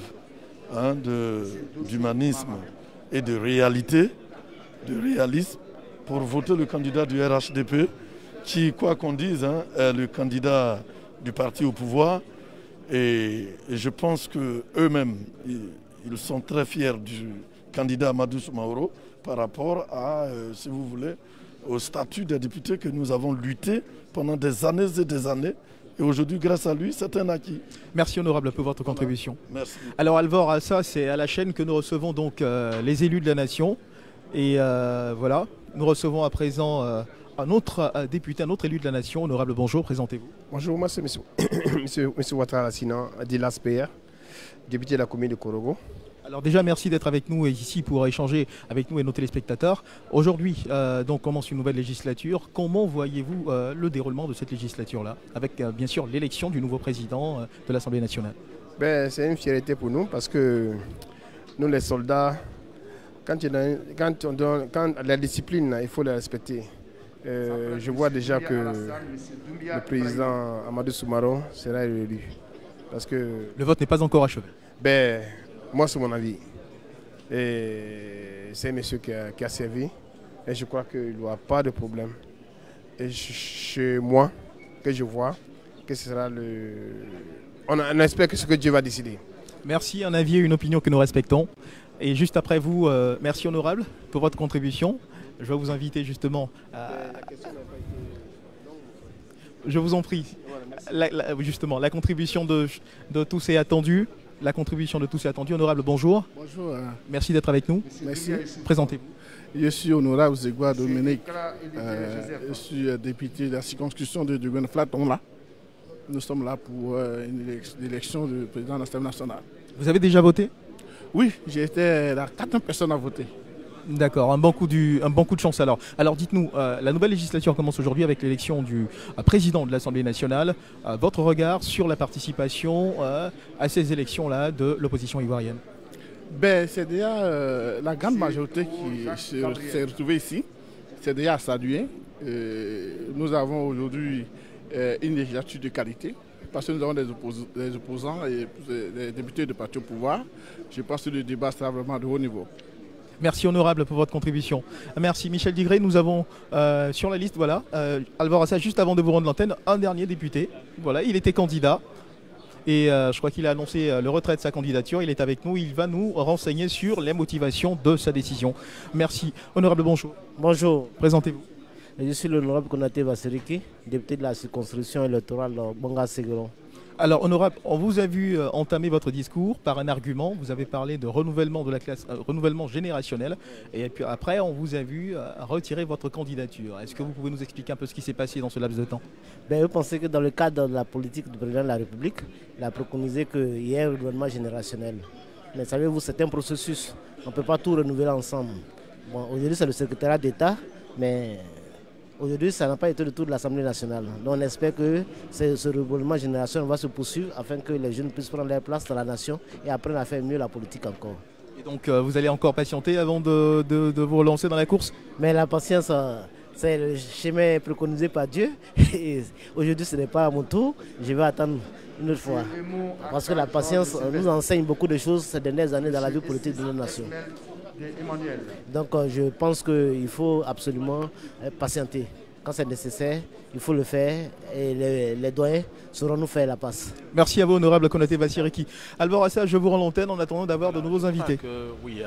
d'humanisme et de réalité, de réalisme, pour voter le candidat du RHDP, qui, quoi qu'on dise, est le candidat du parti au pouvoir. Et je pense qu'eux-mêmes, ils sont très fiers du candidat Amadou Soumaoro par rapport à, si vous voulez, au statut des députés que nous avons lutté pendant des années et des années. Et aujourd'hui, grâce à lui, c'est un acquis. Merci honorable pour votre contribution. Merci. Alors Alvor, à ça, c'est à la chaîne que nous recevons donc les élus de la nation. Et voilà, nous recevons à présent un autre député, un autre élu de la nation. Honorable, bonjour, présentez-vous. Bonjour, moi c'est M. Ouattara Assina, d'Ilas PR, député de la commune de Korogo. Alors déjà, merci d'être avec nous ici pour échanger avec nous et nos téléspectateurs. Aujourd'hui, donc commence une nouvelle législature. Comment voyez-vous le déroulement de cette législature-là, avec bien sûr l'élection du nouveau président de l'Assemblée nationale? C'est une fierté pour nous parce que nous, les soldats, quand la discipline, il faut la respecter. Je vois déjà que le président Amadou Soumaoro sera élu. Parce que le vote n'est pas encore achevé. Moi, c'est mon avis. C'est un monsieur qui a servi. Et je crois qu'il n'y aura pas de problème. Et chez moi, que je vois, que ce sera on espère que ce que Dieu va décider. Merci, un avis et une opinion que nous respectons. Et juste après vous, merci honorable pour votre contribution. Je vais vous inviter justement à... Je vous en prie. Justement, la contribution de tous est attendue. La contribution de tous est attendue. Honorable, bonjour. Bonjour. Merci d'être avec nous. Merci. Présentez-vous. Je suis honorable Zegwa Dominique. Je suis député de la circonscription de Gwenflat-Onla. Nous sommes là pour une élection du président de l'Assemblée nationale. Vous avez déjà voté? Oui, j'ai été la 4e personne à voter. D'accord, un bon coup de chance alors. Alors dites-nous, la nouvelle législature commence aujourd'hui avec l'élection du président de l'Assemblée nationale. Votre regard sur la participation à ces élections-là de l'opposition ivoirienne? C'est déjà la grande majorité qui s'est retrouvée ici. C'est déjà à saluer. Nous avons aujourd'hui une législature de qualité parce que nous avons des opposants et des députés de parti au pouvoir. Je pense que le débat sera vraiment de haut niveau. Merci honorable pour votre contribution. Merci Michel Digré. Nous avons sur la liste, voilà, Alvor Assa, juste avant de vous rendre l'antenne, un dernier député. Voilà, il était candidat et je crois qu'il a annoncé le retrait de sa candidature. Il est avec nous, il va nous renseigner sur les motivations de sa décision. Merci. Honorable, bonjour. Bonjour. Présentez-vous. Je suis l'honorable Konaté Bassiriki, député de la circonscription électorale Bonga-Séguéron. Alors, honorable, on vous a vu entamer votre discours par un argument. Vous avez parlé de renouvellement de la classe, renouvellement générationnel. Et puis après, on vous a vu retirer votre candidature. Est-ce que vous pouvez nous expliquer un peu ce qui s'est passé dans ce laps de temps? Vous pensez que dans le cadre de la politique du président de la République, il a préconisé qu'il y ait un renouvellement générationnel. Mais savez-vous, c'est un processus. On ne peut pas tout renouveler ensemble. Bon, aujourd'hui, c'est le secrétariat d'État, mais aujourd'hui, ça n'a pas été le tour de l'Assemblée nationale. Donc on espère que ce renouvellement générationnel va se poursuivre afin que les jeunes puissent prendre leur place dans la nation et apprendre à faire mieux la politique encore. Et donc vous allez encore patienter avant de vous relancer dans la course? Mais la patience, c'est le chemin préconisé par Dieu. Aujourd'hui, ce n'est pas à mon tour. Je vais attendre une autre fois. Parce que la patience nous enseigne beaucoup de choses ces dernières années dans la vie politique de notre nation. Donc je pense qu'il faut absolument patienter. Quand c'est nécessaire, il faut le faire et les doyens sauront nous faire la passe. Merci à vous, honorable Konaté Bassiriki. Alvaro Assa, je vous rends l'antenne en attendant d'avoir de nouveaux invités. Oui,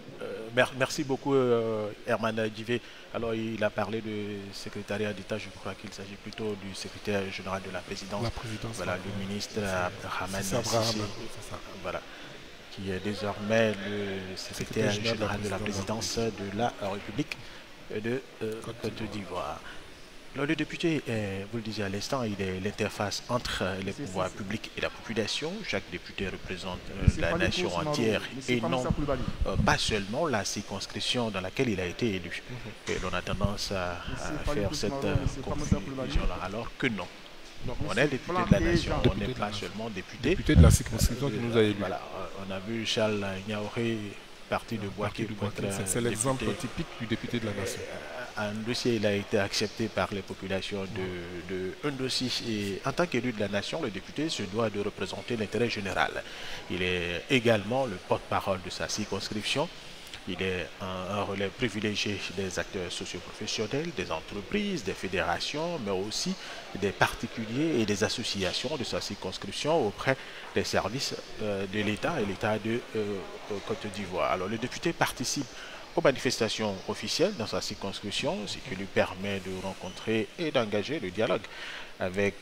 merci beaucoup Herman Divé. Alors il a parlé du secrétariat d'État, je crois qu'il s'agit plutôt du secrétaire général de la présidence. Voilà, le ministre Abdrahmane Cissé, voilà, qui est désormais le secrétaire général de la présidence de la République de Côte d'Ivoire. Alors, le député, vous le disiez à l'instant, il est l'interface entre les pouvoirs publics et la population. Chaque député représente la nation entière et non pas seulement la circonscription dans laquelle il a été élu. Et l'on a tendance à faire cette confusion-là, alors que non. On est député de la nation, on n'est pas seulement député de la circonscription qui nous a élus. Voilà, on a vu Charles Niaouré, parti de Boaké. C'est l'exemple typique du député de la nation. Un dossier, il a été accepté par les populations de un dossier. Et en tant qu'élu de la nation, le député se doit de représenter l'intérêt général. Il est également le porte-parole de sa circonscription. Il est un relais privilégié des acteurs socioprofessionnels, des entreprises, des fédérations, mais aussi des particuliers et des associations de sa circonscription auprès des services de l'État et l'État de Côte d'Ivoire. Alors le député participe aux manifestations officielles dans sa circonscription, ce qui lui permet de rencontrer et d'engager le dialogue avec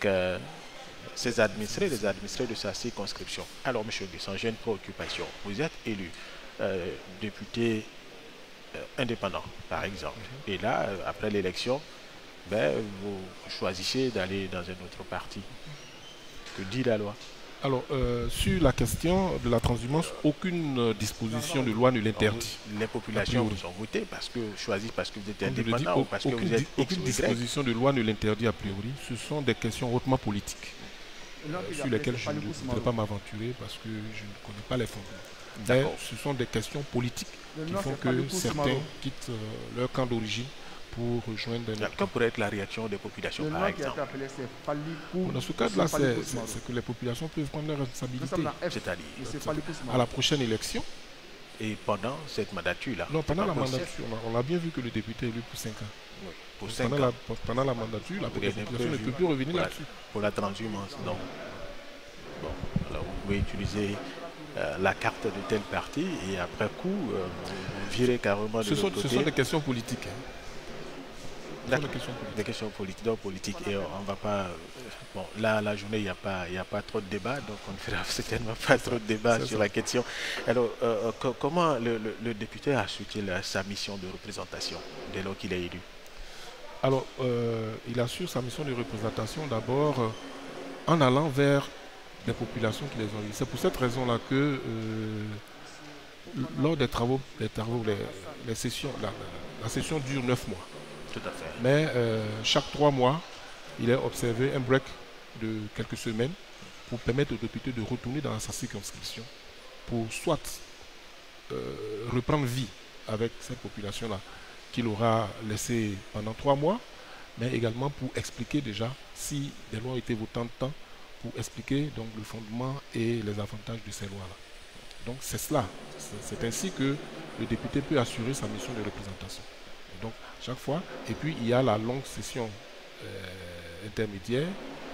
ses administrés, les administrés de sa circonscription. Alors, M. Guisson, j'ai une préoccupation. Vous êtes élu député indépendant, par exemple. Et là, après l'élection, vous choisissez d'aller dans un autre parti. Que dit la loi? Alors, sur la question de la transhumance, aucune disposition de loi ne l'interdit. Les populations vous ont voté parce que vous êtes indépendant ou parce que vous êtes aucune disposition de loi ne l'interdit a priori. Ce sont des questions hautement politiques sur lesquelles je ne voudrais pas m'aventurer parce que je ne connais pas les fondements. Mais ce sont des questions politiques qui font que certains quittent leur camp d'origine pour rejoindre... Quelle pourrait être la réaction des populations, par exemple? Dans ce cas-là, c'est que les populations peuvent prendre leurs responsabilités. C'est-à-dire à la prochaine élection. Et pendant cette mandature-là? Non, pendant la mandature. On a bien vu que le député est élu pour 5 ans. Oui, pour 5 ans. Pendant la mandature, la population ne peut plus revenir là-dessus. Pour la transhumance, non. Bon, alors vous pouvez utiliser la carte de tel parti et après coup, vous virez carrément de l'autre côté. Ce sont des questions politiques. Des questions politiques et on va pas... Bon, là, la journée, il n'y a pas trop de débat, donc on ne fera certainement pas trop de débat sur la question. Alors, comment le député assure-t-il sa mission de représentation dès lors qu'il est élu? Alors, il assure sa mission de représentation d'abord en allant vers les populations qui les ont eues. C'est pour cette raison-là que lors des travaux, les sessions, la session dure 9 mois. Tout à fait. Mais chaque 3 mois, il est observé un break de quelques semaines pour permettre au député de retourner dans sa circonscription pour soit reprendre vie avec cette population-là qu'il aura laissée pendant 3 mois, mais également pour expliquer déjà si des lois ont été votées en temps, pour expliquer donc le fondement et les avantages de ces lois-là. Donc c'est cela. C'est ainsi que le député peut assurer sa mission de représentation. Et donc chaque fois, et puis il y a la longue session intermédiaire,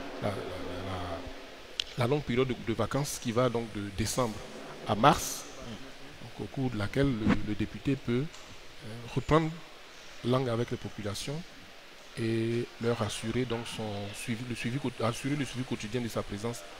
la longue période de vacances qui va donc de décembre à mars, donc au cours de laquelle le député peut reprendre langue avec les populations et leur assurer donc assurer le suivi quotidien de sa présence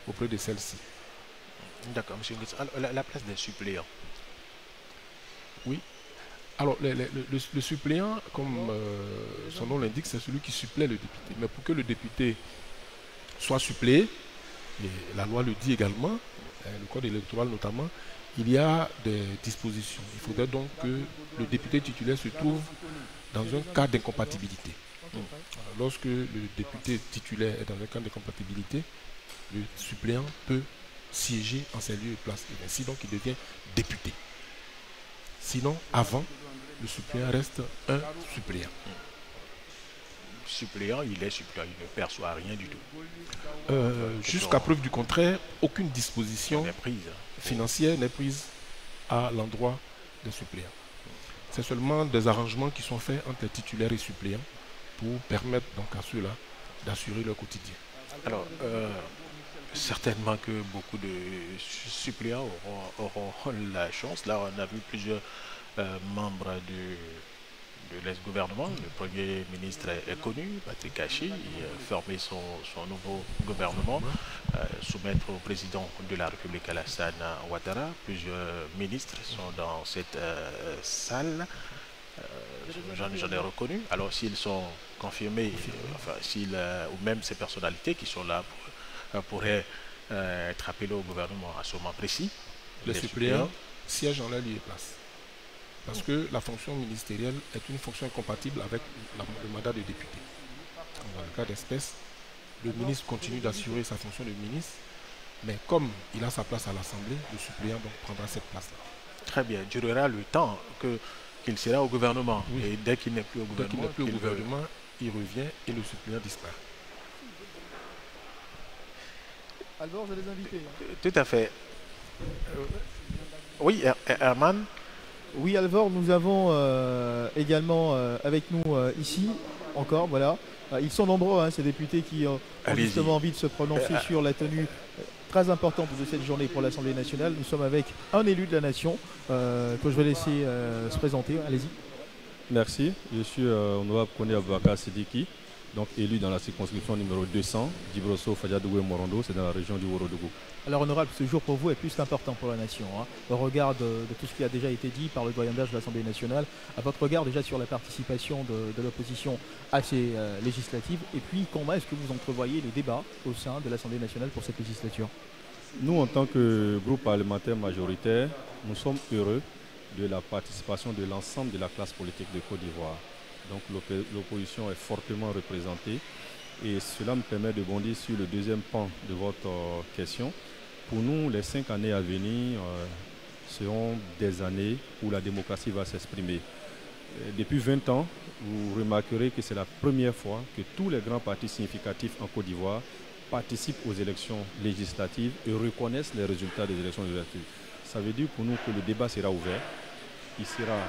auprès de celle-ci. D'accord, M. Nguetz. Alors, la place des suppléants. Oui. Alors, le suppléant, comme son nom l'indique, c'est celui qui supplée le député. Mais pour que le député soit suppléé, et la loi le dit également, le code électoral notamment, il y a des dispositions. Il faudrait donc que le député titulaire se trouve dans un cas d'incompatibilité. Lorsque le député titulaire est dans un cas d'incompatibilité, le suppléant peut siéger en ses lieux et places. Et ainsi donc il devient député. Sinon, avant, le suppléant reste un suppléant. Suppléant, il est suppléant, il ne perçoit rien du tout. Jusqu'à preuve du contraire, aucune disposition financière n'est prise à l'endroit des suppléants. C'est seulement des arrangements qui sont faits entre les titulaires et suppléants pour permettre donc à ceux-là d'assurer leur quotidien. Alors, certainement que beaucoup de suppléants auront la chance. Là, on a vu plusieurs membres de l'ex-gouvernement. Le Premier ministre est connu, Patrick Hachi, il a formé son nouveau gouvernement, soumettre au président de la République Alassane Ouattara. Plusieurs ministres sont dans cette salle. J'en ai reconnu. Alors s'ils sont confirmés, ou même ces personnalités qui sont là pourraient être appelés au gouvernement à ce moment précis. Les suppléants siègent en leur lieu et place. Parce que la fonction ministérielle est une fonction incompatible avec le mandat de député. Dans le cas d'espèce, le ministre continue d'assurer sa fonction de ministre, mais comme il a sa place à l'Assemblée, le suppléant donc prendra cette place-là. Très bien, durera le temps qu'il sera au gouvernement. Oui. Et dès qu'il n'est plus au gouvernement, il revient et le suppléant disparaît. Alvor, je les invite. Tout à fait. Oui, Herman. Oui, Alvor, nous avons également avec nous ici, encore, voilà. Ils sont nombreux, ces députés qui ont justement envie de se prononcer sur la tenue très importante de cette journée pour l'Assemblée nationale. Nous sommes avec un élu de la nation que je vais laisser se présenter. Allez-y. Merci. Je suis honorable Koné Aboubakar Sidiki, donc élu dans la circonscription numéro 200, Djibrosso Fadjadougou et Morondo, c'est dans la région du Ourodougou. Alors honorable, ce jour pour vous est plus important pour la nation, au regard de tout ce qui a déjà été dit par le doyen d'âge de l'Assemblée nationale, à votre regard déjà sur la participation de l'opposition à ces législatives, et puis comment est-ce que vous entrevoyez les débats au sein de l'Assemblée nationale pour cette législature? Nous, en tant que groupe parlementaire majoritaire, nous sommes heureux de la participation de l'ensemble de la classe politique de Côte d'Ivoire. Donc l'opposition est fortement représentée et cela me permet de bondir sur le deuxième pan de votre question. Pour nous, les 5 années à venir seront des années où la démocratie va s'exprimer. Depuis 20 ans, vous remarquerez que c'est la première fois que tous les grands partis significatifs en Côte d'Ivoire participent aux élections législatives et reconnaissent les résultats des élections législatives. Ça veut dire pour nous que le débat sera ouvert. Il sera,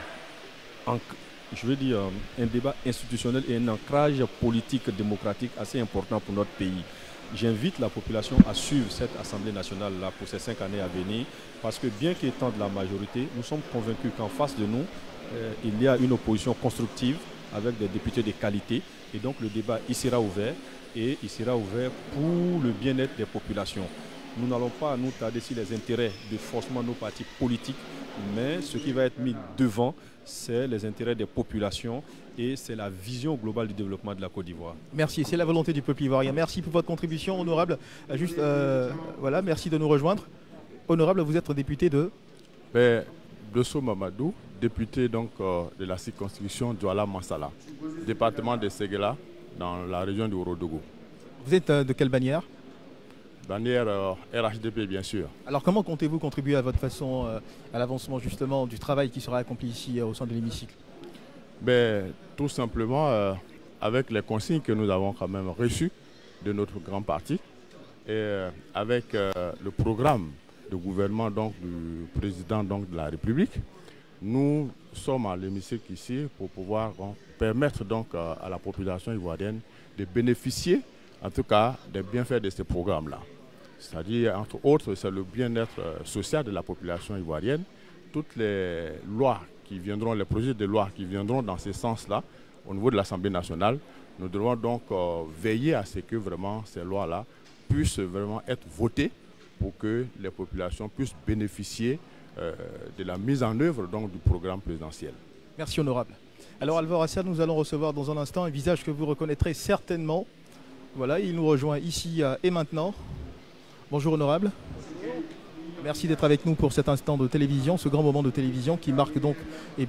un débat institutionnel et un ancrage politique démocratique assez important pour notre pays. J'invite la population à suivre cette Assemblée nationale-là pour ces 5 années à venir, parce que bien qu'étant de la majorité, nous sommes convaincus qu'en face de nous, il y a une opposition constructive avec des députés de qualité. Et donc le débat, il sera ouvert, et il sera ouvert pour le bien-être des populations. Nous n'allons pas nous tarder sur les intérêts de forcément nos partis politiques, mais ce qui va être mis devant, c'est les intérêts des populations et c'est la vision globale du développement de la Côte d'Ivoire. Merci, c'est la volonté du peuple ivoirien. Merci pour votre contribution, honorable. Voilà, merci de nous rejoindre. Honorable, vous êtes député de Dosso Mamadou, député donc, de la circonscription Douala Mansala, département de Séguéla, dans la région du Ourodougou. Vous êtes de quelle bannière? Bannière RHDP, bien sûr. Alors comment comptez-vous contribuer à votre façon à l'avancement justement du travail qui sera accompli ici au sein de l'hémicycle? Tout simplement avec les consignes que nous avons quand même reçues de notre grand parti et avec le programme de gouvernement donc, du président donc, de la République. Nous sommes à l'hémicycle ici pour pouvoir permettre donc, à la population ivoirienne de bénéficier en tout cas des bienfaits de ces programmes-là. C'est-à-dire, entre autres, c'est le bien-être social de la population ivoirienne. Toutes les lois qui viendront, les projets de loi qui viendront dans ce sens-là, au niveau de l'Assemblée nationale, nous devons donc veiller à ce que vraiment ces lois-là puisse vraiment être voté pour que les populations puissent bénéficier de la mise en œuvre donc, du programme présidentiel. Merci honorable. Alors Alvaro Assa, nous allons recevoir dans un instant un visage que vous reconnaîtrez certainement. Voilà, il nous rejoint ici et maintenant. Bonjour honorable. Merci d'être avec nous pour cet instant de télévision, ce grand moment de télévision qui marque donc le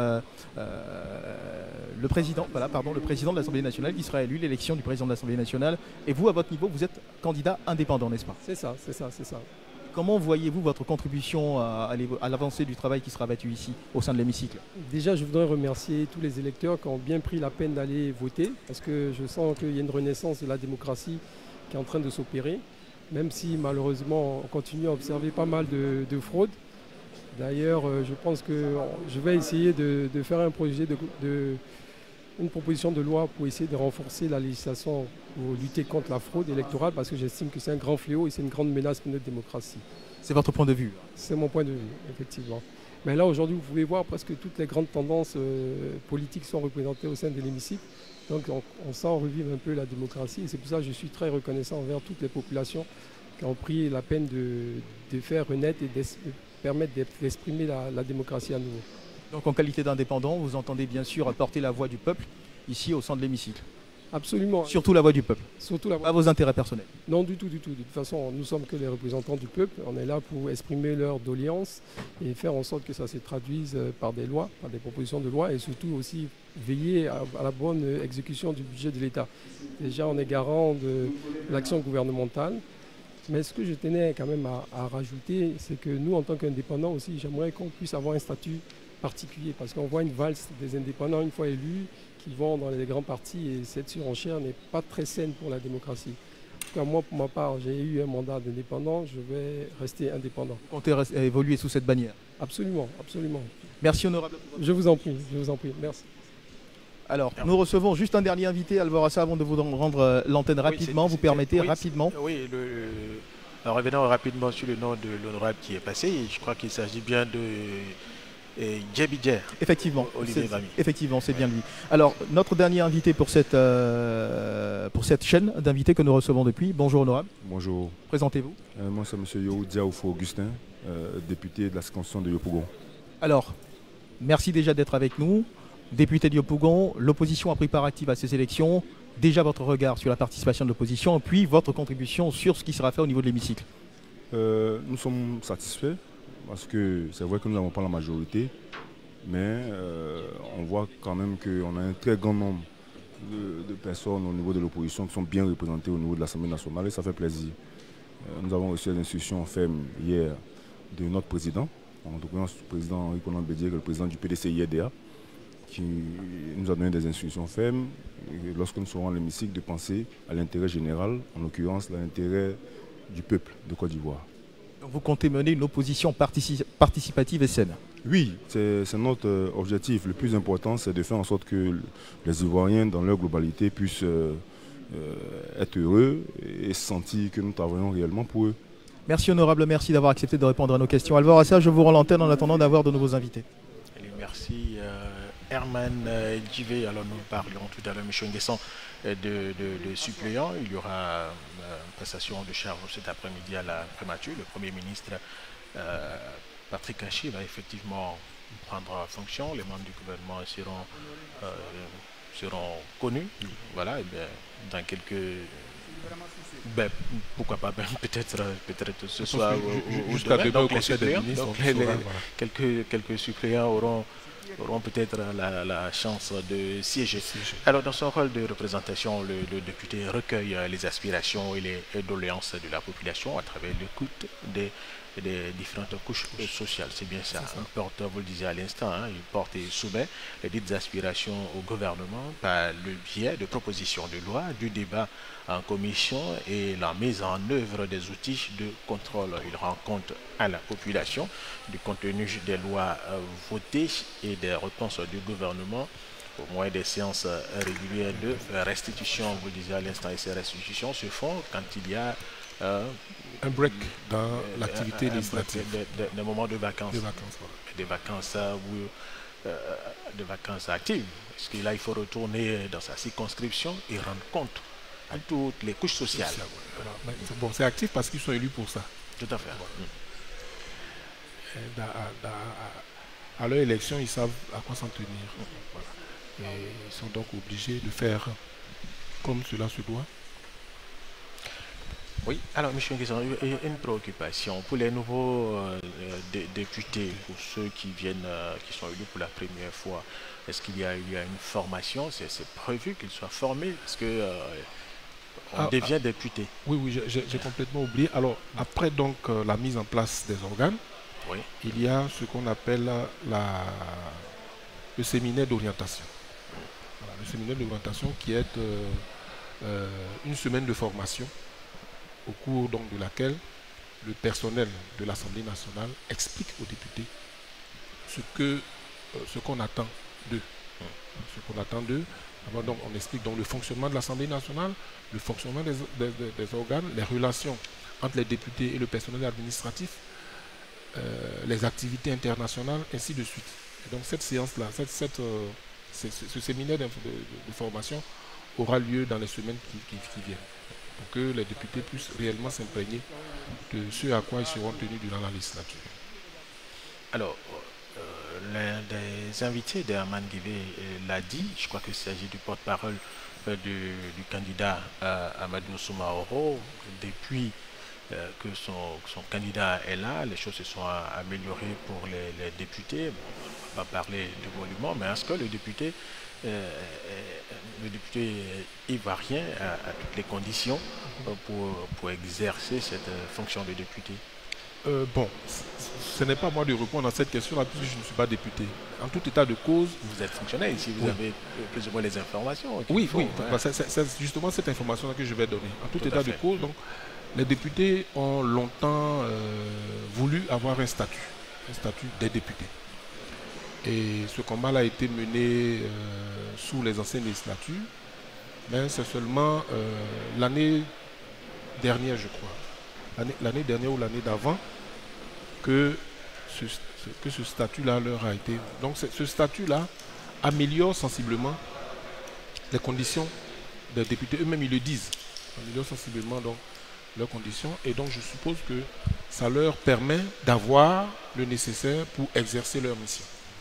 président de l'Assemblée nationale qui sera élu, l'élection du président de l'Assemblée nationale. Et vous, à votre niveau, vous êtes candidat indépendant, n'est-ce pas? C'est ça, c'est ça, c'est ça. Comment voyez-vous votre contribution à l'avancée du travail qui sera battu ici, au sein de l'hémicycle? Déjà, je voudrais remercier tous les électeurs qui ont bien pris la peine d'aller voter, parce que je sens qu'il y a une renaissance de la démocratie qui est en train de s'opérer, même si malheureusement on continue à observer pas mal de fraudes. D'ailleurs, je pense que je vais essayer de faire un projet une proposition de loi pour essayer de renforcer la législation pour lutter contre la fraude électorale, parce que j'estime que c'est un grand fléau et c'est une grande menace pour notre démocratie. C'est votre point de vue? C'est mon point de vue, effectivement. Mais là, aujourd'hui, vous pouvez voir presque toutes les grandes tendances politiques sont représentées au sein de l'hémicycle. Donc on sent revivre un peu la démocratie et c'est pour ça que je suis très reconnaissant envers toutes les populations qui ont pris la peine de faire renaître et de permettre d'exprimer la démocratie à nouveau. Donc en qualité d'indépendant, vous entendez bien sûr porter la voix du peuple ici au sein de l'hémicycle? Absolument. Surtout la voix du peuple? Surtout la voix. Pas vos intérêts personnels? Non, du tout, du tout. De toute façon, nous sommes que les représentants du peuple. On est là pour exprimer leurs doléances et faire en sorte que ça se traduise par des lois, par des propositions de loi et surtout aussi veiller à la bonne exécution du budget de l'État. Déjà, on est garant de l'action gouvernementale. Mais ce que je tenais quand même à rajouter, c'est que nous, en tant qu'indépendants aussi, j'aimerais qu'on puisse avoir un statut particulier parce qu'on voit une valse des indépendants une fois élus qui vont dans les grands partis et cette surenchère n'est pas très saine pour la démocratie. En tout cas, moi, pour ma part, j'ai eu un mandat d'indépendant, je vais rester indépendant. Vous comptez évoluer sous cette bannière? Absolument, absolument. Merci honorable. Je vous en prie, merci. Alors, nous recevons juste un dernier invité, Alvaro Assa, avant de vous rendre l'antenne rapidement. Vous permettez rapidement? Oui, alors revenons rapidement sur le nom de l'honorable qui est passé. Je crois qu'il s'agit bien de Djebidjer. Effectivement, effectivement, c'est bien lui. Alors, notre dernier invité pour cette chaîne d'invités que nous recevons depuis. Bonjour honorable. Bonjour. Présentez-vous. Moi, c'est M. Yehoudia Oufo Augustin, député de la circonscription de Yopougon. Alors, merci déjà d'être avec nous. Député de Yopougon, l'opposition a pris part active à ces élections. Déjà votre regard sur la participation de l'opposition, puis votre contribution sur ce qui sera fait au niveau de l'hémicycle. Nous sommes satisfaits parce que c'est vrai que nous n'avons pas la majorité, mais on voit quand même qu'on a un très grand nombre de personnes au niveau de l'opposition qui sont bien représentées au niveau de l'Assemblée nationale et ça fait plaisir. Nous avons reçu les instructions fermes hier de notre président, en l'occurrence le président Henri Konan Bédié, le président du PDC-IEDA, qui nous a donné des instructions fermes lorsque nous serons à l'hémicycle de penser à l'intérêt général, en l'occurrence l'intérêt du peuple de Côte d'Ivoire. Vous comptez mener une opposition participative et saine? Oui, c'est notre objectif. Le plus important, c'est de faire en sorte que les Ivoiriens, dans leur globalité, puissent être heureux et sentir que nous travaillons réellement pour eux. Merci honorable, merci d'avoir accepté de répondre à nos questions. Alvaro Assa, je vous rends l'antenne en attendant d'avoir de nouveaux invités. Merci Herman Djivé. Alors nous parlions tout à l'heure, M. Nguessan, de suppléants. Il y aura passation de charge cet après-midi à la primature. Le Premier ministre Patrick Hachi va effectivement prendre fonction. Les membres du gouvernement seront connus. Voilà, et bien, dans quelques... Ben, pourquoi pas, peut-être ce soir ou demain. Donc, les suppléants, quelques suppléants auront peut-être la chance de siéger. Alors, dans son rôle de représentation, le député recueille les aspirations et les doléances de la population à travers l'écoute des différentes couches sociales. C'est bien ça. Il porte, vous le disiez à l'instant, il porte et soumet les dites aspirations au gouvernement par le biais de propositions de loi, du débat en commission et la mise en œuvre des outils de contrôle. Il rend compte à la population du contenu des lois votées et des réponses du gouvernement au moins des séances régulières de restitution. Vous le disiez à l'instant, et ces restitutions se font quand il y a un break dans l'activité législative. Des moments de vacances. Des vacances, voilà. Des vacances actives. Parce que là, il faut retourner dans sa circonscription et rendre compte à toutes les couches sociales. Voilà. Bon, c'est actif parce qu'ils sont élus pour ça. Tout à fait. À leur élection, ils savent à quoi s'en tenir. Voilà. Et ils sont donc obligés de faire comme cela se doit. Oui, alors M. Nguessan, une préoccupation pour les nouveaux députés, pour ceux qui viennent, qui sont élus pour la première fois. Est-ce qu'il y a eu une formation? C'est prévu qu'ils soient formés? Est-ce qu'on devient député? Oui, j'ai complètement oublié. Alors, après donc la mise en place des organes, oui, il y a ce qu'on appelle le séminaire d'orientation. Voilà, le séminaire d'orientation qui est une semaine de formation au cours donc de laquelle le personnel de l'Assemblée nationale explique aux députés ce qu'on attend d'eux. Ce qu'on attend d'eux. Donc, on explique donc le fonctionnement de l'Assemblée nationale, le fonctionnement des organes, les relations entre les députés et le personnel administratif, les activités internationales, ainsi de suite. Et donc cette séance-là, ce séminaire de formation aura lieu dans les semaines qui viennent, pour que les députés puissent réellement s'imprégner de ce à quoi ils seront tenus durant la législature. Alors, l'un des invités d'Herman Guivé l'a dit, je crois qu'il s'agit du porte-parole du candidat Amadou Soumaoro. Depuis que son candidat est là, les choses se sont améliorées pour les députés. On va pas parler de monument, mais est-ce que le député ivoirien a toutes les conditions pour exercer cette fonction de député? Bon, ce n'est pas moi de répondre à cette question-là, puisque je ne suis pas député. En tout état de cause... Vous êtes fonctionnaire ici, vous avez plus ou moins les informations. Oui, c'est justement cette information-là que je vais donner. En tout état de cause, donc, les députés ont longtemps voulu avoir un statut des députés. Et ce combat-là a été mené sous les anciennes législatures, mais c'est seulement l'année dernière, je crois, l'année dernière ou l'année d'avant, que ce statut-là leur a été... Donc ce statut-là améliore sensiblement les conditions des députés. Eux-mêmes, ils le disent. Améliore sensiblement donc leurs conditions. Et donc je suppose que ça leur permet d'avoir le nécessaire pour exercer leur mission.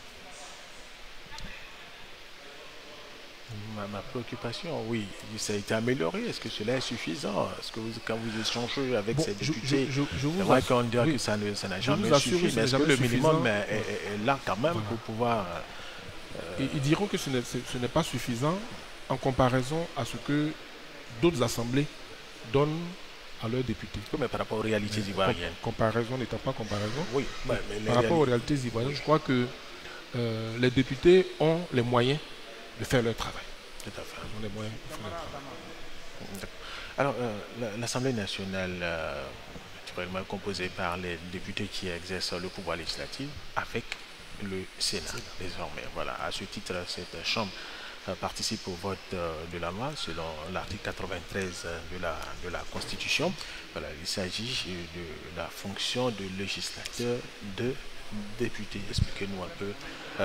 Ma préoccupation, oui, ça a été amélioré. Est-ce que cela est suffisant? Est-ce que quand vous échangez avec ces députés, c'est vrai qu'on dirait que ça n'a jamais suffi, mais est-ce que le minimum est là quand même pour pouvoir... Ils diront que ce n'est pas suffisant en comparaison à ce que d'autres assemblées donnent à leurs députés. Mais par rapport aux réalités ivoiriennes. Comparaison n'étant pas comparaison. Oui, mais par rapport aux réalités ivoiriennes, je crois que les députés ont les moyens de faire leur travail. Tout à fait. Ils ont les moyens de faire leur travail. Alors, l'Assemblée nationale, naturellement composée par les députés qui exercent le pouvoir législatif, avec le Sénat, désormais. Voilà. À ce titre, cette Chambre participe au vote de la loi selon l'article 93 de la Constitution. Voilà, il s'agit de la fonction de législateur de député. Expliquez-nous un peu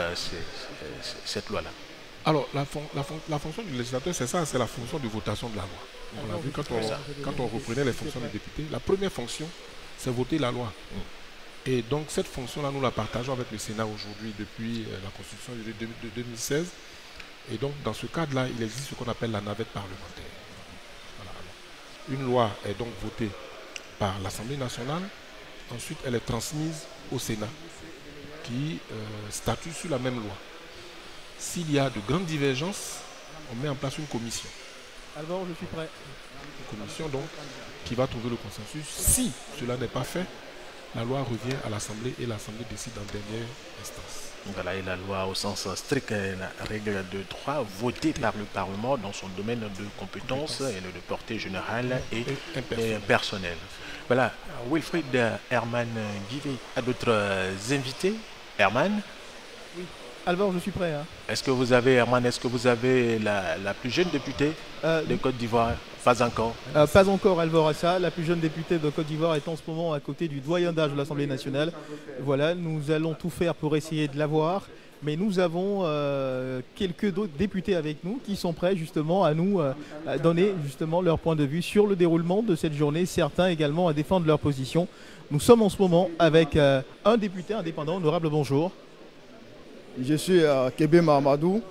cette loi-là. Alors, la fonction du législateur, c'est ça, c'est la fonction de votation de la loi. On l'a vu quand on reprenait les fonctions des députés. La première fonction, c'est voter la loi. Et donc, cette fonction-là, nous la partageons avec le Sénat aujourd'hui depuis la Constitution de 2016. Et donc, dans ce cadre-là, il existe ce qu'on appelle la navette parlementaire. Voilà. Une loi est donc votée par l'Assemblée nationale. Ensuite, elle est transmise au Sénat, qui statue sur la même loi. S'il y a de grandes divergences, on met en place une commission. Alors, je suis prêt. Une commission donc qui va trouver le consensus. Si cela n'est pas fait, la loi revient à l'Assemblée et l'Assemblée décide en dernière instance. Voilà, et la loi au sens strict est la règle de droit votée par le Parlement dans son domaine de compétence et de portée générale et personnelle. Voilà, Wilfried Herman Guivé a d'autres invités. Herman? Oui. Alvor, je suis prêt. Hein. Est-ce que vous avez, Herman, la plus jeune députée de Côte d'Ivoire? Pas encore. Pas encore, Alvor Assa. La plus jeune députée de Côte d'Ivoire est en ce moment à côté du doyen d'âge de l'Assemblée nationale. Voilà, nous allons tout faire pour essayer de l'avoir. mais nous avons quelques d'autres députés avec nous qui sont prêts justement à nous donner justement leur point de vue sur le déroulement de cette journée, certains également à défendre leur position. Nous sommes en ce moment avec un député indépendant. Honorable, bonjour. Je suis Kébé Mahamadou.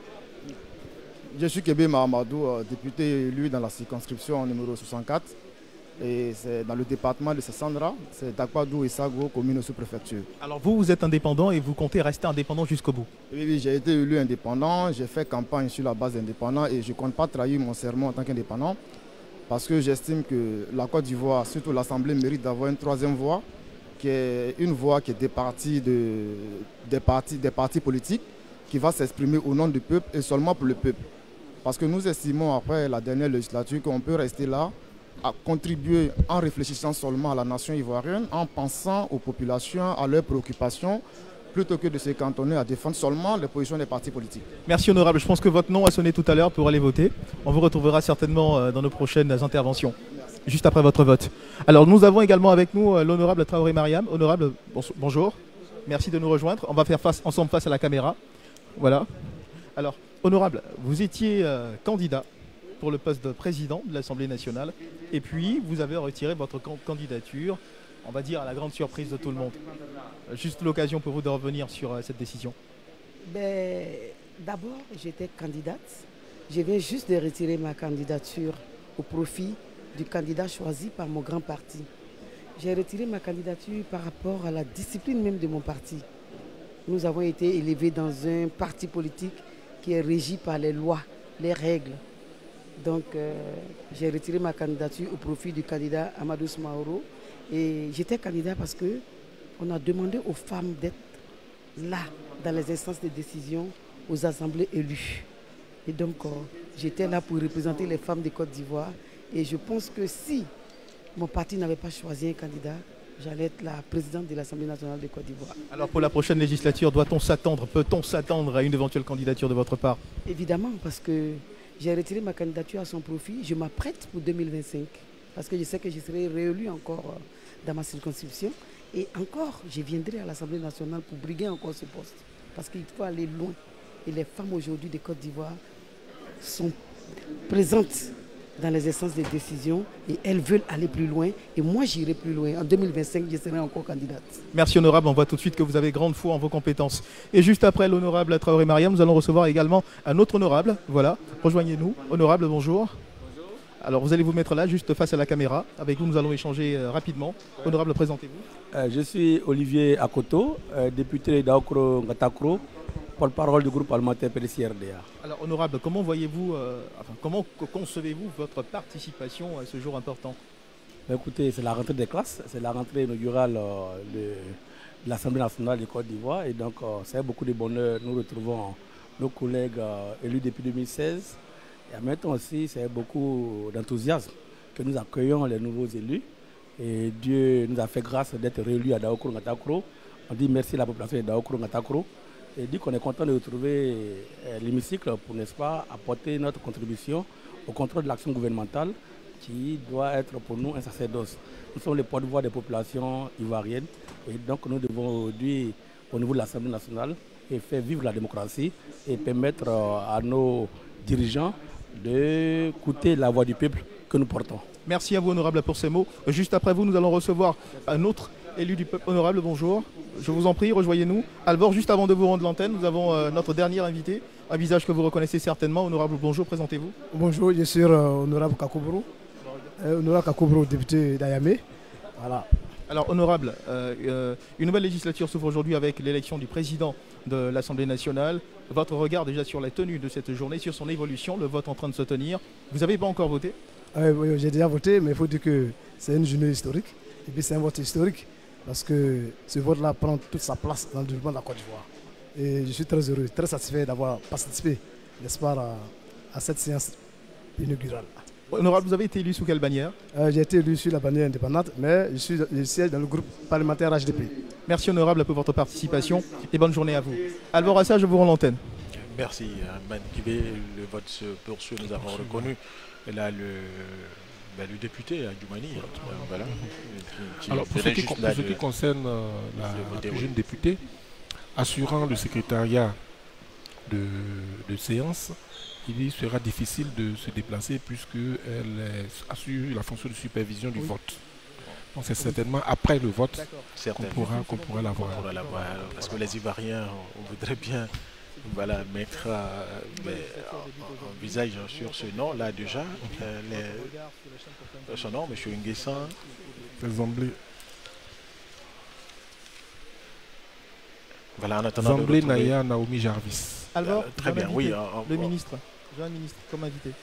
Je suis Kébé Mahamadou, député élu dans la circonscription numéro 64. Et c'est dans le département de Sassandra, c'est Dakpadou et Sago, commune sous-préfecture. Alors vous êtes indépendant et vous comptez rester indépendant jusqu'au bout? Oui, j'ai été élu indépendant, j'ai fait campagne sur la base d'indépendant et je ne compte pas trahir mon serment en tant qu'indépendant parce que j'estime que la Côte d'Ivoire, surtout l'Assemblée, mérite d'avoir une troisième voie, qui est une voie qui est départie des partis politiques, qui va s'exprimer au nom du peuple et seulement pour le peuple. Parce que nous estimons, après la dernière législature, qu'on peut rester là, à contribuer en réfléchissant seulement à la nation ivoirienne, en pensant aux populations, à leurs préoccupations, plutôt que de se cantonner à défendre seulement les positions des partis politiques. Merci honorable, je pense que votre nom a sonné tout à l'heure pour aller voter. On vous retrouvera certainement dans nos prochaines interventions, juste après votre vote. Alors nous avons également avec nous l'honorable Traoré Mariam. Honorable, bonjour, merci de nous rejoindre. On va faire ensemble face à la caméra. Voilà. Alors, honorable, vous étiez candidat pour le poste de président de l'Assemblée nationale. Et puis, vous avez retiré votre candidature, on va dire à la grande surprise de tout le monde. Juste l'occasion pour vous de revenir sur cette décision. D'abord, j'étais candidate. Je viens juste de retirer ma candidature au profit du candidat choisi par mon grand parti. J'ai retiré ma candidature par rapport à la discipline même de mon parti. Nous avons été élevés dans un parti politique qui est régi par les lois, les règles. Donc, j'ai retiré ma candidature au profit du candidat Amadou Smaoro. Et j'étais candidat parce qu'on a demandé aux femmes d'être là, dans les instances de décision, aux assemblées élues. Et donc, j'étais là pour représenter les femmes de Côte d'Ivoire. Et je pense que si mon parti n'avait pas choisi un candidat, j'allais être la présidente de l'Assemblée nationale de Côte d'Ivoire. Alors, pour la prochaine législature, doit-on s'attendre, peut-on s'attendre à une éventuelle candidature de votre part? Évidemment, parce que j'ai retiré ma candidature à son profit. Je m'apprête pour 2025 parce que je sais que je serai réélu encore dans ma circonscription. Et encore, je viendrai à l'Assemblée nationale pour briguer encore ce poste. Parce qu'il faut aller loin. Et les femmes aujourd'hui de Côte d'Ivoire sont présentes dans les instances de décision et elles veulent aller plus loin. Et moi, j'irai plus loin. En 2025, je serai encore candidate. Merci honorable, on voit tout de suite que vous avez grande foi en vos compétences. Et juste après l'honorable Traoré Mariam, nous allons recevoir également un autre honorable. Voilà, rejoignez-nous. Honorable, bonjour. Alors vous allez vous mettre là, juste face à la caméra. Avec vous, nous allons échanger rapidement. Honorable, présentez-vous. Je suis Olivier Akoto, député d'Aokro Ngatakro, porte-parole du groupe parlementaire PDC-RDA. Alors honorable, comment voyez-vous, comment concevez-vous votre participation à ce jour important? Écoutez, c'est la rentrée des classes, c'est la rentrée inaugurale de l'Assemblée nationale de Côte d'Ivoire. Et donc c'est avec beaucoup de bonheur nous retrouvons nos collègues élus depuis 2016. Et en même temps aussi, c'est beaucoup d'enthousiasme que nous accueillons les nouveaux élus. Et Dieu nous a fait grâce d'être réélus à Daokro Ngatakro. On dit merci à la population de Daokro Ngatakro. Et dit qu'on est content de retrouver l'hémicycle pour, n'est-ce pas, apporter notre contribution au contrôle de l'action gouvernementale qui doit être pour nous un sacerdoce. Nous sommes les porte-voix des populations ivoiriennes et donc nous devons aujourd'hui, au niveau de l'Assemblée nationale, faire vivre la démocratie et permettre à nos dirigeants d'écouter la voix du peuple que nous portons. Merci à vous, honorable, pour ces mots. Juste après vous, nous allons recevoir un autre élu du peuple. Honorable, bonjour. Je vous en prie, rejoignez-nous. Alvor, juste avant de vous rendre l'antenne, nous avons notre dernier invité, un visage que vous reconnaissez certainement. Honorable, bonjour, présentez-vous. Bonjour, je suis honorable Kakobro. Honorable Kakobro, député d'Ayamé. Voilà. Alors, honorable, une nouvelle législature s'ouvre aujourd'hui avec l'élection du président de l'Assemblée nationale. Votre regard déjà sur la tenue de cette journée, sur son évolution, le vote en train de se tenir. Vous n'avez pas encore voté? Oui, j'ai déjà voté, mais il faut dire que c'est une journée historique. Et puis c'est un vote historique parce que ce vote-là prend toute sa place dans le développement de la Côte d'Ivoire. Et je suis très heureux, très satisfait d'avoir participé, n'est-ce pas, à cette séance inaugurale. Honorable, vous avez été élu sous quelle bannière? J'ai été élu sur la bannière indépendante, mais je siège dans le groupe parlementaire HDP. Merci honorable pour votre participation et bonne journée à vous. Alvor Assa, je vous rends l'antenne. Merci Mankibé, le vote se poursuit, nous avons reconnu là le député Adjoumani. Alors pour ce qui concerne la jeune députée, assurant le secrétariat de séance, il sera difficile de se déplacer puisqu'elle assure la fonction de supervision du vote. Donc c'est certainement après le vote qu'on pourra l'avoir. Parce que les Ivoiriens, on voudrait bien mettre un visage sur ce nom-là déjà. Son nom, M. Nguessan. Voilà, en attendant Zamblé Naya Naomi Jarvis. Alors, très bien, oui. Le ministre, j'ai un ministre comme invité.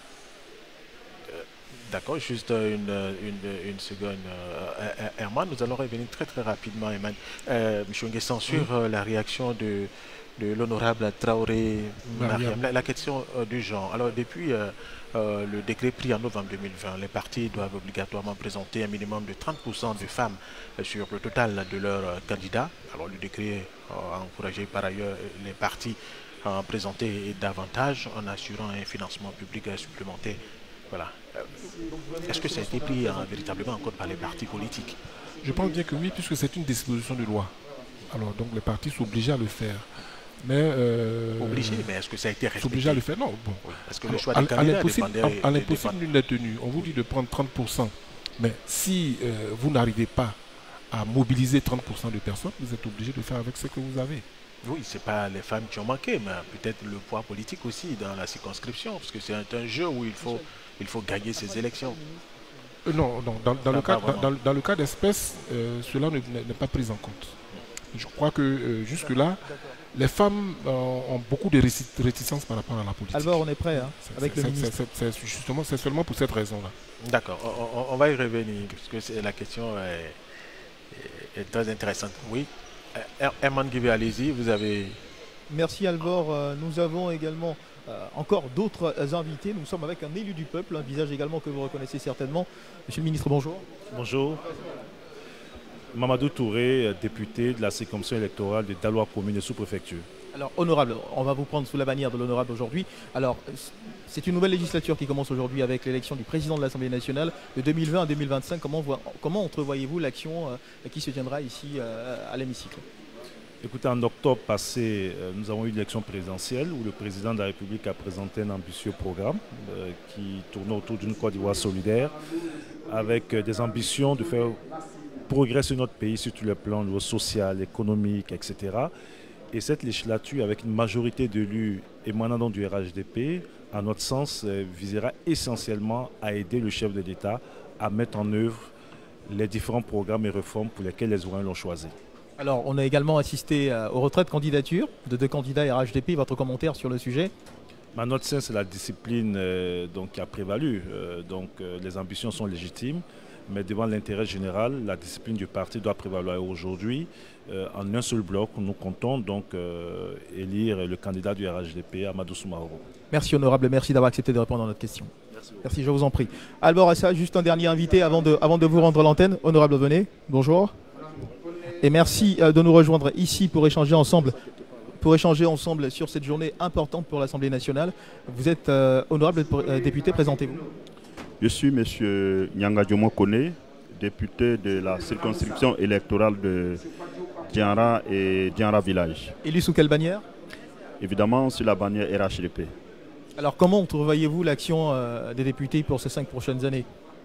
D'accord, juste une seconde. Herman, nous allons revenir très rapidement, Herman. M. Nguessan, sur la réaction de l'honorable Traoré Mariam, la question du genre. Alors, depuis le décret pris en novembre 2020, les partis doivent obligatoirement présenter un minimum de 30% de femmes sur le total de leurs candidats. Alors, le décret a encouragé par ailleurs les partis à en présenter davantage en assurant un financement public supplémentaire. Voilà. Est-ce que ça a été pris véritablement en compte par les partis politiques? Je pense bien que oui, puisque c'est une disposition de loi. Alors, donc les partis sont obligés à le faire. Mais obligé, mais est-ce que ça a été respecté? Obligé à le faire, non. Bon. Parce que le choix des candidats dépendait... À l'impossible, nul n'est tenu. On vous dit de prendre 30%. Mais si vous n'arrivez pas à mobiliser 30% de personnes, vous êtes obligé de faire avec ce que vous avez. Oui, ce n'est pas les femmes qui ont manqué, mais peut-être le poids politique aussi dans la circonscription, parce que c'est un jeu où il faut gagner ces élections. Non, dans le cas d'espèce, cela n'est pas pris en compte. Je crois que jusque-là, les femmes ont beaucoup de réticences par rapport à la politique. Alors on est prêt avec le ministre. C'est seulement pour cette raison-là. D'accord, on va y revenir, parce que la question est très intéressante. Oui, Herman Guibé, allez-y, vous avez... Merci Alvor, nous avons également encore d'autres invités. Nous sommes avec un élu du peuple, un visage également que vous reconnaissez certainement. Monsieur le ministre, bonjour. Bonjour. Mamadou Touré, député de la circonscription électorale de Daloa commune et sous-préfecture. Alors, honorable, on va vous prendre sous la bannière de l'honorable aujourd'hui. Alors, c'est une nouvelle législature qui commence aujourd'hui avec l'élection du président de l'Assemblée nationale de 2020 à 2025. Comment entrevoyez-vous l'action qui se tiendra ici à l'hémicycle? Écoutez, en octobre passé, nous avons eu l'élection présidentielle où le président de la République a présenté un ambitieux programme qui tournait autour d'une Côte d'Ivoire solidaire avec des ambitions de faire progresser notre pays sur tous les plans, au niveau social, économique, etc. Et cette législature, avec une majorité d'élus émanant du RHDP, à notre sens, visera essentiellement à aider le chef de l'État à mettre en œuvre les différents programmes et réformes pour lesquels les Ivoiriens l'ont choisi. Alors, on a également assisté au retrait de candidature de 2 candidats RHDP. Votre commentaire sur le sujet? À notre sens, c'est la discipline qui a prévalu. Les ambitions sont légitimes, mais devant l'intérêt général, la discipline du parti doit prévaloir. Aujourd'hui, en un seul bloc, nous comptons donc élire le candidat du RHDP, Amadou Soumaoro. Merci honorable, merci d'avoir accepté de répondre à notre question. Merci, je vous en prie. Albor Assa, juste un dernier invité avant de vous rendre l'antenne. Honorable, venez. Bonjour. Et merci de nous rejoindre ici pour échanger ensemble sur cette journée importante pour l'Assemblée nationale. Vous êtes honorable député, présentez-vous. Je suis M. Nyanga Diomo Kone, député de la circonscription électorale de Dianra et Dianra Village. Élu sous quelle bannière? Évidemment sur la bannière RHDP. Alors comment entrevoyez-vous l'action des députés pour ces 5 prochaines années?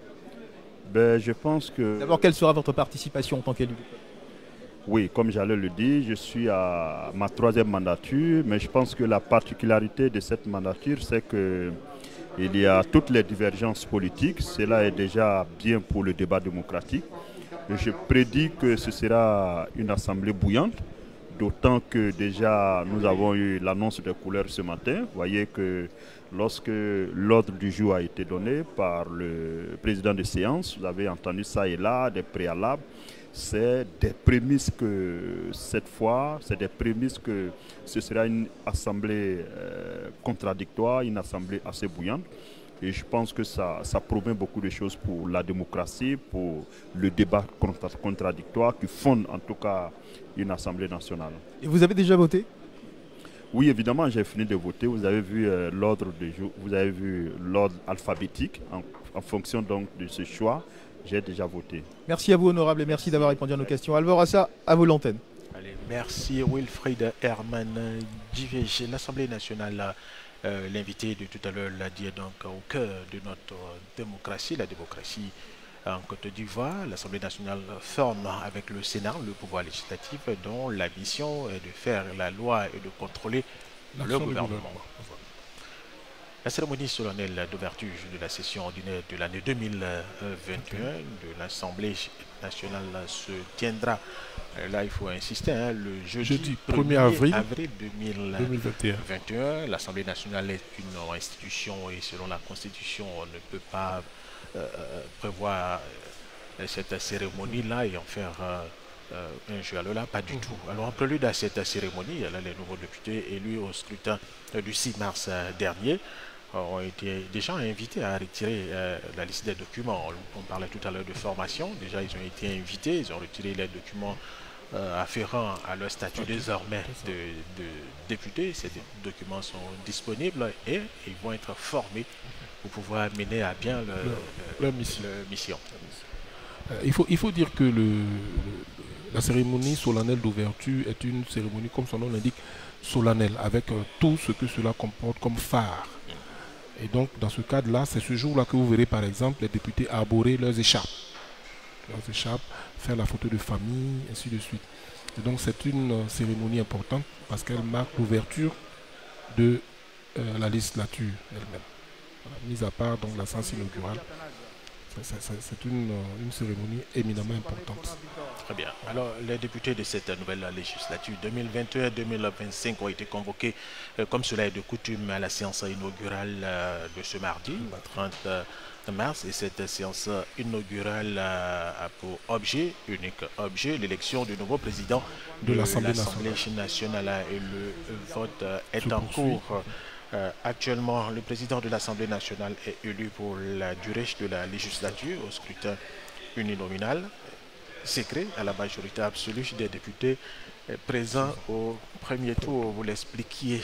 Je pense que... D'abord, quelle sera votre participation en tant qu'élu? Oui, comme j'allais le dire, je suis à ma 3e mandature, mais je pense que la particularité de cette mandature, c'est qu'il y a toutes les divergences politiques. Cela est déjà bien pour le débat démocratique. Et je prédis que ce sera une assemblée bouillante, d'autant que déjà nous avons eu l'annonce des couleurs ce matin. Vous voyez que lorsque l'ordre du jour a été donné par le président de séance, vous avez entendu ça et là, des préalables. C'est des prémices que cette fois, c'est des prémices que ce sera une assemblée contradictoire, une assemblée assez bouillante. Et je pense que ça promet beaucoup de choses pour la démocratie, pour le débat contradictoire qui fonde en tout cas une assemblée nationale. Et vous avez déjà voté? Oui, évidemment, j'ai fini de voter. Vous avez vu l'ordre du jour, vous avez vu l'ordre alphabétique en fonction donc de ce choix. J'ai déjà voté. Merci à vous, honorable, et merci d'avoir répondu à nos questions. Alvor Assa, à vous l'antenne. Allez, Merci Wilfried Herman Djivej. L'Assemblée nationale, l'invité de tout à l'heure l'a dit, donc au cœur de notre démocratie, la démocratie en Côte d'Ivoire. L'Assemblée nationale forme avec le Sénat le pouvoir législatif dont la mission est de faire la loi et de contrôler le gouvernement. La cérémonie solennelle d'ouverture de la session ordinaire de l'année 2021 de l'Assemblée nationale se tiendra, là il faut insister, hein, le jeudi 1er avril 2021. L'Assemblée nationale est une institution et selon la Constitution, on ne peut pas prévoir cette cérémonie-là et en faire un jeu. Alors là, pas du tout. Alors en prélude à cette cérémonie, là, les nouveaux députés élus au scrutin du 6 mars dernier ont été déjà invités à retirer la liste des documents. On parlait tout à l'heure de formation. Déjà, ils ont été invités, ils ont retiré les documents afférents à leur statut désormais de député. Ces documents sont disponibles et ils vont être formés pour pouvoir mener à bien leur mission. Il faut dire que la cérémonie solennelle d'ouverture est une cérémonie, comme son nom l'indique, solennelle, avec tout ce que cela comporte comme phare. Et donc, dans ce cadre-là, c'est ce jour-là que vous verrez, par exemple, les députés arborer leurs écharpes. Faire la photo de famille, ainsi de suite. Et donc, c'est une cérémonie importante parce qu'elle marque l'ouverture de la législature elle-même. Voilà, mis à part donc, la séance inaugurale. C'est une cérémonie éminemment importante. Très bien. Alors, les députés de cette nouvelle législature 2021-2025 ont été convoqués, comme cela est de coutume, à la séance inaugurale de ce mardi, 30 mars. Et cette séance inaugurale a pour unique objet, l'élection du nouveau président de l'Assemblée nationale. Et le vote est en cours. Actuellement, le président de l'Assemblée nationale est élu pour la durée de la législature au scrutin uninominal, secret à la majorité absolue des députés présents au premier tour. Vous l'expliquiez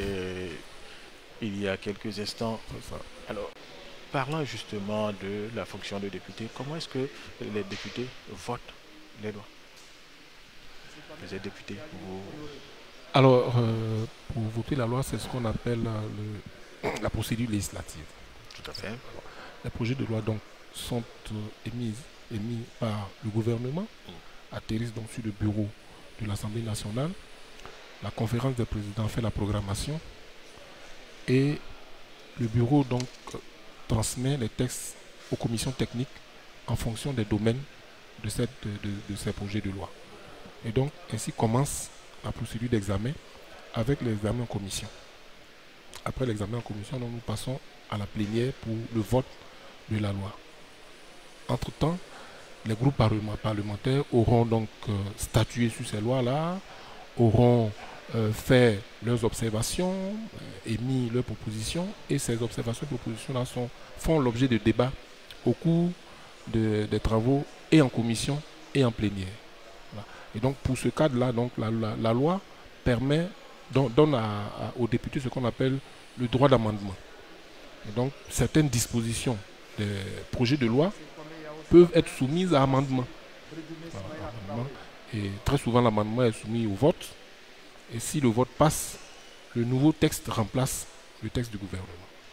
il y a quelques instants. Alors, parlant justement de la fonction de député, comment est-ce que les députés votent les lois? Les députés, Alors, pour voter la loi, c'est ce qu'on appelle la procédure législative. Tout à fait. Les projets de loi donc sont émis par le gouvernement, atterrissent donc sur le bureau de l'Assemblée nationale. La conférence des présidents fait la programmation et le bureau donc transmet les textes aux commissions techniques en fonction des domaines de ces projets de loi. Et donc, ainsi commence la procédure d'examen avec l'examen en commission. Après l'examen en commission, nous passons à la plénière pour le vote de la loi. Entre-temps, les groupes parlementaires auront donc statué sur ces lois-là, auront fait leurs observations, émis leurs propositions, et ces observations et propositions-là font l'objet de débats au cours des travaux et en commission et en plénière. Voilà. Et donc pour ce cadre-là, donc la loi donne aux députés ce qu'on appelle le droit d'amendement. Et donc certaines dispositions des projets de loi peuvent être soumises à amendement. Voilà, et très souvent l'amendement est soumis au vote. Et si le vote passe, le nouveau texte remplace le texte du gouvernement.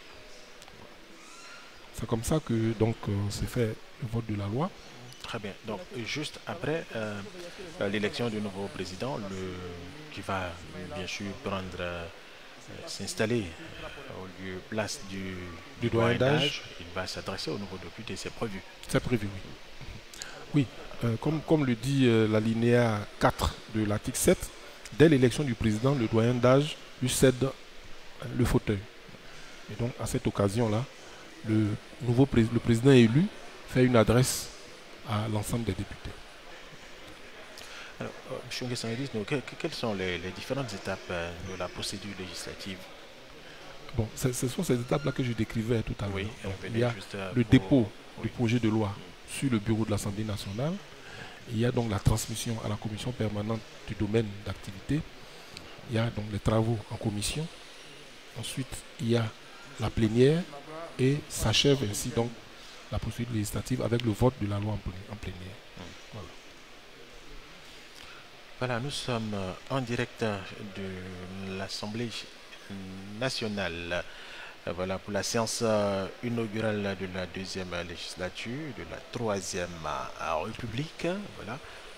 C'est comme ça que donc s'est fait le vote de la loi. Très bien. Donc juste après l'élection du nouveau président, qui va bien sûr s'installer au lieu place du doyen d'âge, il va s'adresser au nouveau député, c'est prévu. C'est prévu, oui. Oui, comme le dit l'alinéa 4 de l'article 7, dès l'élection du président, le doyen d'âge lui cède le fauteuil. Et donc à cette occasion-là, le président élu fait une adresse à l'ensemble des députés. Alors, M. Nguessan, quelles sont les différentes étapes de la procédure législative? Bon, ce sont ces étapes-là que je décrivais tout à l'heure. Oui, il y a le dépôt du projet de loi sur le bureau de l'Assemblée nationale. Il y a donc la transmission à la commission permanente du domaine d'activité. Il y a donc les travaux en commission. Ensuite, il y a la plénière et s'achève ainsi donc la procédure législative avec le vote de la loi en plénière. Voilà. Voilà, nous sommes en direct de l'Assemblée nationale. Voilà pour la séance inaugurale de la deuxième législature, de la troisième République. Voilà.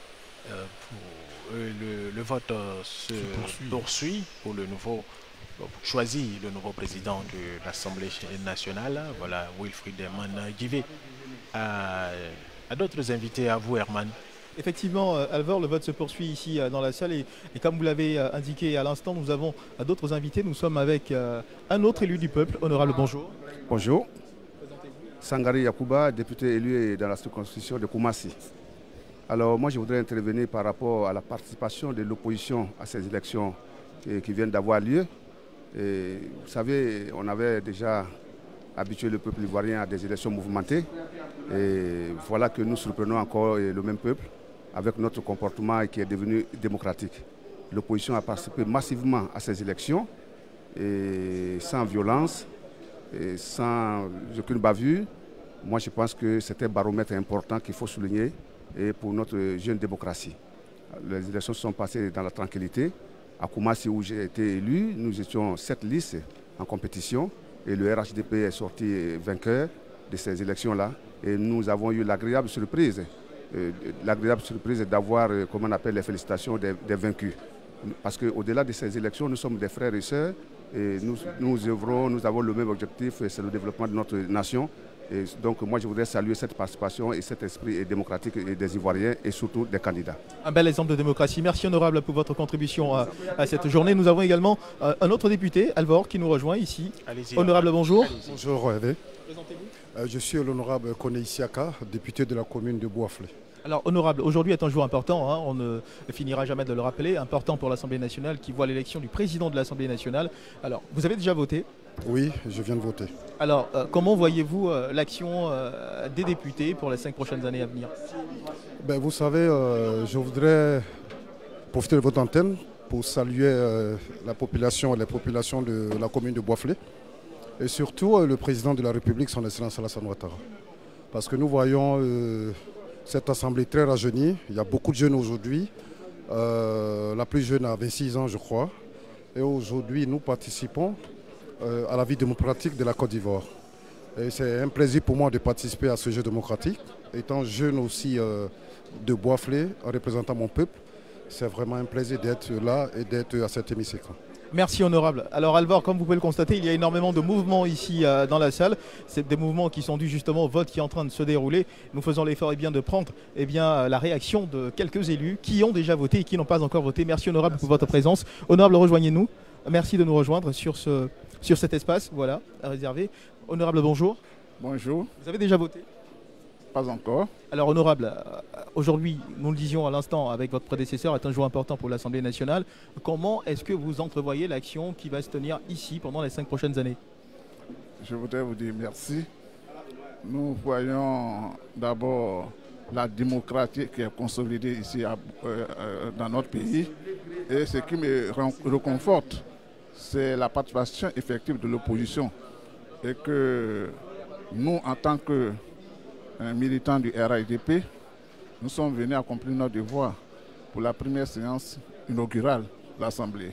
Le vote se poursuit pour le nouveau choisir le nouveau président de l'Assemblée nationale. Voilà, Wilfried Mann-Guivet. À d'autres invités, à vous Herman. Effectivement, Alvor, le vote se poursuit ici dans la salle et comme vous l'avez indiqué à l'instant, nous avons d'autres invités. Nous sommes avec un autre élu du peuple. Honorable, bonjour. Bonjour. Sangari Yakuba, député élu dans la circonscription de Koumassi. Alors moi je voudrais intervenir par rapport à la participation de l'opposition à ces élections qui viennent d'avoir lieu. Et, vous savez, on avait déjà habitué le peuple ivoirien à des élections mouvementées. Et voilà que nous surprenons encore le même peuple avec notre comportement qui est devenu démocratique. L'opposition a participé massivement à ces élections, et sans violence, et sans aucune bavure. Moi, je pense que c'est un baromètre important qu'il faut souligner et pour notre jeune démocratie. Les élections se sont passées dans la tranquillité. À Koumassi, où j'ai été élu, nous étions 7 listes en compétition et le RHDP est sorti vainqueur de ces élections-là. Et nous avons eu l'agréable surprise d'avoir, comment on appelle, les félicitations des vaincus. Parce qu'au-delà de ces élections, nous sommes des frères et sœurs et nous œuvrons, nous avons le même objectif, c'est le développement de notre nation. Et donc moi je voudrais saluer cette participation et cet esprit démocratique des Ivoiriens et surtout des candidats. Un bel exemple de démocratie. Merci honorable pour votre contribution à cette journée. Nous avons également un autre député, Alvor, qui nous rejoint ici. Honorable, bonjour. Bonjour Hervé. Présentez-vous. Je suis l'honorable Kone Isiaka, député de la commune de Boisflé. Alors, honorable, aujourd'hui est un jour important, hein, on ne finira jamais de le rappeler, important pour l'Assemblée nationale qui voit l'élection du président de l'Assemblée nationale. Alors, vous avez déjà voté ? Oui, je viens de voter. Alors, comment voyez-vous l'action des députés pour les 5 prochaines années à venir ? Ben, vous savez, je voudrais profiter de votre antenne pour saluer les populations de la commune de Boisflé et surtout le président de la République, son Excellence Alassane Ouattara. Parce que nous voyons cette assemblée très rajeunie. Il y a beaucoup de jeunes aujourd'hui. La plus jeune a 26 ans, je crois. Et aujourd'hui, nous participons à la vie démocratique de la Côte d'Ivoire. Et c'est un plaisir pour moi de participer à ce jeu démocratique. Étant jeune aussi de Boisflé, en représentant mon peuple, c'est vraiment un plaisir d'être là et d'être à cet hémicycle. Merci honorable. Alors Alvor, comme vous pouvez le constater, il y a énormément de mouvements ici dans la salle. C'est des mouvements qui sont dus justement au vote qui est en train de se dérouler. Nous faisons l'effort de prendre la réaction de quelques élus qui ont déjà voté et qui n'ont pas encore voté. Merci honorable pour votre présence. Honorable, rejoignez-nous. Merci de nous rejoindre sur cet espace, voilà, réservé. Honorable, bonjour. Bonjour. Vous avez déjà voté ? Pas encore. Alors honorable, aujourd'hui, nous le disions à l'instant avec votre prédécesseur, est un jour important pour l'Assemblée nationale. Comment est-ce que vous entrevoyez l'action qui va se tenir ici pendant les 5 prochaines années ? Je voudrais vous dire merci. Nous voyons d'abord la démocratie qui est consolidée ici dans notre pays. Et ce qui me réconforte, c'est la participation effective de l'opposition. Et que nous, en tant que militants du RHDP, nous sommes venus accomplir notre devoir pour la première séance inaugurale de l'Assemblée.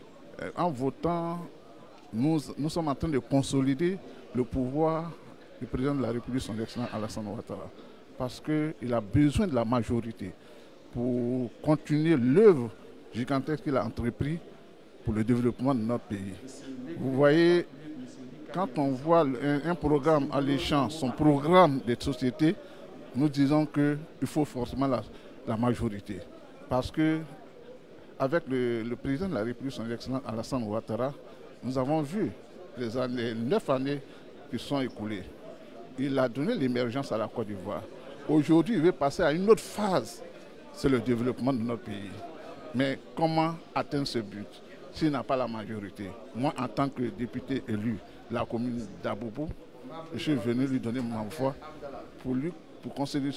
En votant, nous sommes en train de consolider le pouvoir du président de la République, son Excellence Alassane Ouattara, parce qu'il a besoin de la majorité pour continuer l'œuvre gigantesque qu'il a entrepris pour le développement de notre pays. Vous voyez, quand on voit un programme alléchant, son programme de société, nous disons qu'il faut forcément la majorité. Parce que avec le président de la République, son Excellence Alassane Ouattara, nous avons vu les 9 années qui sont écoulées. Il a donné l'émergence à la Côte d'Ivoire. Aujourd'hui, il veut passer à une autre phase, c'est le développement de notre pays. Mais comment atteindre ce but s'il n'a pas la majorité? Moi, en tant que député élu de la commune d'Abobo, je suis venu lui donner ma voix pour consolider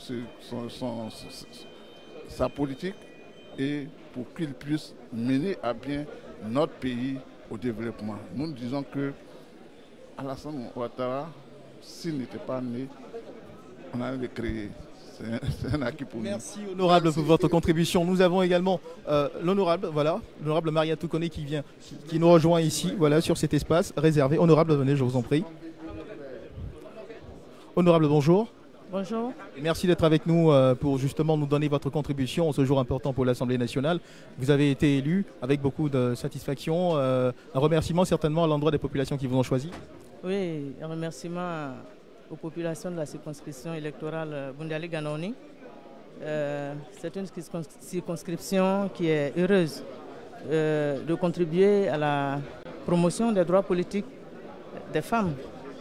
sa politique et pour qu'il puisse mener à bien notre pays au développement. Nous disons que Alassane Ouattara, s'il n'était pas né, on allait le créer. c'est un acquis pour nous. Merci honorable pour votre contribution. Nous avons également l'honorable, voilà, l'honorable Maria Toukoné qui nous rejoint ici, voilà, sur cet espace réservé. Honorable, venez, je vous en prie. Honorable, bonjour. Bonjour. Merci d'être avec nous pour justement nous donner votre contribution en ce jour important pour l'Assemblée nationale. Vous avez été élu avec beaucoup de satisfaction. Un remerciement certainement à l'endroit des populations qui vous ont choisi. Oui, un remerciement aux populations de la circonscription électorale Bundali Ganoni. C'est une circonscription qui est heureuse de contribuer à la promotion des droits politiques des femmes,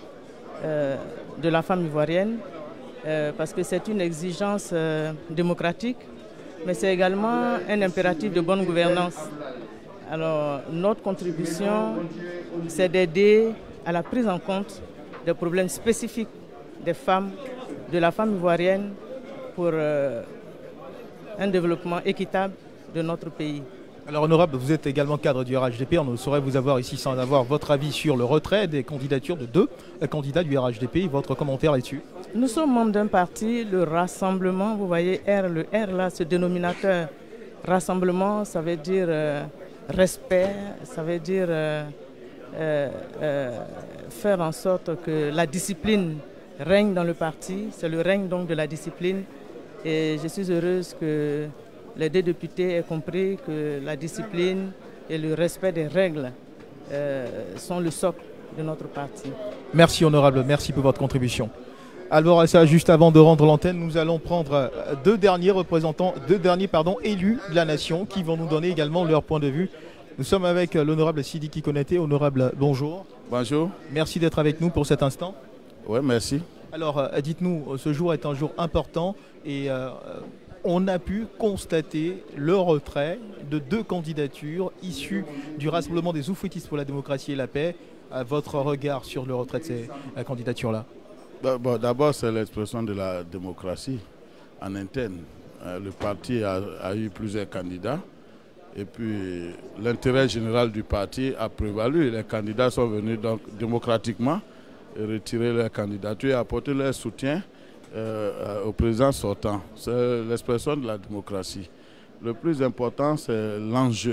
de la femme ivoirienne. Parce que c'est une exigence démocratique, mais c'est également un impératif de bonne gouvernance. Alors, notre contribution, c'est d'aider à la prise en compte des problèmes spécifiques des femmes, de la femme ivoirienne, pour un développement équitable de notre pays. Alors honorable, vous êtes également cadre du RHDP, on ne saurait vous avoir ici sans avoir votre avis sur le retrait des candidatures de 2 candidats du RHDP, votre commentaire là-dessus. Nous sommes membres d'un parti, le Rassemblement, vous voyez le R là, ce dénominateur. Rassemblement, ça veut dire respect, ça veut dire faire en sorte que la discipline règne dans le parti, c'est le règne donc de la discipline et je suis heureuse que les 2 députés aient compris que la discipline et le respect des règles sont le socle de notre parti. Merci honorable, merci pour votre contribution. Alors ça, juste avant de rendre l'antenne, nous allons prendre 2 derniers élus de la nation qui vont nous donner également leur point de vue. Nous sommes avec l'honorable Sidiki Konaté. Honorable, bonjour. Bonjour. Merci d'être avec nous pour cet instant. Oui, merci. Alors dites-nous, ce jour est un jour important et on a pu constater le retrait de 2 candidatures issues du Rassemblement des oufouettistes pour la démocratie et la paix. Votre regard sur le retrait de ces candidatures-là? D'abord, c'est l'expression de la démocratie en interne. Le parti a eu plusieurs candidats et puis l'intérêt général du parti a prévalu. Les candidats sont venus donc démocratiquement retirer leur candidature et apporter leur soutien au président sortant. C'est l'expression de la démocratie. Le plus important, c'est l'enjeu.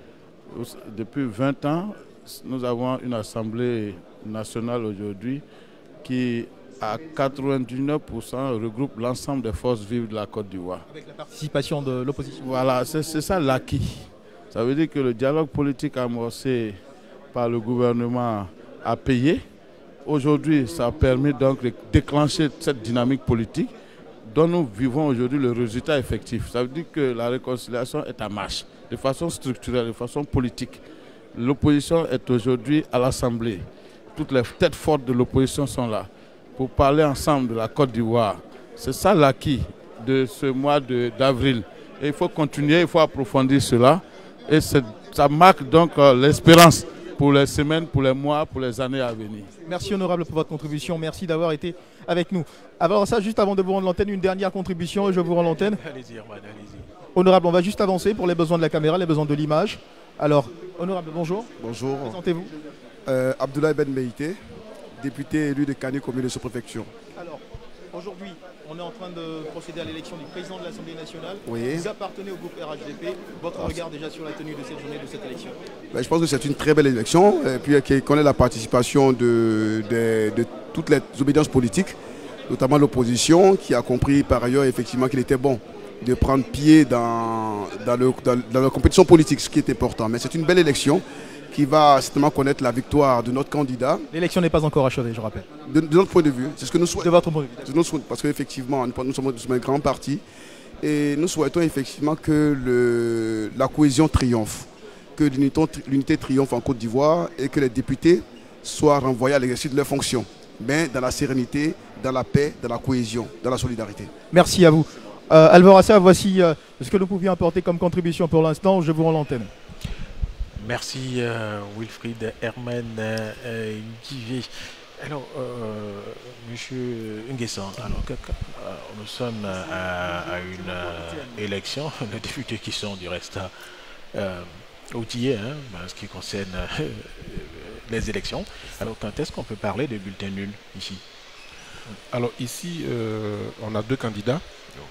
Depuis 20 ans, nous avons une Assemblée nationale aujourd'hui qui, à 99%, regroupe l'ensemble des forces vives de la Côte d'Ivoire. Avec la participation de l'opposition. Voilà, c'est ça l'acquis. Ça veut dire que le dialogue politique amorcé par le gouvernement a payé. Aujourd'hui, ça a permis donc de déclencher cette dynamique politique dont nous vivons aujourd'hui le résultat effectif. Ça veut dire que la réconciliation est en marche, de façon structurelle, de façon politique. L'opposition est aujourd'hui à l'Assemblée. Toutes les têtes fortes de l'opposition sont là pour parler ensemble de la Côte d'Ivoire. C'est ça l'acquis de ce mois d'avril. Et il faut continuer, il faut approfondir cela. Et ça marque donc l'espérance pour les semaines, pour les mois, pour les années à venir. Merci honorable pour votre contribution. Merci d'avoir été avec nous. Alors ça, juste avant de vous rendre l'antenne, une dernière contribution et je vous rends l'antenne. Allez-y, Herman, allez-y. Honorable, on va juste avancer pour les besoins de la caméra, les besoins de l'image. Alors, honorable, bonjour. Bonjour. Présentez-vous. Abdoulaye Ben Meïté, député élu de Kani, commune de sous-préfecture. Alors, aujourd'hui, on est en train de procéder à l'élection du président de l'Assemblée nationale. Oui. Vous appartenez au groupe RHDP. Votre regard déjà sur la tenue de cette journée, de cette élection? Je pense que c'est une très belle élection, et puis qui connaît la participation de toutes les obédiences politiques, notamment l'opposition, qui a compris par ailleurs effectivement qu'il était bon de prendre pied dans la compétition politique, ce qui est important. Mais c'est une belle élection qui va certainement connaître la victoire de notre candidat. L'élection n'est pas encore achevée, je rappelle. De notre point de vue, c'est ce que nous souhaitons. De votre point de vue. Parce qu'effectivement, nous sommes un grand parti et nous souhaitons effectivement que la cohésion triomphe, que l'unité triomphe en Côte d'Ivoire et que les députés soient renvoyés à l'exercice de leurs fonctions, mais dans la sérénité, dans la paix, dans la cohésion, dans la solidarité. Merci à vous. Alvorassa, voici ce que nous pouvions apporter comme contribution pour l'instant. Je vous rends l'antenne. Merci Wilfried Herman Guivet. Alors, Monsieur Nguessan, alors nous sommes à une élection, les députés qui sont du reste outillés en ce qui concerne les élections. Alors, quand est-ce qu'on peut parler de bulletin nul ici? Alors ici, on a 2 candidats.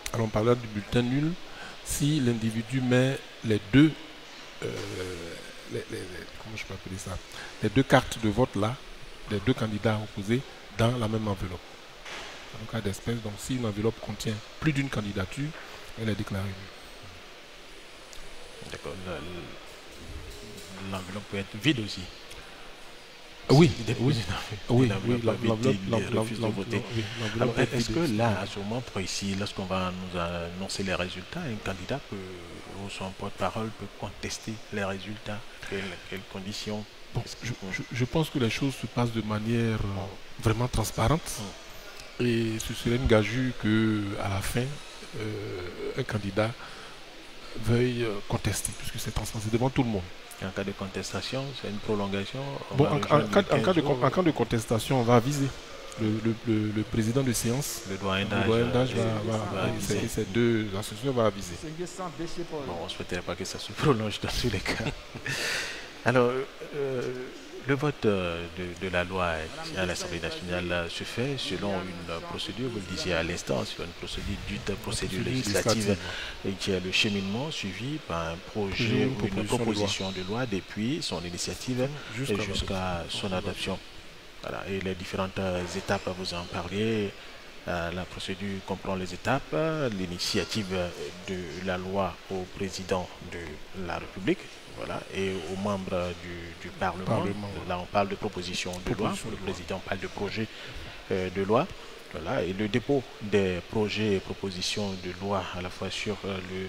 Alors on parle du bulletin nul si l'individu met les deux, comment je peux appeler ça, les deux cartes de vote là, les deux candidats opposés dans la même enveloppe. En cas d'espèce, donc si une enveloppe contient plus d'une candidature, elle est déclarée nulle. D'accord. L'enveloppe peut être vide aussi. Oui, est-ce que là, à ce moment précis, lorsqu'on va nous annoncer les résultats, un candidat peut, ou son porte-parole peut contester les résultats? Quelles conditions? Bon, je pense que les choses se passent de manière vraiment transparente. Et ce serait une gageure qu'à la fin, un candidat veuille contester, puisque c'est transparent, c'est devant tout le monde. Et en cas de contestation, c'est une prolongation? Bon, en cas de contestation, on va aviser. Le président de séance, le doyen d'âge va aviser. Ces deux associations vont aviser. Bon, on ne souhaiterait pas que ça se prolonge dans tous les cas. Alors, le vote de la loi à l'Assemblée nationale se fait selon une procédure, vous le disiez à l'instant, sur une procédure dite procédure législative, et qui est le cheminement suivi par un projet ou une proposition de loi depuis son initiative jusqu'à son adoption. Voilà, et les différentes étapes, vous en parliez. La procédure comprend les étapes, l'initiative de la loi au président de la République, voilà, et aux membres du Parlement. Là, on parle de proposition de loi. Le président parle de projet de loi. Voilà, et le dépôt des projets et propositions de loi à la fois sur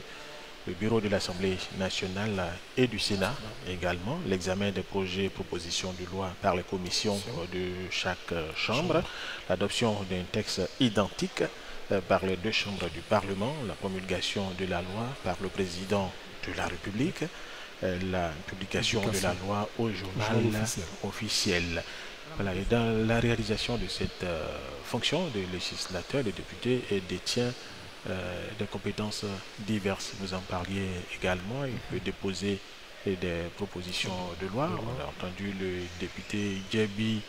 le bureau de l'Assemblée nationale et du Sénat également, l'examen des projets et propositions de loi par les commissions de chaque chambre, l'adoption d'un texte identique par les deux chambres du Parlement, la promulgation de la loi par le président de la République, la publication de la loi au journal officiel. Voilà, et dans la réalisation de cette fonction de législateur, le député détient des compétences diverses. Vous en parliez également. Il peut déposer des propositions de loi. On a entendu le député Djebi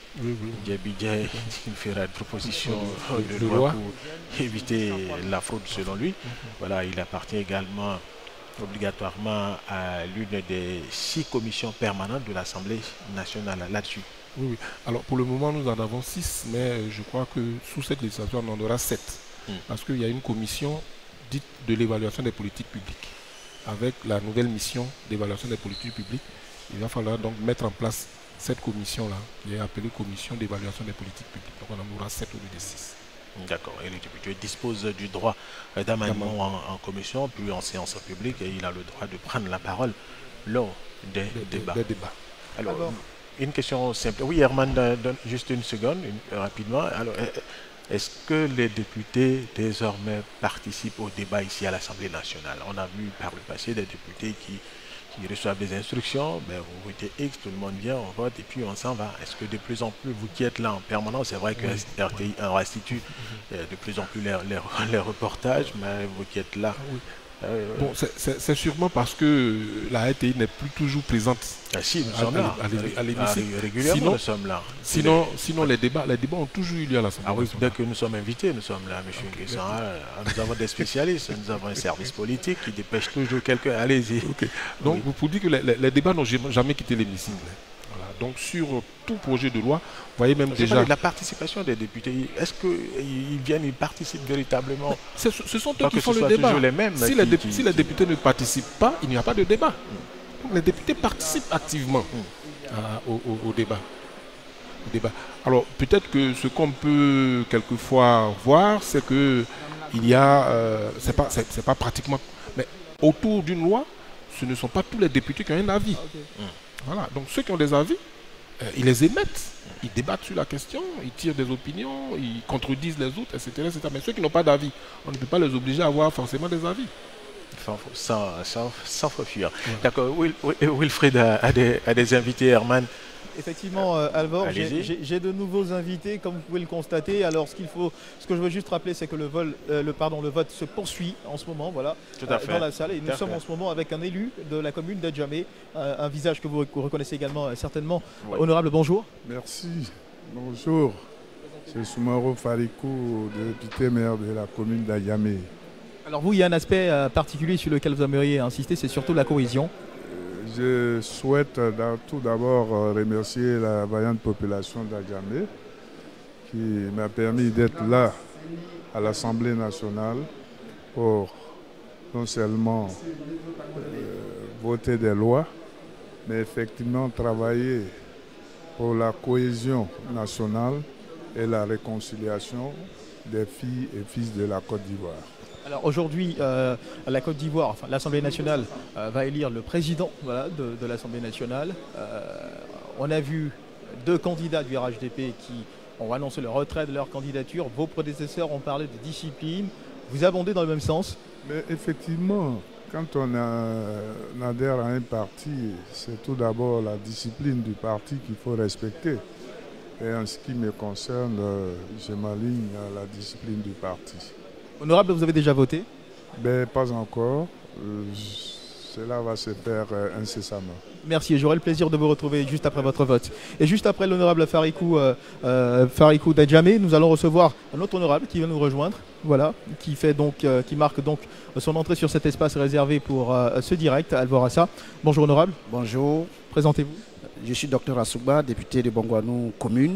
Djei, il fera des propositions de loi pour éviter la fraude selon lui. Voilà, il appartient également obligatoirement à l'une des 6 commissions permanentes de l'Assemblée nationale là-dessus. Oui. Alors pour le moment nous en avons 6, mais je crois que sous cette législature on en aura 7. Parce qu'il y a une commission dite de l'évaluation des politiques publiques. Avec la nouvelle mission d'évaluation des politiques publiques, il va falloir donc mettre en place cette commission-là, qui est appelée commission d'évaluation des politiques publiques. Donc on en aura 7 au lieu de 6. D'accord. Et le député dispose du droit d'amendement en commission, puis en séance publique, et il a le droit de prendre la parole lors des débats. Alors, une question simple. Oui, Herman, donne juste une seconde, rapidement. Alors, est-ce que les députés désormais participent au débat ici à l'Assemblée nationale? On a vu par le passé des députés qui reçoivent des instructions, ben vous votez X, tout le monde vient, on vote et puis on s'en va. Est-ce que de plus en plus, vous qui êtes là en permanence, c'est vrai que RTI restitue de plus en plus les reportages, mais vous qui êtes là... Bon, c'est sûrement parce que la RTI n'est plus toujours présente si, nous sommes là. À l'hémicycle. Régulièrement, nous sommes là. Sinon les débats ont toujours eu lieu à l'Assemblée nationale. Dès que nous sommes invités, nous sommes là, M. Nguessan. Nous avons des spécialistes, nous avons un service politique qui dépêche toujours quelqu'un. Allez-y. Donc, vous pouvez dire que les débats n'ont jamais quitté l'hémicycle. Voilà. Donc, sur tout projet de loi, vous voyez même déjà... La participation des députés, est-ce qu'ils viennent, ils participent véritablement? Ce sont eux qui font le débat. Si les députés ne participent pas, il n'y a pas de débat. Donc, les députés participent activement au débat. Alors, peut-être que ce qu'on peut quelquefois voir, c'est que il y a... c'est pas pratiquement... Mais autour d'une loi, ce ne sont pas tous les députés qui ont un avis. Voilà. Donc, ceux qui ont des avis, ils les émettent, ils débattent sur la question, ils tirent des opinions, ils contredisent les autres, etc. Mais ceux qui n'ont pas d'avis, on ne peut pas les obliger à avoir forcément des avis. Sans fuir. D'accord. Wilfried a des invités, Herman. Effectivement, Alvor, j'ai de nouveaux invités, comme vous pouvez le constater. Alors, ce que je veux juste rappeler, c'est que le vote se poursuit en ce moment, voilà, dans la salle. Et nous sommes en ce moment avec un élu de la commune d'Adjamé, un visage que vous reconnaissez également certainement. Oui. Honorable, bonjour. Merci. Bonjour. C'est Soumaro Farikou, député maire de la commune d'Adjamé. Alors vous, il y a un aspect particulier sur lequel vous aimeriez insister, c'est surtout la cohésion. Je souhaite tout d'abord remercier la vaillante population d'Adjamé qui m'a permis d'être là à l'Assemblée nationale pour non seulement voter des lois, mais effectivement travailler pour la cohésion nationale et la réconciliation des filles et fils de la Côte d'Ivoire. Alors aujourd'hui, la Côte d'Ivoire, enfin, l'Assemblée nationale va élire le président de l'Assemblée nationale. On a vu 2 candidats du RHDP qui ont annoncé le retrait de leur candidature. Vos prédécesseurs ont parlé de discipline. Vous abondez dans le même sens? Mais effectivement, quand on adhère à un parti, c'est tout d'abord la discipline du parti qu'il faut respecter. Et en ce qui me concerne, je m'aligne à la discipline du parti. Honorable, vous avez déjà voté? Ben, pas encore. Cela va se faire incessamment. Merci, et j'aurai le plaisir de vous retrouver juste après votre vote. Et juste après l'honorable Farikou Dadjamé, nous allons recevoir un autre honorable qui vient nous rejoindre, voilà, qui marque donc son entrée sur cet espace réservé pour ce direct, Alvorassa. Bonjour honorable. Bonjour. Présentez-vous. Je suis Dr Assouba, député de Bongouanou commune.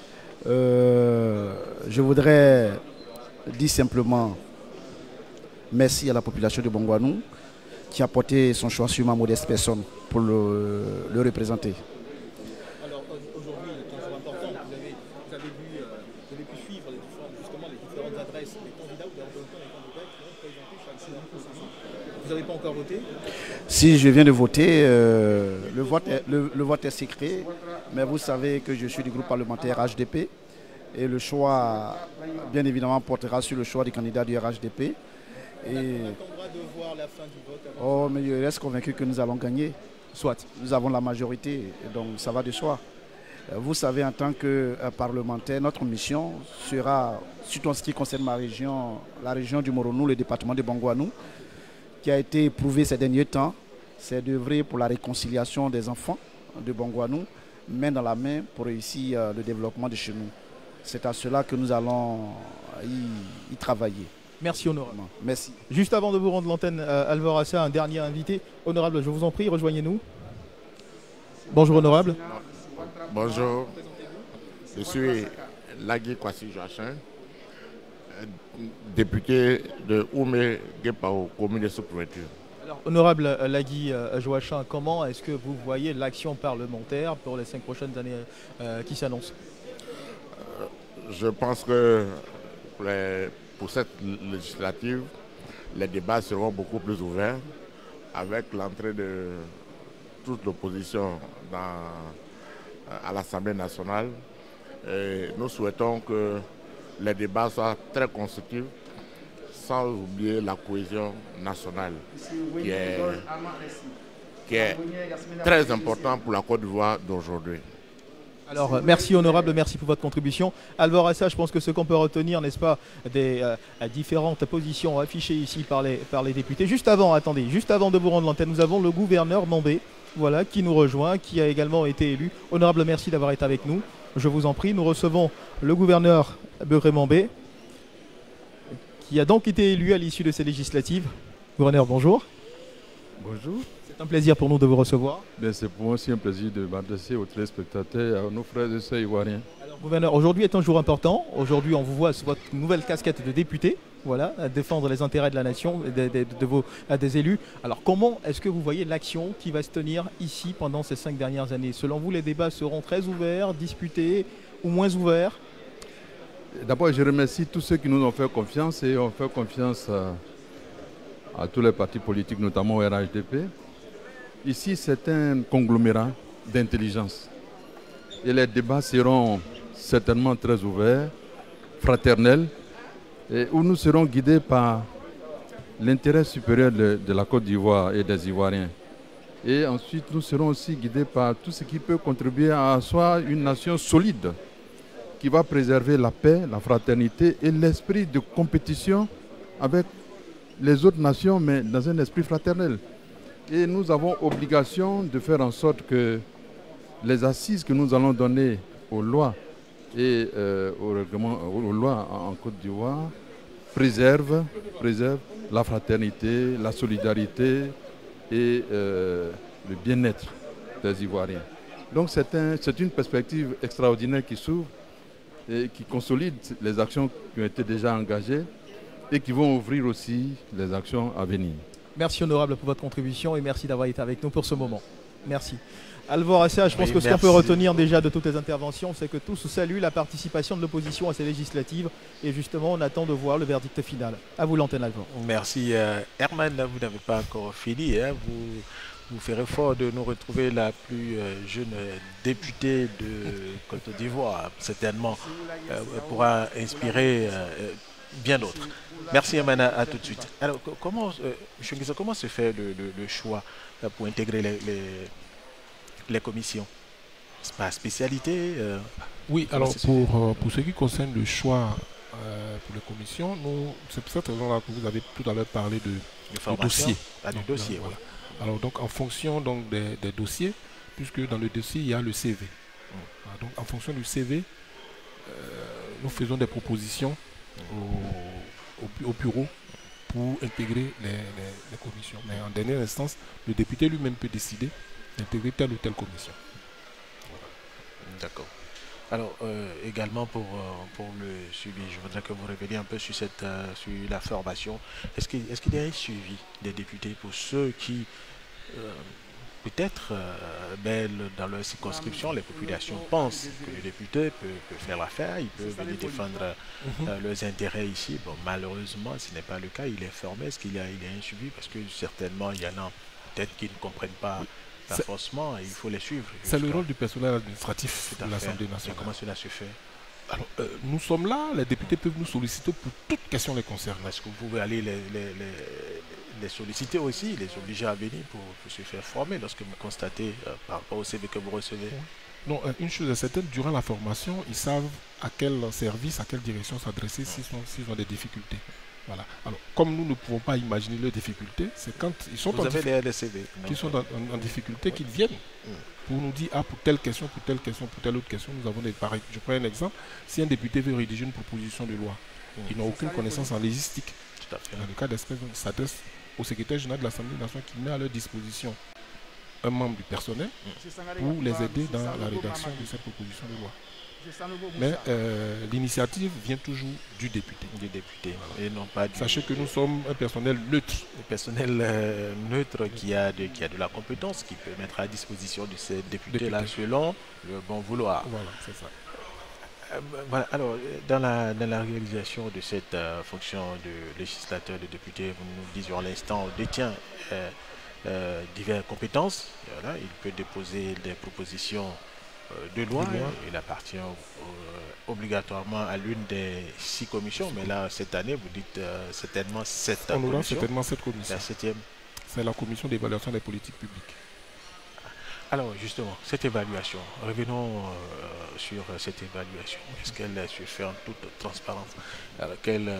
Je voudrais dire simplement merci à la population de Bongouanou qui a porté son choix sur ma modeste personne pour le représenter. Alors aujourd'hui, il est important, vous avez pu suivre les différentes adresses des candidats ou des représentants des candidats qui ont présenté chaque séance. Vous n'avez pas encore voté? Si, je viens de voter. Le vote est secret, mais vous savez que je suis du groupe parlementaire HDP et le choix, bien évidemment, portera sur le choix des candidats du RHDP. Et... de voir la fin du vote. Oh, mais je reste convaincu que nous allons gagner. Soit. Nous avons la majorité, donc ça va de soi. Vous savez, en tant que parlementaire, notre mission sera, surtout en ce qui concerne ma région, la région du Moronou, le département de Bongouanou, qui a été éprouvé ces derniers temps, c'est d'œuvrer pour la réconciliation des enfants de Bongouanou, main dans la main pour réussir le développement de chez nous. C'est à cela que nous allons y travailler. Merci honorable. Merci. Juste avant de vous rendre l'antenne, Alvorassa, un dernier invité. Honorable, je vous en prie, rejoignez-nous. Bonjour honorable. Bonjour. Je suis Lagui Kwasi Joachim, député de Oumé Guépao, commune de sous-préfecture. Alors, honorable Lagui Joachim, comment est-ce que vous voyez l'action parlementaire pour les 5 prochaines années qui s'annoncent? Je pense que pour cette législative, les débats seront beaucoup plus ouverts avec l'entrée de toute l'opposition à l'Assemblée nationale. Et nous souhaitons que les débats soient très constructifs, sans oublier la cohésion nationale, qui est très importante pour la Côte d'Ivoire d'aujourd'hui. Alors, merci honorable, merci pour votre contribution. Alvorassa, je pense que ce qu'on peut retenir, n'est-ce pas, des différentes positions affichées ici par les députés. Juste avant de vous rendre l'antenne, nous avons le gouverneur Mambé, voilà, qui nous rejoint, qui a également été élu. Honorable, merci d'avoir été avec nous. Je vous en prie, nous recevons le gouverneur Beuré Mambé, qui a donc été élu à l'issue de ces législatives. Gouverneur, bonjour. Bonjour. C'est un plaisir pour nous de vous recevoir. C'est pour moi aussi un plaisir de m'adresser aux téléspectateurs, à nos frères et sœurs ivoiriens. Alors, gouverneur, aujourd'hui est un jour important. Aujourd'hui, on vous voit sous votre nouvelle casquette de député, voilà, à défendre les intérêts de la nation, des élus. Alors, comment est-ce que vous voyez l'action qui va se tenir ici pendant ces 5 dernières années? Selon vous, les débats seront très ouverts, disputés ou moins ouverts? D'abord, je remercie tous ceux qui nous ont fait confiance et ont fait confiance à tous les partis politiques, notamment au RHDP. Ici, c'est un conglomérat d'intelligence. Et les débats seront certainement très ouverts, fraternels, et où nous serons guidés par l'intérêt supérieur de la Côte d'Ivoire et des Ivoiriens. Et ensuite, nous serons aussi guidés par tout ce qui peut contribuer à asseoir une nation solide qui va préserver la paix, la fraternité et l'esprit de compétition avec les autres nations, mais dans un esprit fraternel. Et nous avons obligation de faire en sorte que les assises que nous allons donner aux lois et aux lois en Côte d'Ivoire préserve la fraternité, la solidarité et le bien-être des Ivoiriens. Donc c'est une perspective extraordinaire qui s'ouvre et qui consolide les actions qui ont été déjà engagées et qui vont ouvrir aussi les actions à venir. Merci honorable pour votre contribution et merci d'avoir été avec nous pour ce moment. Merci. Alvor Assea, je pense que ce qu'on peut retenir déjà de toutes les interventions, c'est que tous saluent la participation de l'opposition à ces législatives et justement on attend de voir le verdict final. À vous l'antenne, Alvor. Merci Herman, vous n'avez pas encore fini, hein. Vous ferez fort de nous retrouver la plus jeune députée de Côte d'Ivoire, certainement pourra inspirer bien d'autres. Merci Herman, à tout de suite. Alors comment se fait le choix pour intégrer les commissions? C'est pas spécialité Oui, alors pour ce qui concerne le choix pour les commissions, c'est pour cette raison-là que vous avez tout à l'heure parlé de dossier. Du dossier, oui. Alors donc en fonction donc, des dossiers, puisque dans le dossier il y a le CV. Donc en fonction du CV, nous faisons des propositions au bureau pour intégrer les commissions. Mais en dernière instance, le député lui-même peut décider d'intégrer telle ou telle commission. D'accord. Alors également pour le suivi, je voudrais que vous reveniez un peu sur la formation. Est-ce qu'il y a un suivi des députés pour ceux qui peut-être dans leur circonscription, les populations pensent que le député peut faire l'affaire, il peut venir défendre leurs intérêts ici. Bon, malheureusement, ce n'est pas le cas, il est formé. Est-ce qu'il y a un suivi? Parce que certainement, il y en a peut-être qui ne comprennent pas forcément, il faut les suivre. C'est le rôle du personnel administratif de l'Assemblée nationale. Et comment cela se fait? Alors, nous sommes là, les députés peuvent nous solliciter pour toute question les concernant. Est-ce que vous pouvez aller les solliciter aussi, les obliger à venir pour se faire former lorsque vous constatez par rapport au CV que vous recevez? Non, une chose est certaine, durant la formation, ils savent à quel service, à quelle direction s'adresser s'ils ont des difficultés. Voilà. Alors, comme nous ne pouvons pas imaginer leurs difficultés, c'est quand ils sont en difficulté qu'ils viennent pour nous dire pour telle question, pour telle question, pour telle autre question, nous avons des pareils. Je prends un exemple. Si un député veut rédiger une proposition de loi, il n'a aucune connaissance en légistique. Tout à fait. Dans le cas d'espèce, il s'adresse au secrétaire général de l'Assemblée nationale qui met à leur disposition un membre du personnel pour les aider dans la rédaction de cette proposition de loi. Mais l'initiative vient toujours du député. Et non pas Sachez que nous sommes un personnel neutre. Un personnel neutre qui a de la compétence, qui peut mettre à disposition de ces députés-là selon le bon vouloir. Voilà, c'est ça. Voilà. Alors, dans la réalisation de cette fonction de législateur, de député, vous nous disiez à l'instant, on détient diverses compétences. Voilà, il peut déposer des propositions de loi. Il appartient obligatoirement à l'une des 6 commissions, mais là, cette année, vous dites certainement 7 commissions. On aura certainement 7 commissions. La 7e. C'est la commission d'évaluation des politiques publiques. Alors, justement, cette évaluation, revenons sur cette évaluation. Est-ce qu'elle se fait en toute transparence? Alors, quelle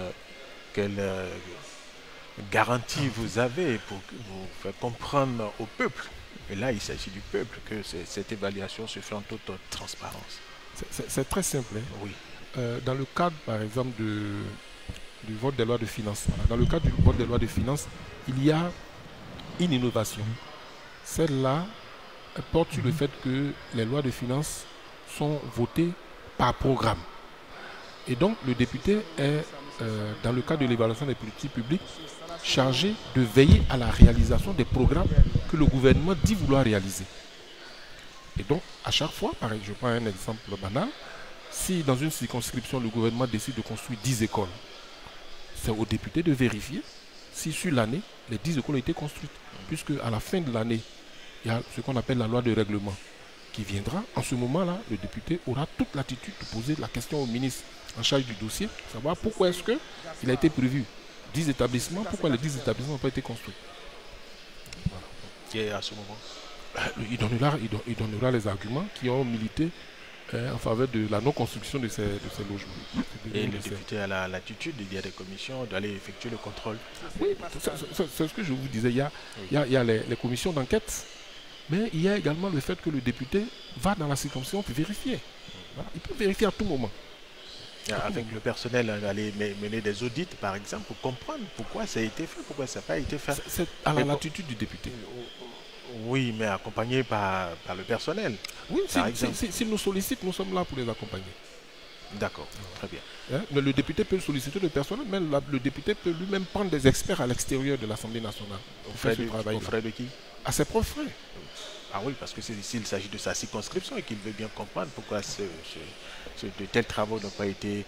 garantie vous avez pour vous faire comprendre au peuple? Et là, il s'agit du peuple, que cette évaluation se fait en toute transparence. C'est très simple. Hein. Oui. Dans le cadre, par exemple, du vote des lois de finances, dans le cadre du vote des lois de finances, il y a une innovation. Celle-là porte sur le fait que les lois de finances sont votées par programme. Et donc, le député est, dans le cadre de l'évaluation des politiques publiques, chargé de veiller à la réalisation des programmes que le gouvernement dit vouloir réaliser. Et donc, à chaque fois, pareil, je prends un exemple banal, si dans une circonscription, le gouvernement décide de construire 10 écoles, c'est au député de vérifier si sur l'année, les 10 écoles ont été construites. Puisque à la fin de l'année, il y a ce qu'on appelle la loi de règlement qui viendra. En ce moment-là, le député aura toute l'attitude de poser la question au ministre en charge du dossier, savoir pourquoi est-ce qu'il a été prévu 10 établissements, pourquoi les 10 établissements n'ont pas été construits. Voilà. Et à ce moment, il donnera les arguments qui ont milité en faveur de la non-construction de ces logements. Et le député a l'attitude, il y a des commissions, d'aller effectuer le contrôle. Oui, c'est ce que je vous disais. Il y a les commissions d'enquête, mais il y a également le fait que le député va dans la circonscription pour vérifier. Voilà. Il peut vérifier à tout moment. Avec le personnel, aller mener des audits, par exemple, pour comprendre pourquoi ça a été fait, pourquoi ça n'a pas été fait. C'est à la latitude du député. Oui, mais accompagné par le personnel. Oui, s'ils nous sollicitent, nous sommes là pour les accompagner. D'accord, très bien. Mais le député peut solliciter le personnel, mais le député peut lui-même prendre des experts à l'extérieur de l'Assemblée nationale. Au frais de qui? À ses propres frais. Ah oui, parce que s'il s'agit de sa circonscription et qu'il veut bien comprendre pourquoi de tels travaux n'ont pas été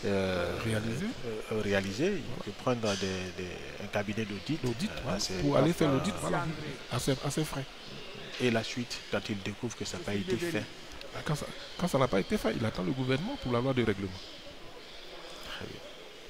réalisés, il peut prendre un cabinet d'audit pour aller faire l'audit à ses frais. Et la suite, quand il découvre que ça n'a pas été fait? Quand ça n'a pas été fait, il attend le gouvernement pour la loi de règlement. Très bien.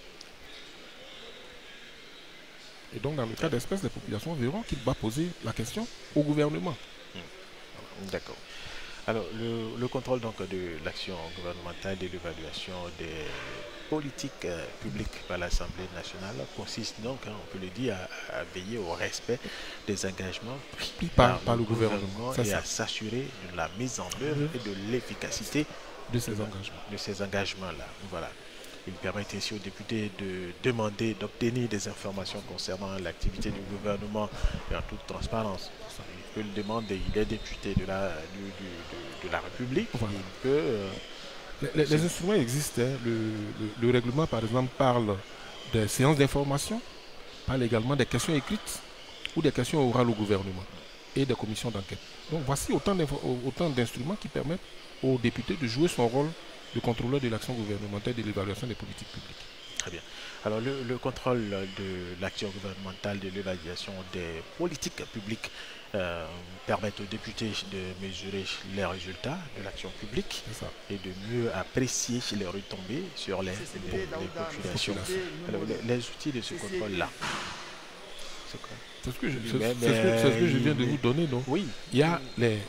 Et donc, dans le cas d'espèce, les populations verront qu'il va poser la question au gouvernement. D'accord. Alors, le contrôle donc de l'action gouvernementale et de l'évaluation des politiques publiques par l'Assemblée nationale consiste donc, on peut le dire, à veiller au respect des engagements pris par le gouvernement et à s'assurer de la mise en œuvre et de l'efficacité de ces engagements. De ces engagements-là. Voilà. Il permet ainsi aux députés de demander, d'obtenir des informations concernant l'activité du gouvernement et en toute transparence. Il peut le demander, il est député de la République. Voilà. Il peut... Les instruments existent. Hein. Le règlement, par exemple, parle des séances d'information, parle également des questions écrites ou des questions orales au gouvernement et des commissions d'enquête. Donc voici autant d'instruments qui permettent aux députés de jouer son rôle de contrôleur de l'action gouvernementale et de l'évaluation des politiques publiques. Très bien. Alors le contrôle de l'action gouvernementale, de l'évaluation des politiques publiques permet aux députés de mesurer les résultats de l'action publique et de mieux apprécier les retombées sur les populations. Alors, les outils de ce contrôle-là, c'est quoi? C'est ce que je viens de vous donner, non? Oui. Il y a les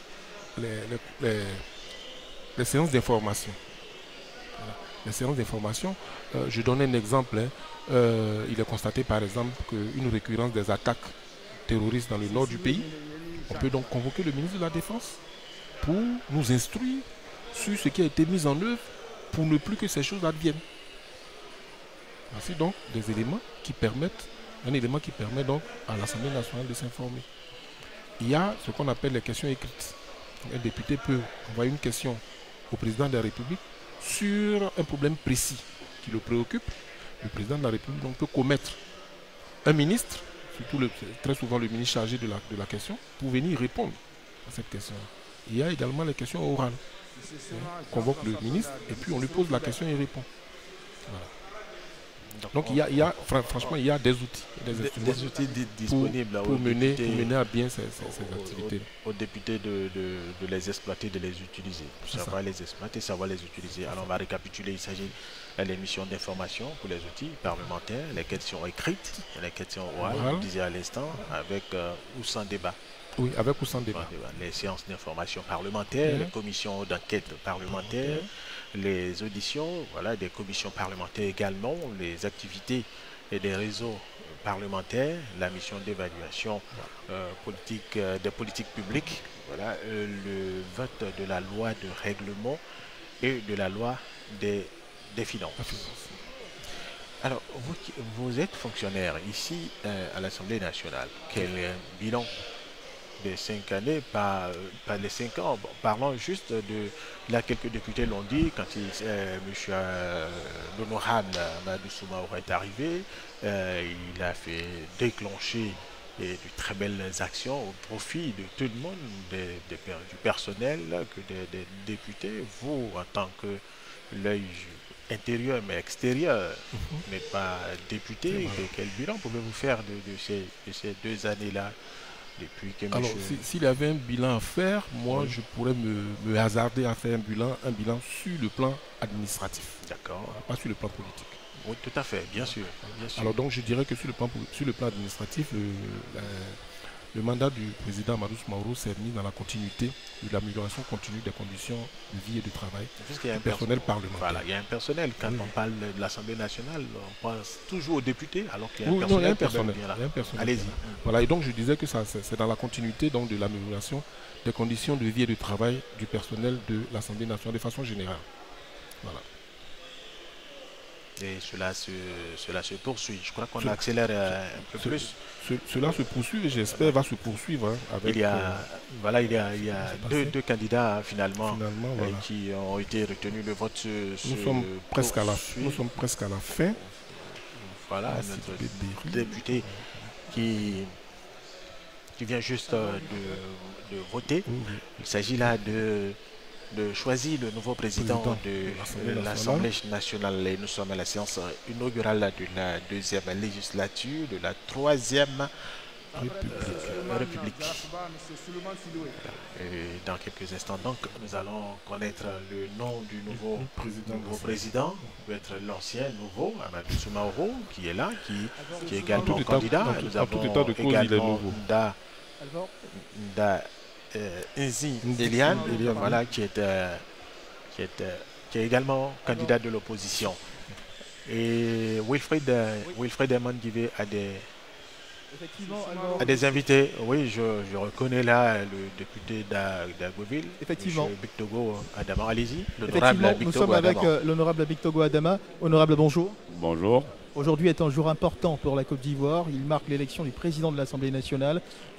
séances d'information. Voilà. Les séances d'information, je donne un exemple. Il est constaté par exemple qu'une récurrence des attaques terroristes dans le nord du pays, on peut donc convoquer le ministre de la Défense pour nous instruire sur ce qui a été mis en œuvre pour ne plus que ces choses adviennent. Voici donc des éléments qui permettent, un élément qui permet donc à l'Assemblée nationale de s'informer. Il y a ce qu'on appelle les questions écrites. Un député peut envoyer une question au président de la République sur un problème précis qui le préoccupe. Le président de la République donc, peut commettre un ministre, surtout très souvent le ministre chargé de la question, pour venir répondre à cette question. Il y a également les questions orales. On convoque le ministre et puis on lui pose la question et il répond. Voilà. Donc franchement, il y a des outils, des outils disponibles pour mener à bien ces activités. Aux députés de les exploiter, de les utiliser. Savoir les exploiter, savoir les utiliser. Alors on va récapituler, il s'agit de l'émission d'information pour les outils parlementaires, les questions écrites, les questions orales, vous disiez à l'instant, avec ou sans débat. Oui, avec ou sans débat. Les séances d'information parlementaires, les commissions d'enquête parlementaires, les auditions, voilà, des commissions parlementaires également, les activités et des réseaux parlementaires, la mission d'évaluation des politiques publiques, voilà, le vote de la loi de règlement et de la loi des finances. Alors, vous êtes fonctionnaire ici à l'Assemblée nationale. Quel bilan des 5 années, pas les 5 ans, bon, parlons juste de, là quelques députés l'ont dit, quand M. l'honorable Amadou Soumaoro est arrivé, il a fait déclencher de très belles actions au profit de tout le monde, du personnel, que des députés. Vous, en tant que l'œil intérieur mais extérieur, n'êtes pas député, quel bilan pouvez-vous faire de ces 2 années-là? Alors, s'il y avait un bilan à faire, moi, je pourrais me hasarder à faire un bilan sur le plan administratif. D'accord. Pas sur le plan politique. Oui, tout à fait, bien sûr. Alors, donc, je dirais que sur le plan administratif, le mandat du président Amadou Soumaoro s'est mis dans la continuité de l'amélioration continue des conditions de vie et de travail du personnel parlementaire. Voilà, il y a un personnel. Quand on parle de l'Assemblée nationale, on pense toujours aux députés, alors qu'il y a un personnel. Il y a un personnel. Allez-y. Voilà, et donc je disais que c'est dans la continuité donc, de l'amélioration des conditions de vie et de travail du personnel de l'Assemblée nationale de façon générale. Voilà. Et cela se poursuit. Je crois qu'on accélère un peu plus. Cela se poursuit et j'espère va se poursuivre. Hein, avec, il y a deux candidats finalement voilà. Qui ont été retenus. Le vote nous sommes presque à la fin. Voilà, notre député qui vient juste de voter. Il s'agit là de choisir le nouveau président de l'Assemblée nationale. Et nous sommes à la séance inaugurale de la deuxième législature de la troisième République. Et dans quelques instants, donc, nous allons connaître le nom du nouveau président. Peut être l'ancien nouveau, Amadou Soumaoro, qui est là, qui est également candidat. Nous avons également Nzi Eliane, voilà, qui est également candidat de l'opposition. Et Wilfried Emandivé a des invités. Oui, je reconnais là le député d'Agoville, effectivement. M. Bictogo Adama. Allez-y, nous sommes avec l'honorable Bictogo Adama. Honorable, bonjour. Bonjour. Aujourd'hui est un jour important pour la Côte d'Ivoire. Il marque l'élection du président de l'Assemblée nationale.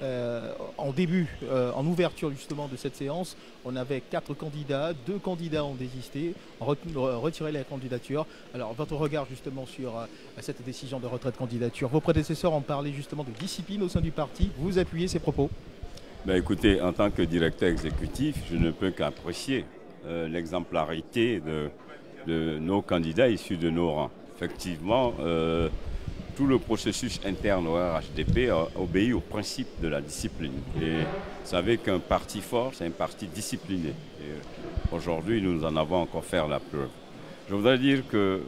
En ouverture justement de cette séance, on avait 4 candidats. 2 candidats ont désisté, retiré la candidature. Alors, votre regard justement sur cette décision de retrait de candidature. Vos prédécesseurs ont parlé justement de discipline au sein du parti. Vous appuyez ces propos? Écoutez, en tant que directeur exécutif, je ne peux qu'apprécier l'exemplarité de nos candidats issus de nos rangs. Effectivement, tout le processus interne au RHDP obéit au principe de la discipline. Et vous savez qu'un parti fort, c'est un parti discipliné. Et aujourd'hui, nous en avons encore fait la preuve. Je voudrais dire que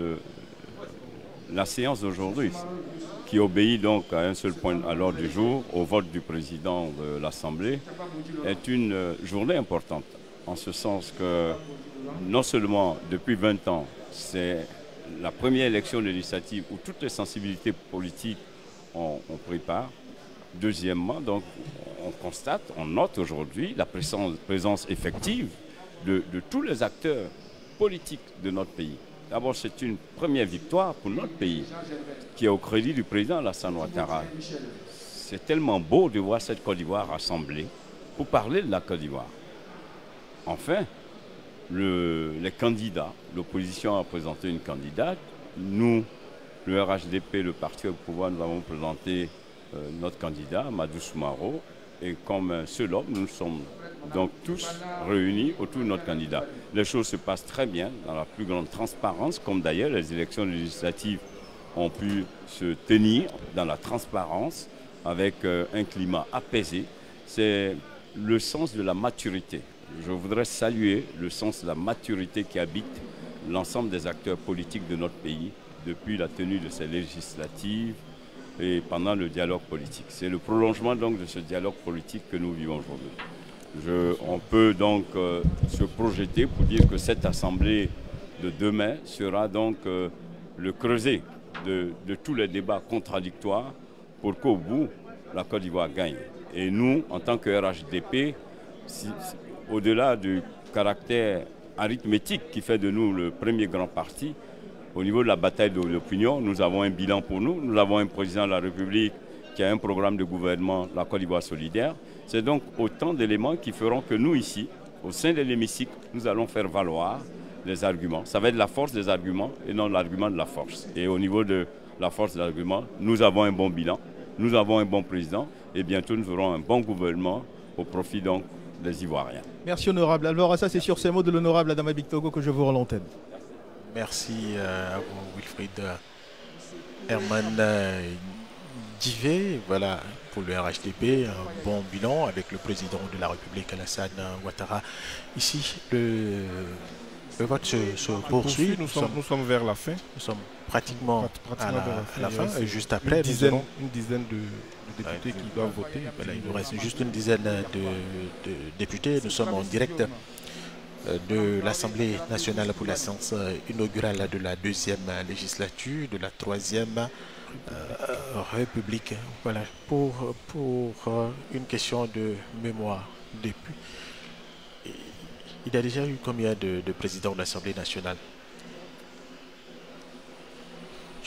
la séance d'aujourd'hui, qui obéit donc à un seul point à l'ordre du jour, au vote du président de l'Assemblée, est une journée importante. En ce sens que non seulement depuis 20 ans, c'est la première élection législative où toutes les sensibilités politiques ont pris part. Deuxièmement, donc, on constate, on note aujourd'hui la présence effective de tous les acteurs politiques de notre pays. D'abord, c'est une première victoire pour notre pays, qui est au crédit du président Alassane Ouattara. C'est tellement beau de voir cette Côte d'Ivoire rassemblée pour parler de la Côte d'Ivoire. Enfin, les candidats, l'opposition a présenté une candidate. Nous, le RHDP, le parti au pouvoir, nous avons présenté notre candidat, Amadou Soumaoro. Et comme un seul homme, nous sommes donc tous réunis autour de notre candidat. Les choses se passent très bien, dans la plus grande transparence, comme d'ailleurs les élections législatives ont pu se tenir dans la transparence, avec un climat apaisé. C'est le sens de la maturité. Je voudrais saluer le sens de la maturité qui habite l'ensemble des acteurs politiques de notre pays depuis la tenue de ces législatives et pendant le dialogue politique. C'est le prolongement donc de ce dialogue politique que nous vivons aujourd'hui. On peut donc se projeter pour dire que cette assemblée de demain sera donc le creuset de tous les débats contradictoires pour qu'au bout, la Côte d'Ivoire gagne. Et nous, en tant que RHDP, au-delà du caractère arithmétique qui fait de nous le premier grand parti, au niveau de la bataille de l'opinion, nous avons un bilan pour nous. Nous avons un président de la République qui a un programme de gouvernement, la Côte d'Ivoire solidaire. C'est donc autant d'éléments qui feront que nous ici, au sein de l'hémicycle, nous allons faire valoir les arguments. Ça va être la force des arguments et non l'argument de la force. Et au niveau de la force des arguments, nous avons un bon bilan, nous avons un bon président et bientôt nous aurons un bon gouvernement au profit donc des Ivoiriens. Merci honorable. Alors ça c'est sur ces mots de l'honorable Adama Bictogo que je vous rends l'antenne. Merci à vous Wilfried Herman Divé. Voilà pour le RHDP, un bon bilan avec le président de la République Alassane Ouattara. Ici le vote se poursuit. Nous sommes vers la fin. Nous sommes pratiquement à la fin. Et juste après, une dizaine de députés qui doivent voter. Voilà, il nous reste juste une dizaine de députés. Nous sommes en direct de l'Assemblée nationale pour la séance inaugurale de la deuxième législature de la troisième République. Voilà, pour une question de mémoire. Depuis, il y a déjà eu combien de présidents de l'Assemblée nationale?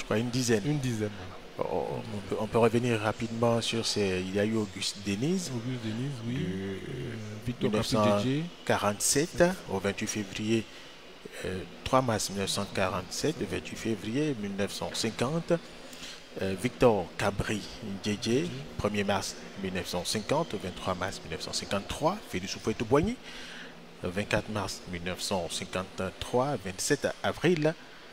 crois une dizaine. Une dizaine. On peut revenir rapidement sur ces... Il y a eu Auguste Denise. Auguste Denise, oui. De 1947 au 28 février, 3 mars 1947, le 28 février 1950. Victor Cabri Djedje, 1er mars 1950, 23 mars 1953. Félix Houphouët-Boigny, 24 mars 1953, 27 avril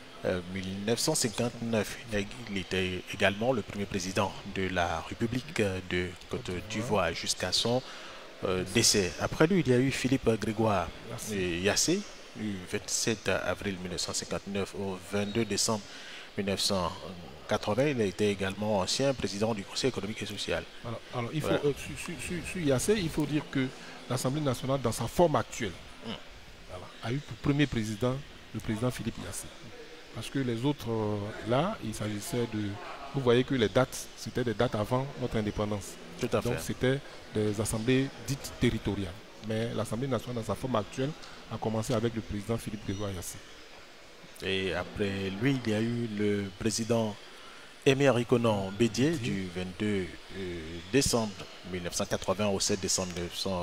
1959. Il était également le premier président de la République de Côte d'Ivoire jusqu'à son décès. Après lui, il y a eu Philippe Grégoire Yassé, du 27 avril 1959 au 22 décembre 1980. Il a été également ancien président du Conseil économique et social. Alors il faut, sur Yassé, il faut dire que l'Assemblée nationale, dans sa forme actuelle, a eu pour premier président le président Philippe Yassé. Parce que les autres, là, il s'agissait de... Vous voyez que les dates, c'était des dates avant notre indépendance. Tout à fait. Donc c'était des assemblées dites territoriales. Mais l'Assemblée nationale, dans sa forme actuelle, a commencé avec le président Philippe Grégoire Yassé. Et après lui, il y a eu le président Aimé Harry-Konan Bédié du 22 décembre 1980 au 7 décembre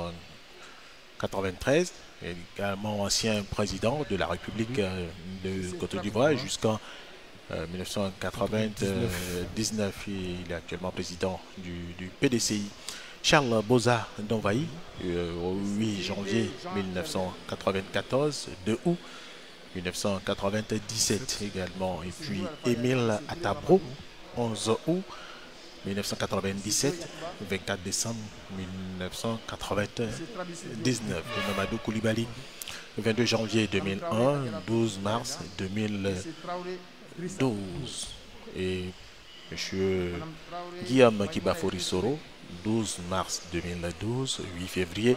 1993. Également ancien président de la République de Côte d'Ivoire jusqu'en 1999. Il est actuellement président du PDCI. Charles Boza Donvaï, au 8 janvier 1994, 2 août 1997 également. Et puis Émile Atabro, 11 août 1997, 24 décembre 1999. Mamadou Koulibaly, 22 janvier 2001, 12 mars 2012. Et M. Guillaume Kibafori Soro, 12 mars 2012, 8 février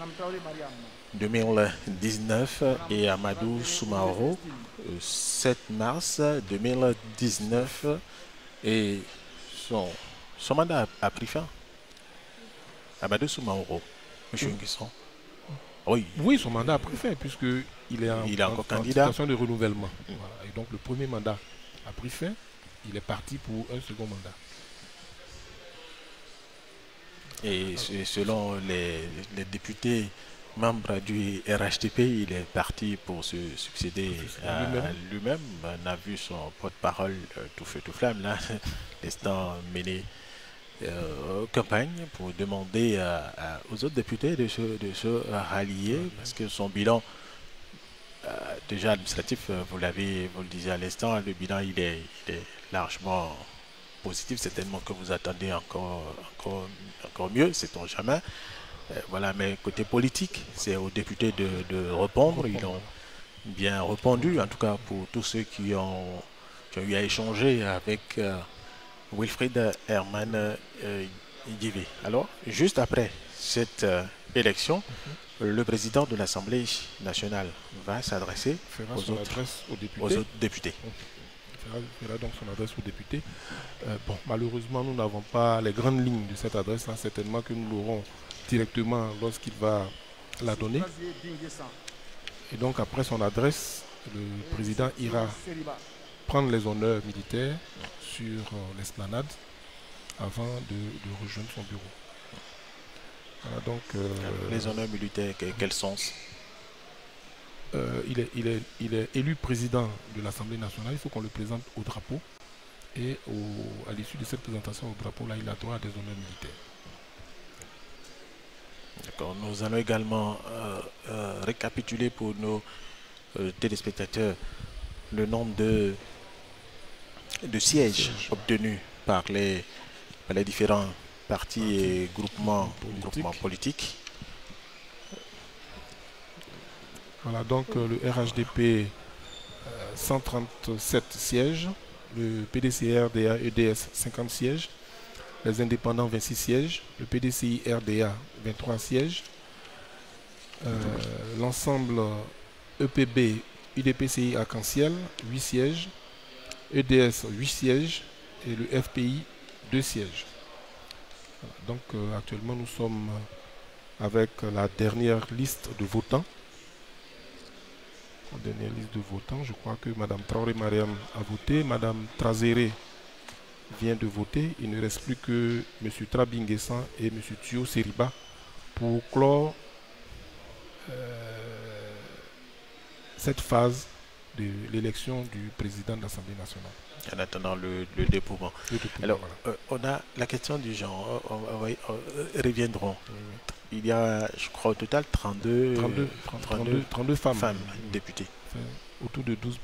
2019. Et Amadou Soumaoro, 7 mars 2019. Et son mandat a pris fin. Amadou Soumaoro, M. Nguisson. Oui, son mandat a pris fin puisqu'il est en situation de renouvellement. Voilà. Et donc le premier mandat a pris fin, il est parti pour un second mandat. Et selon les députés membres du RHDP, il est parti pour se succéder à lui-même. On a vu son porte-parole tout feu tout flamme là, l'instant mené campagne pour demander aux autres députés de se rallier parce que son bilan déjà administratif, vous le disiez à l'instant, le bilan il est largement positif. Certainement que vous attendez encore mieux, sait-on jamais. Voilà, mais côté politique, c'est aux députés de répondre. Ils ont bien répondu, en tout cas pour tous ceux qui ont eu à échanger avec Wilfried Herman Guivé. Alors, juste après cette élection, le président de l'Assemblée nationale va s'adresser aux autres députés. Il fera donc son adresse aux députés. Bon, malheureusement, nous n'avons pas les grandes lignes de cette adresse-là. Certainement que nous l'aurons directement lorsqu'il va la donner. Et donc, après son adresse, le président ira prendre les honneurs militaires sur l'esplanade avant de rejoindre son bureau. Voilà, donc, les honneurs militaires, quel sens? Il est élu président de l'Assemblée nationale. Il faut qu'on le présente au drapeau. Et à l'issue de cette présentation au drapeau, là, il a droit à des honneurs militaires. D'accord. Nous allons également récapituler pour nos téléspectateurs le nombre de sièges obtenus par les différents partis et groupements politiques. Voilà, donc le RHDP 137 sièges, le PDCI RDA EDS 50 sièges, les indépendants 26 sièges, le PDCI RDA 23 sièges, l'ensemble EPB UDPCI Arc-en-Ciel 8 sièges, EDS 8 sièges et le FPI 2 sièges. Voilà, donc actuellement nous sommes avec la dernière liste de votants. Dernière liste de votants, je crois que Mme Traoré Mariam a voté, Mme Trazéré vient de voter. Il ne reste plus que M. Trabinguessan et M. Thio Seriba pour clore cette phase de l'élection du président de l'Assemblée nationale. En attendant le dépouillement. Alors, voilà. On a la question du genre, reviendrons. Il y a, je crois, au total 32 femmes députées. Autour de 12%.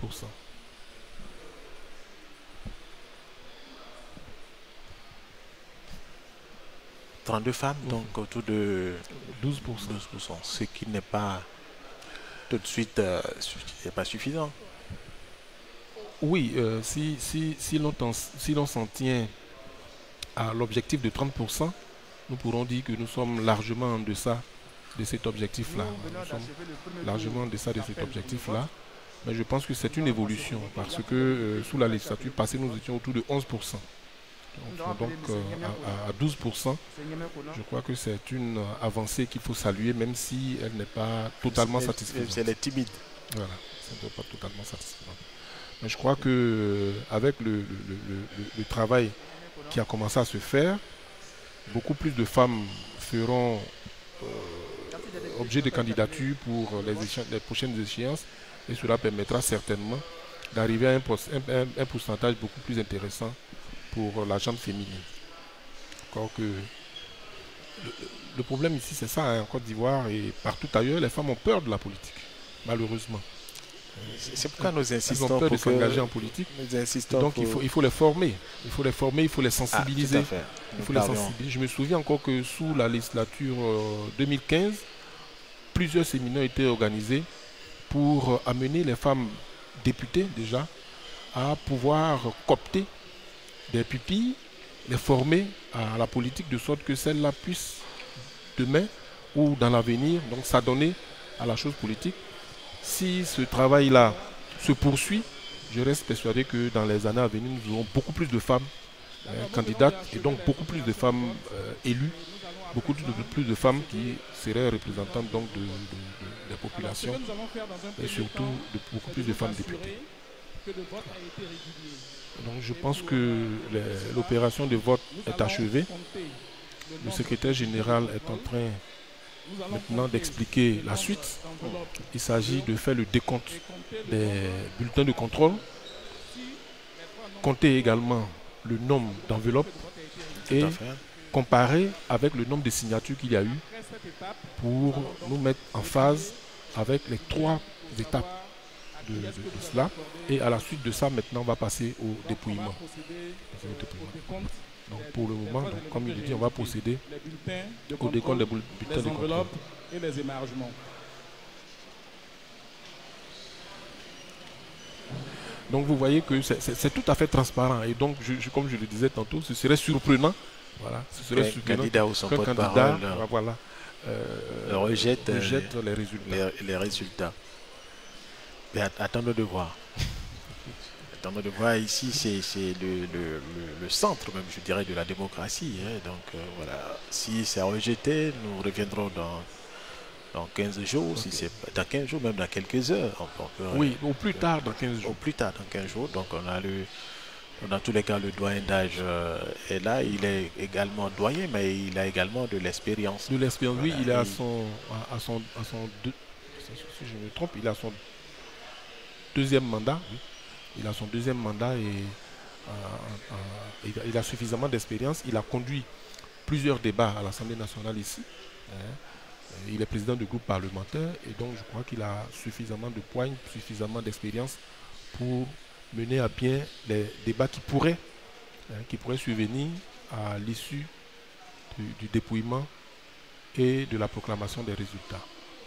Femmes, donc autour de 12%. Ce qui n'est pas tout de suite n'est pas suffisant. Oui, si l'on s'en tient à l'objectif de 30%, nous pourrons dire que nous sommes largement en deçà de cet objectif-là. Nous sommes largement en deçà de cet objectif-là. Mais je pense que c'est une évolution parce que sous la législature passée, nous étions autour de 11%. Donc à 12%, je crois que c'est une avancée qu'il faut saluer, même si elle n'est pas totalement satisfaisante. Elle est timide. Voilà, ça n'est pas totalement satisfaisant. Mais je crois que avec le travail qui a commencé à se faire, beaucoup plus de femmes feront objet de candidature pour les prochaines échéances et cela permettra certainement d'arriver à un pourcentage beaucoup plus intéressant pour la gente féminine. Encore que le problème ici, c'est ça, en Côte d'Ivoire et partout ailleurs, les femmes ont peur de la politique, malheureusement. C'est pourquoi nous insistons Elles ont peur de s'engager en politique. Donc il faut les former. Il faut les former, il faut les sensibiliser. Je me souviens encore que sous la législature 2015, plusieurs séminaires étaient organisés pour amener les femmes députées déjà à pouvoir coopter des pupilles, les former à la politique de sorte que celles-là puissent demain ou dans l'avenir donc s'adonner à la chose politique. Si ce travail-là se poursuit, je reste persuadé que dans les années à venir, nous aurons beaucoup plus de femmes candidates et donc beaucoup plus de femmes élues, beaucoup plus de femmes qui seraient représentantes donc des populations et surtout beaucoup plus de femmes députées. Donc je pense que l'opération de vote est achevée. Le secrétaire général est en train maintenant d'expliquer la suite. Il s'agit de faire le décompte des bulletins de contrôle, compter également le nombre d'enveloppes et comparer avec le nombre de signatures qu'il y a eu pour nous mettre en phase avec les 3 étapes de cela. Et à la suite de ça, maintenant, on va passer au dépouillement. Donc pour le moment, donc, comme il dit, on va procéder au décompte des bulletins de contrôle. Et les émargements. Donc vous voyez que c'est tout à fait transparent. Et donc, comme je le disais tantôt, ce serait surprenant. Voilà, ce serait surprenant qu'un candidat rejette les résultats. Mais attendons de voir. Attendons de voir ici, c'est le centre même, je dirais, de la démocratie. Hein. Donc voilà, si c'est rejeté, nous reviendrons dans 15 jours, si c'est dans 15 jours, même dans quelques heures. Oui, au plus tard dans 15 jours. Au plus tard dans 15 jours. Donc on a dans tous les cas, le doyen d'âge est là. Il est également doyen, mais il a également de l'expérience. De l'expérience, voilà. Oui, il est à son si je me trompe, il a son deuxième mandat. Oui. Il a son deuxième mandat et il a suffisamment d'expérience. Il a conduit plusieurs débats à l'Assemblée nationale ici. Il est président du groupe parlementaire et donc je crois qu'il a suffisamment de poigne, suffisamment d'expérience pour mener à bien les débats qui pourraient survenir à l'issue du dépouillement et de la proclamation des résultats.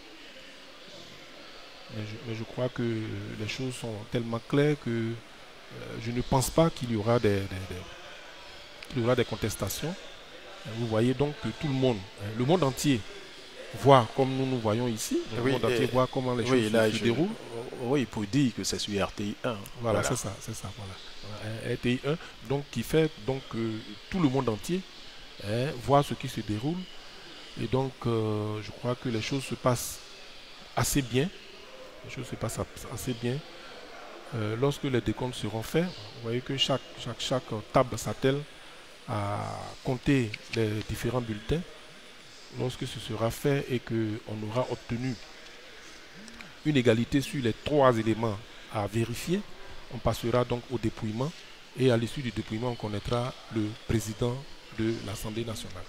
Mais je crois que les choses sont tellement claires que je ne pense pas qu'il y aura des contestations. Vous voyez donc que tout le monde entier voit comme nous voyons ici, le monde entier voit comment les choses se déroulent. Oui, pour dire que c'est sur RTI 1. Voilà, c'est ça. Voilà. RTI 1, donc qui fait donc tout le monde entier voit ce qui se déroule. Et donc je crois que les choses se passent assez bien. Les choses se passent assez bien. lorsque les décomptes seront faits, vous voyez que chaque table s'attelle à compter les différents bulletins. Lorsque ce sera fait et qu'on aura obtenu une égalité sur les 3 éléments à vérifier, on passera donc au dépouillement et à l'issue du dépouillement, on connaîtra le président de l'Assemblée nationale.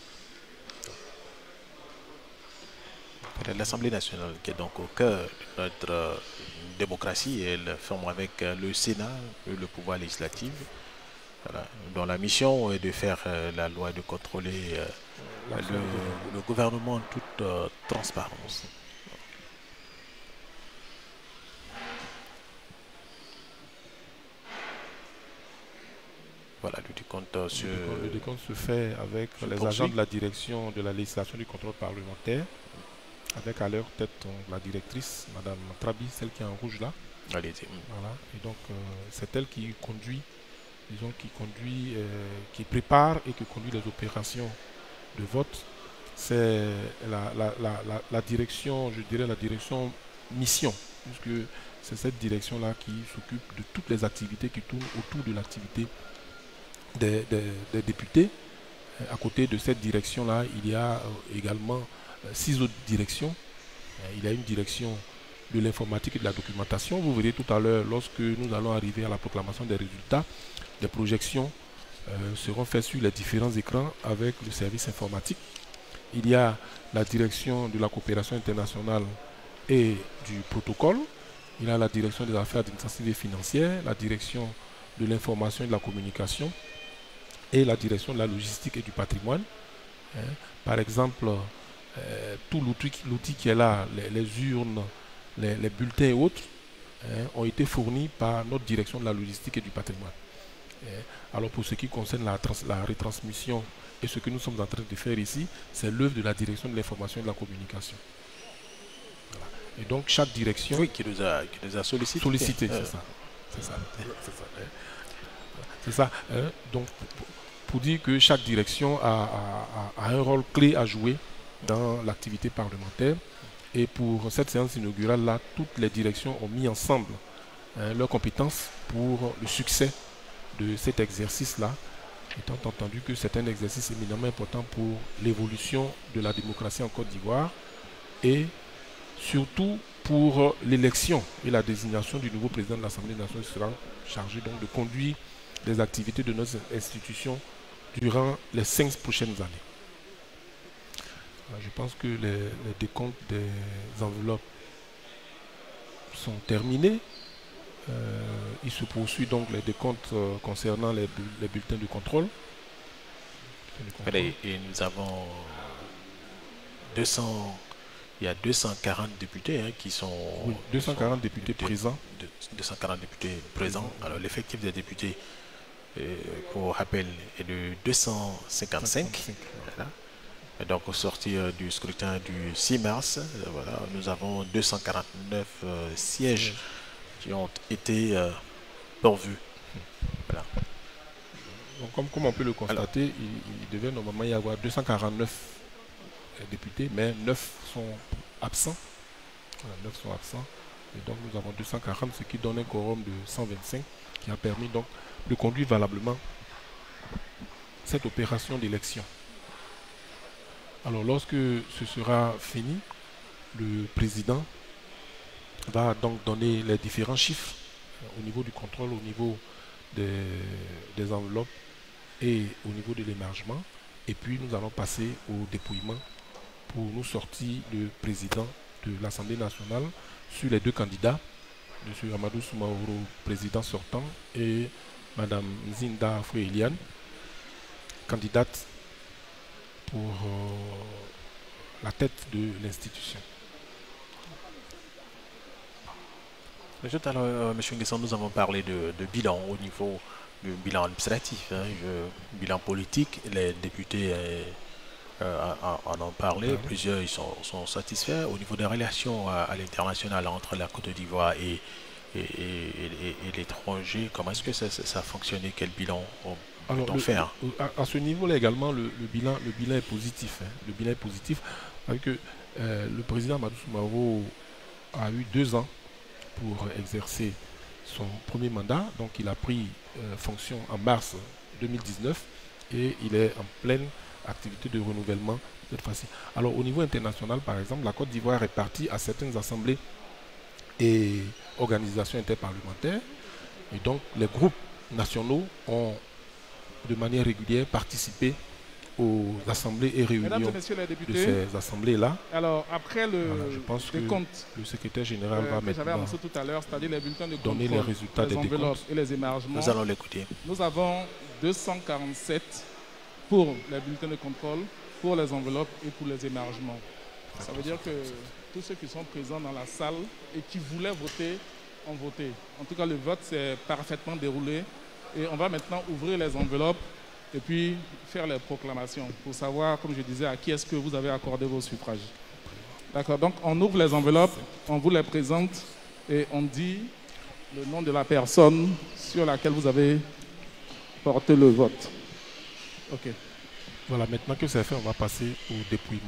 L'Assemblée nationale qui est donc au cœur de notre démocratie, elle forme avec le Sénat, le pouvoir législatif, voilà, dont la mission est de faire la loi, de contrôler le gouvernement en toute transparence. Voilà, le décompte se fait avec les agents de la direction de la législation du contrôle parlementaire, avec à leur tête la directrice, Madame Trabi, celle qui est en rouge là. Allez-y. Voilà. Et donc c'est elle qui conduit, qui prépare et qui conduit les opérations de vote. C'est la direction, je dirais la direction mission, puisque c'est cette direction-là qui s'occupe de toutes les activités qui tournent autour de l'activité des députés. À côté de cette direction-là, il y a également 6 autres directions. Il y a une direction de l'informatique et de la documentation. Vous verrez tout à l'heure, lorsque nous allons arriver à la proclamation des résultats, les projections seront faites sur les différents écrans avec le service informatique. Il y a la direction de la coopération internationale et du protocole. Il y a la direction des affaires administratives et financières, la direction de l'information et de la communication et la direction de la logistique et du patrimoine. Par exemple, tout l'outil qui est là, les urnes, les bulletins et autres, ont été fournis par notre direction de la logistique et du patrimoine. Alors pour ce qui concerne la retransmission et ce que nous sommes en train de faire ici, c'est l'œuvre de la direction de l'information et de la communication. Voilà. Et donc chaque direction... Oui, qui nous a sollicité. C'est ça. Donc pour dire que chaque direction a un rôle clé à jouer dans l'activité parlementaire. Et pour cette séance inaugurale-là, toutes les directions ont mis ensemble leurs compétences pour le succès de cet exercice-là, étant entendu que c'est un exercice éminemment important pour l'évolution de la démocratie en Côte d'Ivoire et surtout pour l'élection et la désignation du nouveau président de l'Assemblée nationale qui sera chargé donc de conduire les activités de notre institution durant les 5 prochaines années. Je pense que les décomptes des enveloppes sont terminés. Il se poursuit donc les décomptes concernant les bulletins de contrôle. Et nous avons 240 députés qui sont... Oui, 240 députés présents. 240 députés présents. Alors l'effectif des députés, pour rappel, est de 255. Voilà. Et donc au sortir du scrutin du 6 mars, voilà, nous avons 249 sièges qui ont été pourvus. Voilà. Donc, comme on peut le constater, il devait normalement y avoir 249 députés, mais 9 sont absents. Voilà, 9 sont absents. Et donc nous avons 240, ce qui donne un quorum de 125, qui a permis donc de conduire valablement cette opération d'élection. Alors lorsque ce sera fini, le président va donc donner les différents chiffres au niveau du contrôle, au niveau des enveloppes et au niveau de l'émargement. Et puis nous allons passer au dépouillement pour nous sortir le président de l'Assemblée nationale sur les 2 candidats, M. Amadou Soumaoro, président sortant, et Mme Nzinda Afoué-Eliane, candidate pour la tête de l'institution. Tout à l'heure, M. Nguessan, nous avons parlé de bilan au niveau du bilan administratif, bilan politique. Les députés en ont parlé, plusieurs ils sont satisfaits. Au niveau des relations à l'international entre la Côte d'Ivoire et l'étranger, comment est-ce que ça a fonctionné? Quel bilan peut-on faire? À ce niveau-là également, le bilan est positif. Le bilan est positif avec que le président Amadou Soumaoro a eu 2 ans pour exercer son premier mandat. Donc il a pris fonction en mars 2019 et il est en pleine activité de renouvellement cette fois-ci. Alors au niveau international, par exemple, la Côte d'Ivoire est partie à certaines assemblées et organisations interparlementaires. Et donc les groupes nationaux ont de manière régulière participé aux assemblées et réunions de ces assemblées-là. Alors, après je pense que le secrétaire général va maintenant annoncé tout à l'heure, c'est-à-dire les bulletins de contrôle, donner les résultats des enveloppes et les émargements. Nous allons l'écouter. Nous avons 247 pour les bulletins de contrôle, pour les enveloppes et pour les émargements. Ça veut dire que tous ceux qui sont présents dans la salle et qui voulaient voter ont voté. En tout cas, le vote s'est parfaitement déroulé et on va maintenant ouvrir les enveloppes et puis faire les proclamations pour savoir, comme je disais, à qui est-ce que vous avez accordé vos suffrages. D'accord, donc on ouvre les enveloppes, on vous les présente et on dit le nom de la personne sur laquelle vous avez porté le vote. Ok. Voilà, maintenant que c'est fait, on va passer au dépouillement.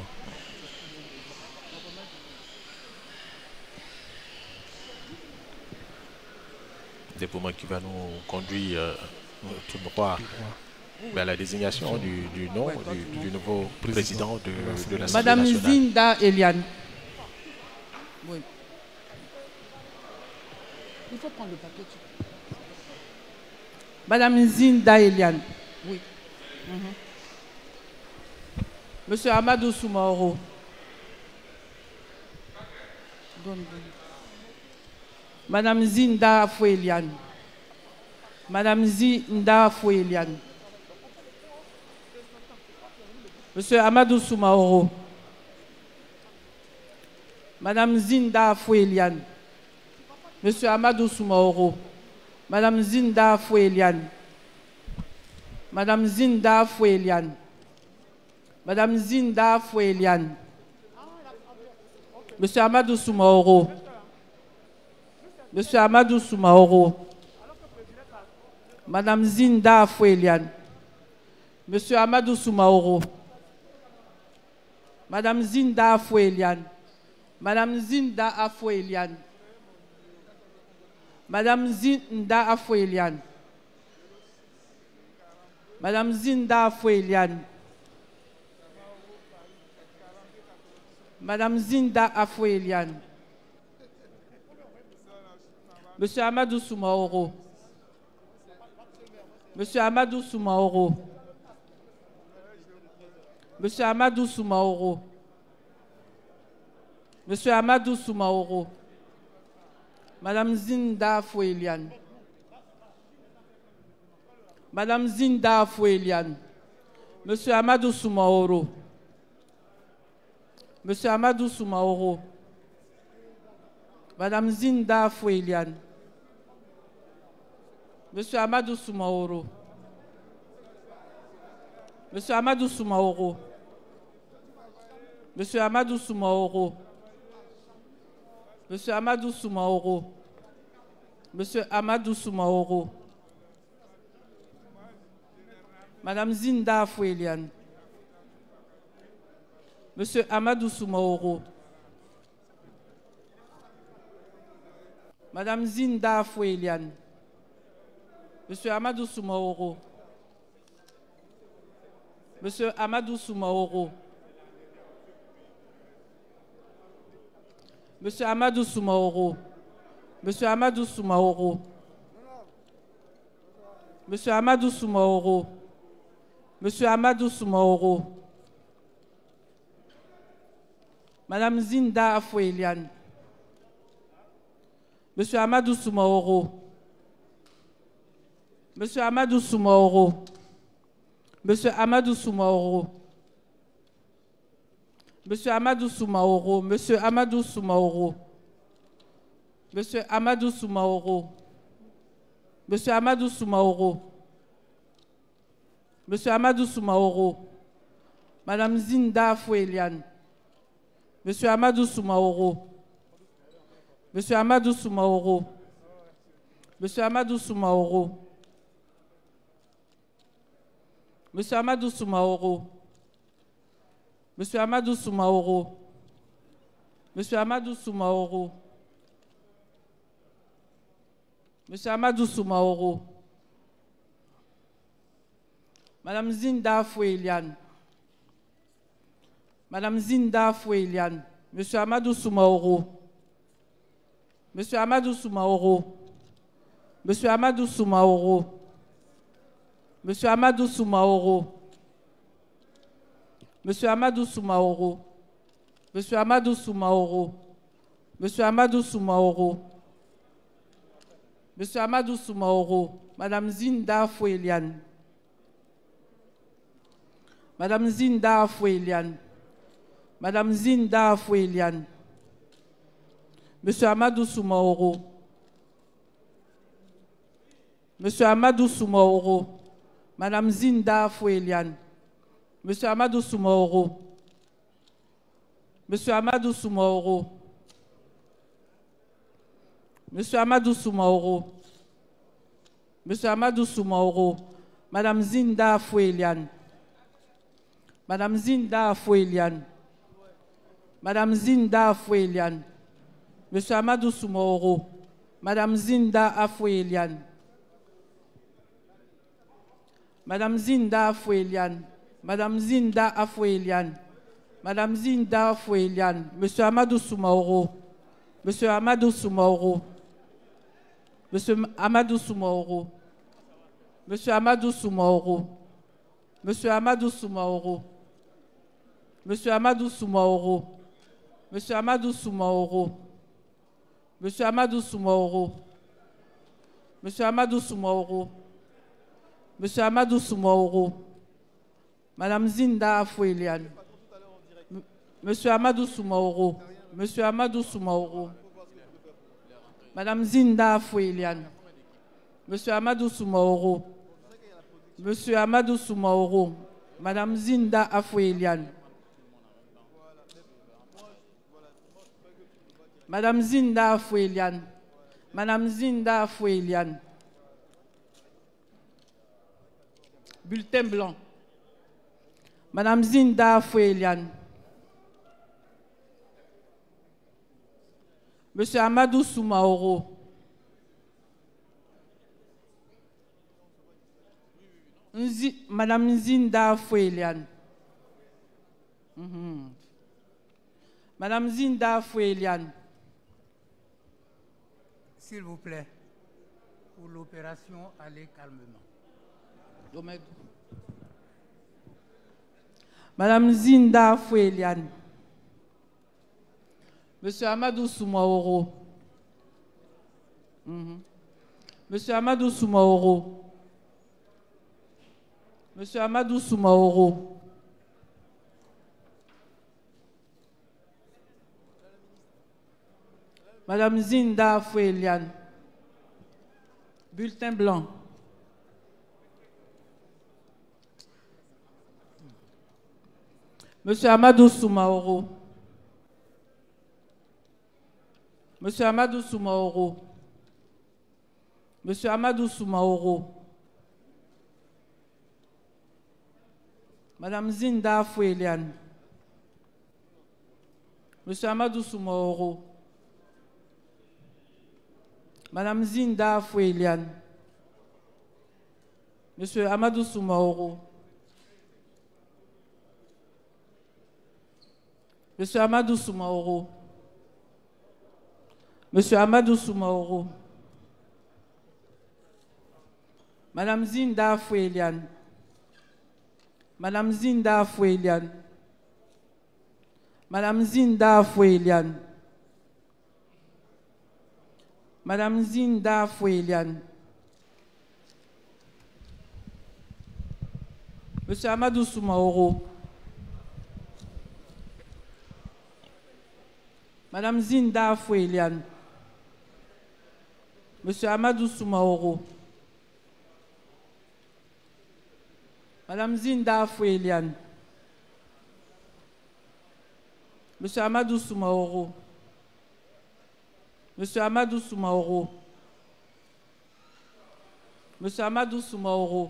Dépouillement qui va nous conduire tout droit à la désignation du nom du nouveau président de l'Assemblée Madame nationale. Zinda Eliane. Oui. Il faut prendre le papier. Madame Zinda Eliane. Oui. Monsieur Amadou Soumaoro. Madame Zinda Foueliane. Madame Zinda Foueliane. Monsieur Amadou Soumaoro. Madame Zinda Foueliane. Monsieur Amadou Soumaoro. Madame Zinda Foueliane. Madame Zinda Foueliane. Madame Zinda Foueliane. Monsieur Amadou Soumaoro. Monsieur Amadou Soumaoro. Madame Zinda Foueliane. Monsieur Amadou Soumaoro. Madame Zinda Foueliane. Madame Zinda Foueliane. Madame Zinda Foueliane. Madame Zinda Foueliane. Madame Zinda Foueliane. Monsieur Amadou Soumaoro. Monsieur Amadou Soumaoro. Monsieur Amadou Soumaoro. Monsieur Amadou Soumaoro. Madame Zinda Foueliane. Madame Zinda Foueliane. Monsieur Amadou Soumaoro. Monsieur Amadou Soumaoro. Madame Zinda Foueliane. Monsieur Amadou Soumaoro. Monsieur Amadou Soumaoro. Monsieur Amadou Soumaoro. Monsieur Amadou Soumaoro. Monsieur Amadou Soumaoro. Madame Zinda Foueliane. Monsieur Amadou Soumaoro. Madame Zinda Foueliane. Monsieur Amadou Soumaoro. Monsieur Amadou Soumaoro. Monsieur Amadou Soumaoro. Monsieur Amadou Soumaoro. Monsieur Amadou Soumaoro. Monsieur Amadou Soumaoro. Madame Zinda Foueliane. Monsieur Amadou Soumaoro. Monsieur Amadou Soumaoro. Monsieur Amadou Soumaoro. Monsieur Amadou Soumaoro. Monsieur Amadou Soumaoro. Monsieur Amadou Soumaoro. Monsieur Amadou Soumaoro. Monsieur Amadou Soumaoro. Madame Zinda Foueliane. Monsieur Amadou Soumaoro. Monsieur Amadou Soumaoro. Monsieur Amadou Soumaoro. Monsieur Amadou Soumaoro. Monsieur Amadou Soumaoro. Monsieur Amadou Soumaoro. Monsieur Amadou Soumaoro. Madame Zinda Foueliane. Madame Zinda Foueliane. Monsieur Amadou Soumaoro. Monsieur Amadou Soumaoro. Monsieur Amadou Soumaoro. Monsieur Amadou Soumaoro. Monsieur Amadou Soumaoro. Monsieur Amadou Soumaoro. Monsieur Amadou Soumaoro. Monsieur Amadou Soumaoro. Madame Zinda Foueliane. Madame Zinda Foueliane. Madame Zinda Foueliane. Monsieur Amadou Soumaoro. Monsieur Amadou Soumaoro. Madame Zinda Foueliane. Monsieur Amadou Soumaoro. Monsieur Amadou Soumaoro. Monsieur Amadou Soumaoro. Monsieur Amadou Soumaoro. Madame Zinda Foueliane. Madame Zinda Foueliane. Madame Zinda Foueliane. Monsieur Amadou Soumaoro. Madame Zinda Foueliane. Madame Zinda Foueliane. Madame Zinda Foueliane. Madame Zinda Foueliane. Monsieur Amadou Soumaoro. Monsieur Amadou Soumaoro. Monsieur Amadou Soumaoro. Monsieur Amadou Soumaoro. Monsieur Amadou Soumaoro. Monsieur Amadou Soumaoro. Monsieur Amadou Soumaoro. Monsieur Amadou Soumaoro. Monsieur Amadou Soumaoro. Monsieur Amadou Soumaoro. Madame Zinda Foueliane. Monsieur Amadou Soumaoro. Monsieur Amadou Soumaoro. Madame Zinda Foueliane. Monsieur Amadou Soumaoro. Monsieur Amadou Soumaoro. Madame Zinda Foueliane. Madame Zinda Foueliane. Madame Zinda Foueliane. Bulletin blanc. Madame Zinda Foueliane. Monsieur Amadou Soumaoro. Madame Zinda Foueliane. Madame Zinda Foueliane. S'il vous plaît, pour l'opération, allez calmement. Madame Zinda Foueliane. Monsieur Amadou Soumaoro. Monsieur Amadou Soumaoro. Monsieur Amadou Soumaoro. Madame Zinda Foueliane. Bulletin blanc. Monsieur Amadou Soumaoro. Monsieur Amadou Soumaoro. Monsieur Amadou Soumaoro. Madame Zinda Foueliane. Monsieur Amadou Soumaoro. Madame Zinda Foueliane. Monsieur Amadou Soumaoro. Monsieur Amadou Soumaoro. Monsieur Amadou Soumaoro. Madame Zinda Foueliane. Madame Zinda Foueliane. Madame Zinda Foueliane. Madame Zinda Foueliane. Monsieur Amadou Soumaoro. Madame Zinda Foueliane. Monsieur Amadou Soumaoro. Madame Zinda Foueliane. Monsieur Amadou Soumaoro. Monsieur Amadou Soumaoro. Monsieur Amadou Soumaoro.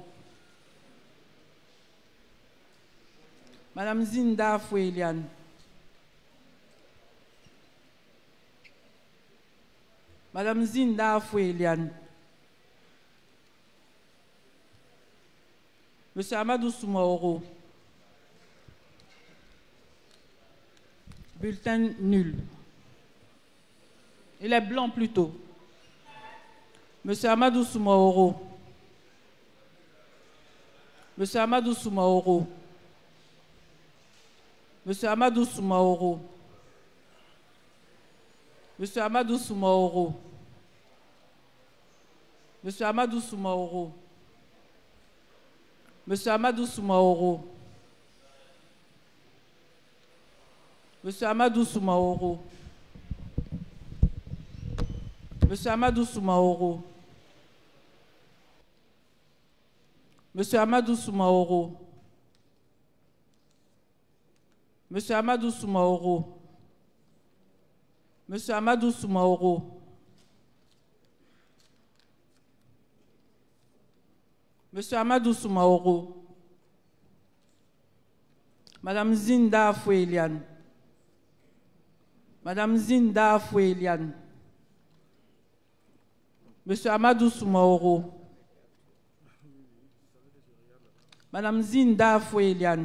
Madame Zinda Foueliane. Madame Zinda Foueliane. Monsieur Amadou Soumaoro. Bulletin nul. Il est blanc plutôt. Monsieur Amadou Soumaoro. Monsieur Amadou Soumaoro. Monsieur Amadou Soumaoro. Monsieur Amadou Soumaoro. Monsieur Amadou Soumaoro. Monsieur Amadou Soumaoro. Monsieur Amadou Soumaoro. Monsieur Amadou Soumaoro. Monsieur Amadou Soumaoro. Monsieur Amadou Soumaoro. Monsieur Amadou Soumaoro. Monsieur Amadou Soumaoro. Madame Zinda Foueliane. Madame Zinda Foueliane. Monsieur Amadou Soumaoro. Madame Zinda Foueliane.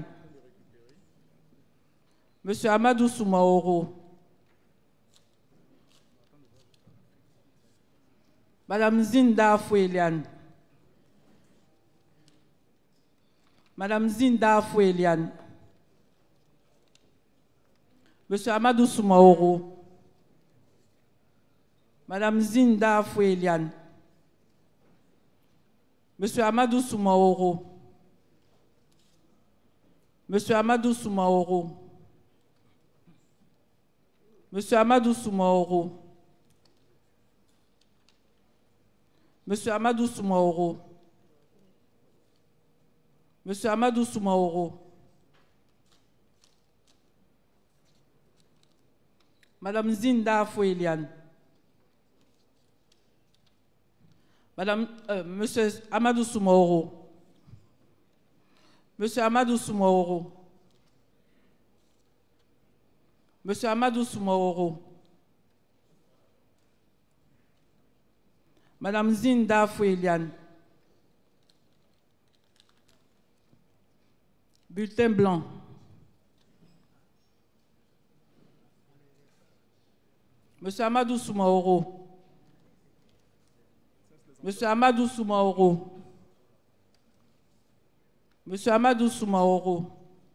Monsieur Amadou Soumaoro. Madame Zinda Foueliane. Madame Zinda Foueliane. Monsieur Amadou Soumaoro. Madame Zinda Foueliane. Monsieur Amadou Soumaoro. Monsieur Amadou Soumaoro. Monsieur Amadou Soumaoro. Monsieur Amadou Soumaoro. Monsieur Amadou Soumaoro. Madame Zinda Foueliane. Monsieur Amadou Soumaoro. Monsieur Amadou Soumaoro. Monsieur Amadou Soumaoro. Madame Zinda Foueliane. Bulletin blanc. Monsieur Amadou Soumaoro. Monsieur Amadou Soumaoro. Monsieur Amadou Soumaoro.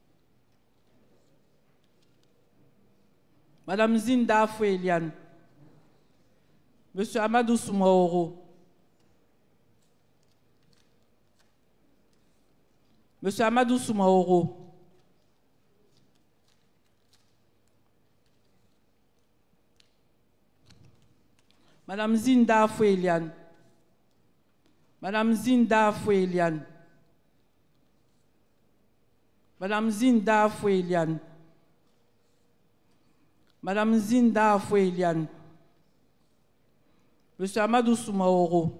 Madame Zinda Foueliane. Monsieur Amadou Soumaoro. Monsieur Amadou Soumaoro. Madame Zinda Foueliane. Madame Zinda Foueliane. Madame Zinda Foueliane. Madame Zinda Foueliane. Monsieur Amadou Soumaoro.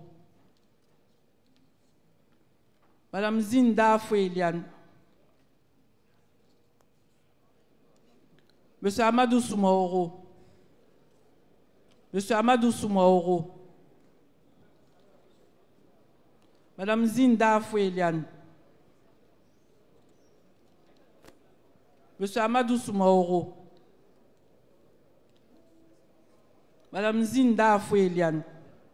Madame Zinda Foueliane. Monsieur Amadou Soumaoro. Monsieur Amadou Soumaoro. Madame Zinda Foueliane. Monsieur Amadou Soumaoro. Madame Zinda Foueliane.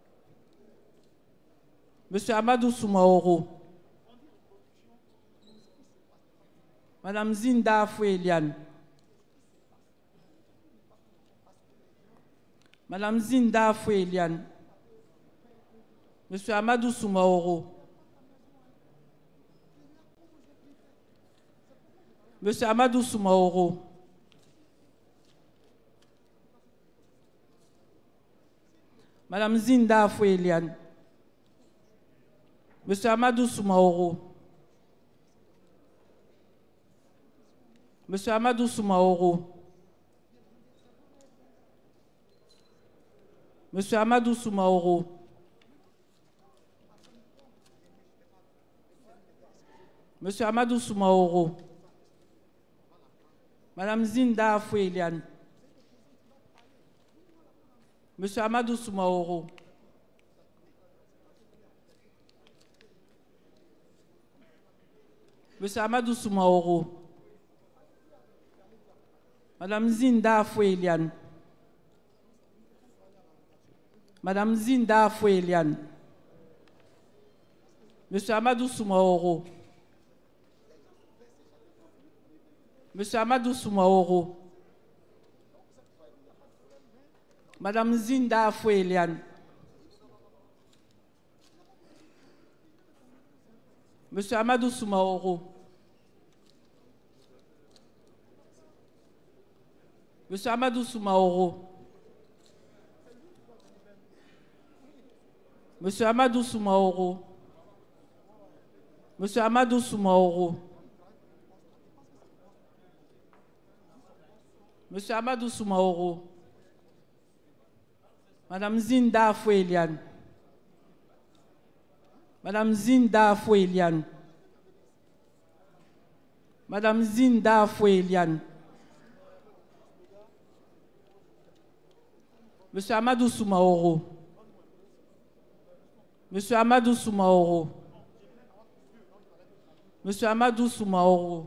Monsieur Amadou Soumaoro. Madame Zinda Foueliane. Madame Zinda Foueliane. Monsieur Amadou Soumaoro. Monsieur Amadou Soumaoro. Madame Zinda Foueliane. Monsieur Amadou Soumaoro. Monsieur Amadou Soumaoro. Monsieur Amadou Soumaoro. Monsieur Amadou Soumaoro. Madame Zinda Foueliane. Monsieur Amadou Soumaoro. Monsieur Amadou Soumaoro. Madame Zinda Foueliane. Madame Zinda Foueliane. Monsieur Amadou Soumaoro. Monsieur Amadou Soumaoro. Madame Zinda Foueliane. Monsieur Amadou Soumaoro. Monsieur Amadou Soumaoro. Monsieur Amadou Soumaoro. Monsieur Amadou Soumaoro. Monsieur Amadou Soumaoro. Madame Zinda Foueliane. Madame Zinda Foueliane. Madame Zinda Foueliane. Monsieur Amadou Soumaoro. Monsieur Amadou Soumaoro. Monsieur Amadou Soumaoro.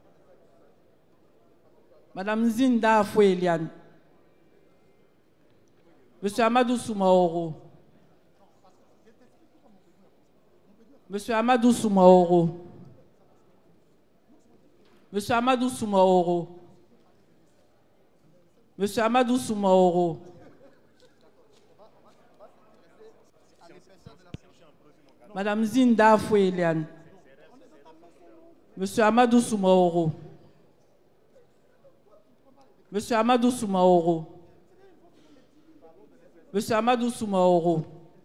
Madame Zinda Foueliane. Monsieur Amadou Soumaoro. Monsieur Amadou Soumaoro. Monsieur Amadou Soumaoro. Monsieur Amadou Soumaoro. Madame Zinda Foueliane. Monsieur Amadou Soumaoro. Monsieur Amadou Soumaoro. Monsieur Amadou Soumaoro.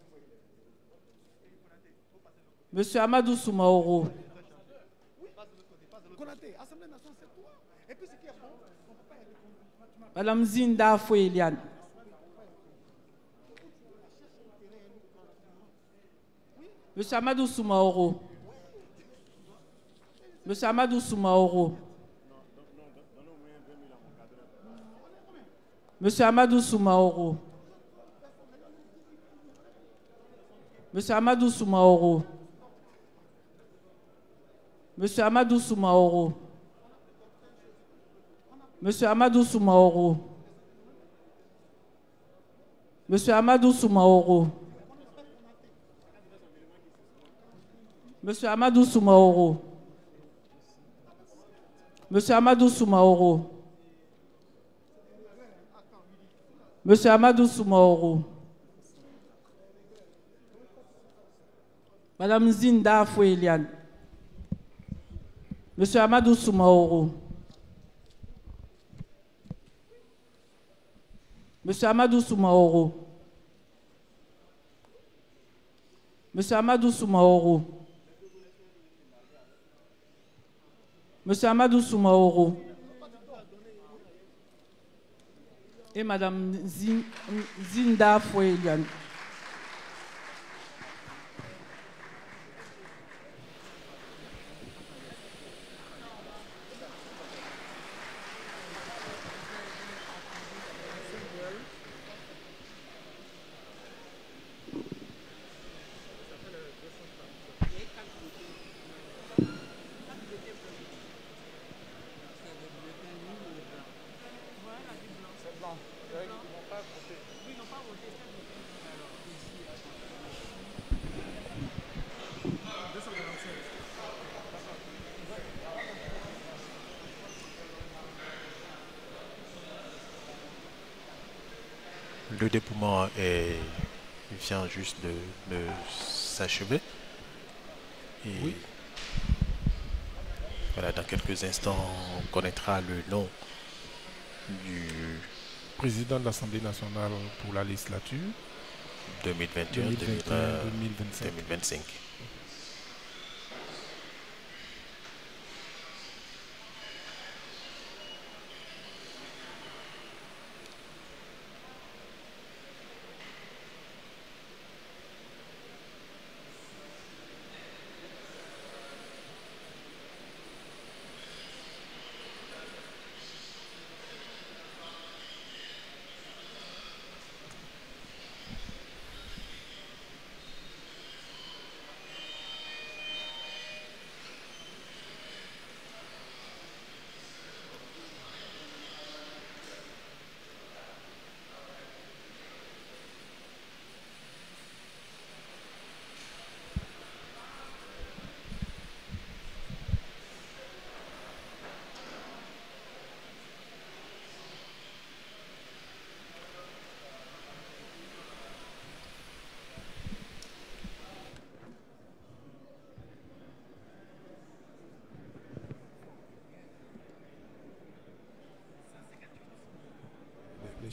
Monsieur Amadou Soumaoro. Madame Zinda Foueliane. Monsieur Amadou Soumaoro. Monsieur Amadou Soumaoro. Monsieur Amadou Soumaoro. Monsieur Amadou Soumaoro. Monsieur Amadou Soumaoro. Monsieur Amadou Soumaoro. Monsieur Amadou Soumaoro. Monsieur Amadou Soumaoro. Monsieur Amadou Soumaoro. Monsieur Amadou Soumaoro. Madame Zinda Foueliane. Monsieur Amadou Soumaoro. Monsieur Amadou Soumaoro. Monsieur Amadou Soumaoro. Monsieur Amadou Soumaoro. Et Madame Zinda Foueliane. Le dépouillement vient juste de s'achever. Oui. Voilà, dans quelques instants, on connaîtra le nom du président de l'Assemblée nationale pour la législature 2021-2025.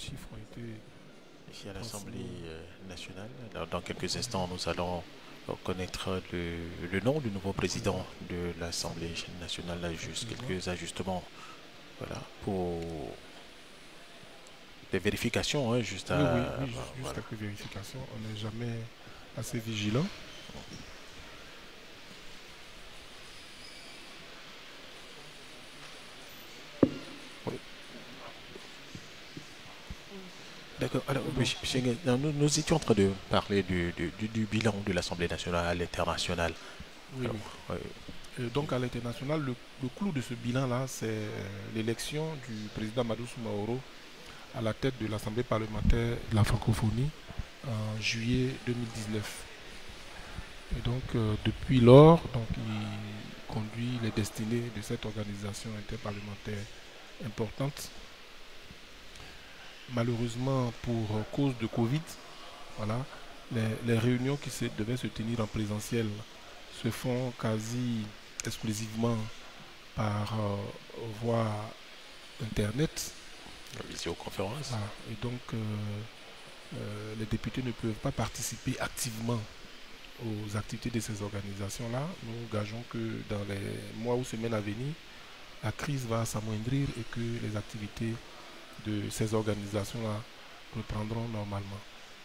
chiffres ont été ici à l'Assemblée nationale. Alors, dans quelques instants, nous allons connaître le nom du nouveau président de l'Assemblée nationale. Là, juste quelques ajustements, voilà, pour des vérifications, hein, juste à... Oui, juste voilà. Quelques vérifications. On n'est jamais assez vigilant. D'accord. Alors, nous étions en train de parler du bilan de l'Assemblée nationale à l'international. Oui, oui. Donc, à l'international, le clou de ce bilan-là, c'est l'élection du président Amadou Soumaoro à la tête de l'Assemblée parlementaire de la francophonie en juillet 2019. Et donc, depuis lors, il conduit les destinées de cette organisation interparlementaire importante. Malheureusement, pour cause de Covid, voilà, les réunions qui devaient se tenir en présentiel se font quasi exclusivement par voie Internet. La visioconférence. Voilà. Et donc, les députés ne peuvent pas participer activement aux activités de ces organisations-là. Nous gageons que dans les mois ou semaines à venir, la crise va s'amoindrir et que les activités de ces organisations-là reprendront normalement.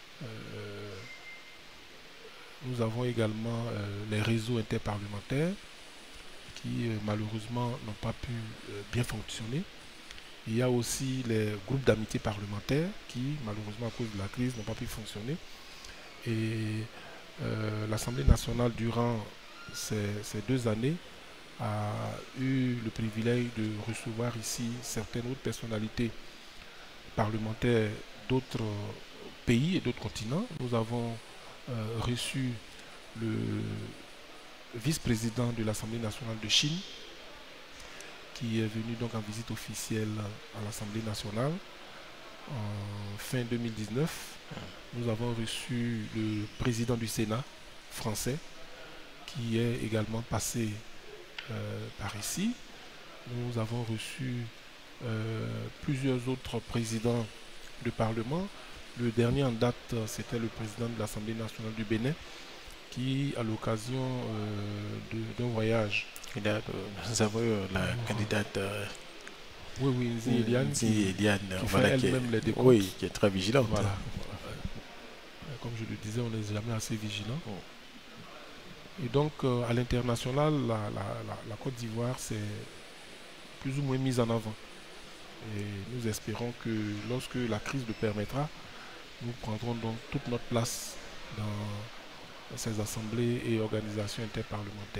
Nous avons également les réseaux interparlementaires qui malheureusement n'ont pas pu bien fonctionner. Il y a aussi les groupes d'amitié parlementaires qui malheureusement à cause de la crise n'ont pas pu fonctionner. Et l'Assemblée nationale durant ces 2 années a eu le privilège de recevoir ici certaines autres personnalités parlementaires d'autres pays et d'autres continents. Nous avons reçu le vice-président de l'Assemblée nationale de Chine qui est venu donc en visite officielle à l'Assemblée nationale en fin 2019. Nous avons reçu le président du Sénat français qui est également passé par ici. Nous avons reçu plusieurs autres présidents de parlement. Le dernier en date, c'était le président de l'Assemblée nationale du Bénin qui, à l'occasion d'un voyage... Nous avons eu la candidate... oui, Nzi Eliane, qui fait elle-même les décomptes. Oui, qui est très vigilante. Voilà. Comme je le disais, on n'est jamais assez vigilant. Et donc, à l'international, la Côte d'Ivoire s'est plus ou moins mise en avant. Et nous espérons que lorsque la crise le permettra, nous prendrons donc toute notre place dans ces assemblées et organisations interparlementaires.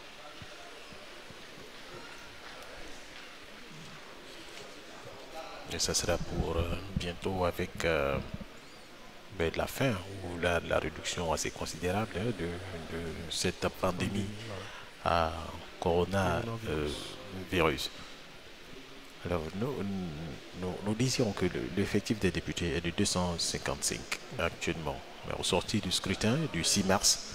Et ça sera pour bientôt avec la fin ou la réduction assez considérable de cette pandémie à coronavirus. Alors, nous disions que l'effectif des députés est de 255 actuellement. Mais au sorti du scrutin du 6 mars,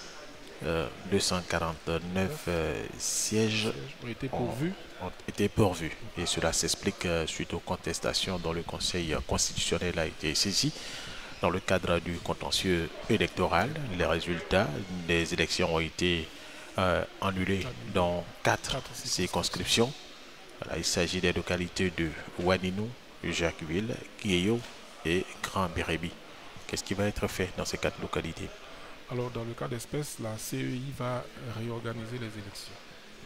249 sièges ont été pourvus. Et cela s'explique suite aux contestations dont le Conseil constitutionnel a été saisi dans le cadre du contentieux électoral. Les résultats des élections ont été annulés dans 4 circonscriptions. Voilà, il s'agit des localités de Ouaninou, Jacquesville, Guéyo et Grand Bérébi. Qu'est-ce qui va être fait dans ces 4 localités? Alors, dans le cas d'espèce, la CEI va réorganiser les élections.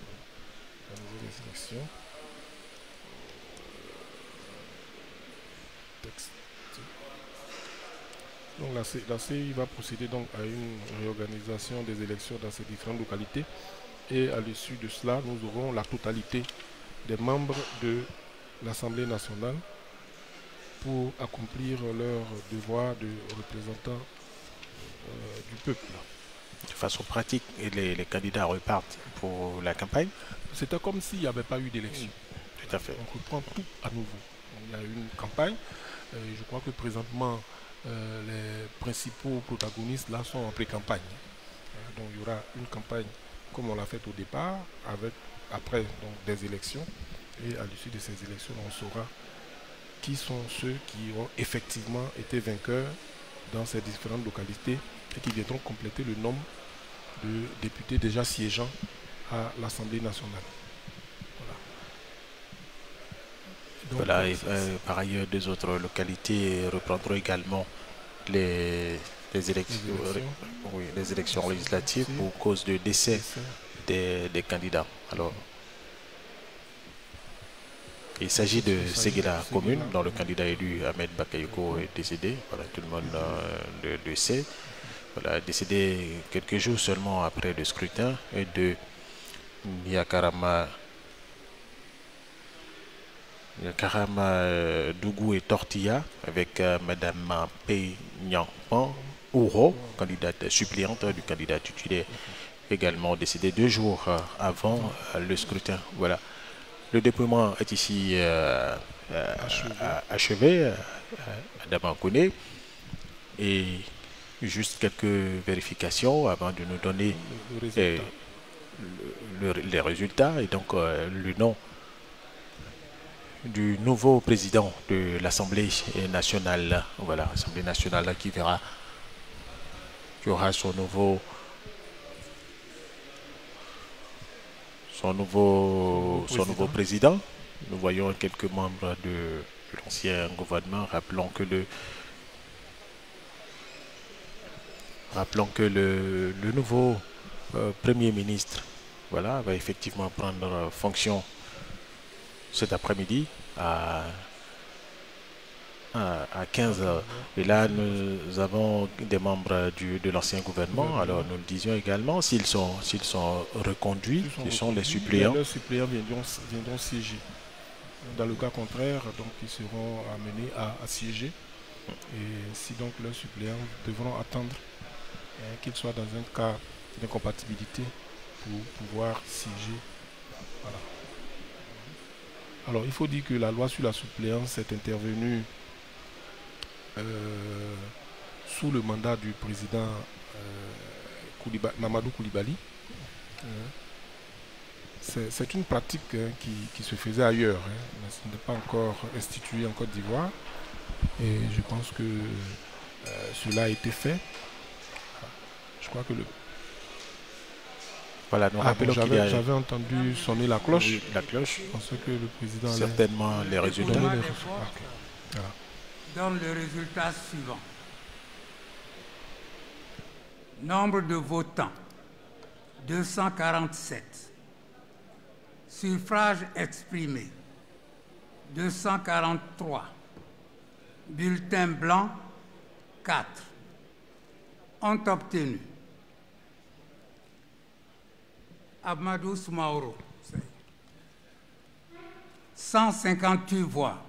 Donc, la CEI va procéder donc à une réorganisation des élections dans ces différentes localités. Et à l'issue de cela, nous aurons la totalité des membres de l'Assemblée nationale pour accomplir leur devoir de représentants du peuple. De façon pratique, et les candidats repartent pour la campagne? C'était comme s'il n'y avait pas eu d'élection. Tout à fait. On reprend tout à nouveau. Il y a eu une campagne. Je crois que présentement, les principaux protagonistes là sont en pré-campagne. Donc il y aura une campagne comme on l'a fait au départ, après donc, des élections. Et à l'issue de ces élections, on saura qui sont ceux qui ont effectivement été vainqueurs dans ces différentes localités et qui viendront compléter le nombre de députés déjà siégeant à l'Assemblée nationale. Voilà, et par ailleurs, deux autres localités reprendront également les élections législatives pour cause de décès des candidats. Alors, il s'agit de Séguéla commune, dont le candidat élu Ahmed Bakayoko est décédé. Voilà, tout le monde le sait. Voilà, décédé quelques jours seulement après le scrutin, et de Yakarama Dougou et Tortilla avec Madame Peignan-Pan Ouro, candidate suppléante du candidat titulaire, également décédé 2 jours avant le scrutin. Voilà. Le déploiement est ici achevé à Damankouné, et juste quelques vérifications avant de nous donner les résultats, et donc le nom du nouveau président de l'Assemblée nationale. Voilà, l'Assemblée nationale qui aura son nouveau président. Nous voyons quelques membres de l'ancien gouvernement. Rappelons que le nouveau Premier ministre, voilà, va effectivement prendre fonction cet après-midi à 15h. Et là, nous avons des membres de l'ancien gouvernement. Alors, nous le disions également, s'ils sont reconduits, ce sont les suppléants. Les suppléants viendront siéger. Dans le cas contraire, donc, ils seront amenés à siéger. Et si donc leurs suppléants devront attendre qu'ils soient dans un cas d'incompatibilité pour pouvoir siéger. Voilà. Alors, il faut dire que la loi sur la suppléance est intervenue sous le mandat du président Mamadou Koulibaly. C'est une pratique qui se faisait ailleurs, mais ce n'est pas encore institué en Côte d'Ivoire. Et je pense que cela a été fait. Je crois que Voilà, nous rappelons qu'il y a... J'avais entendu sonner la cloche. Oui, la cloche. Je pensais que le président certainement les résultats. Donne le résultat suivant. Nombre de votants, 247. Suffrages exprimés, 243. Bulletins blancs, 4. Ont obtenu Amadou Soumaoro, 158 voix.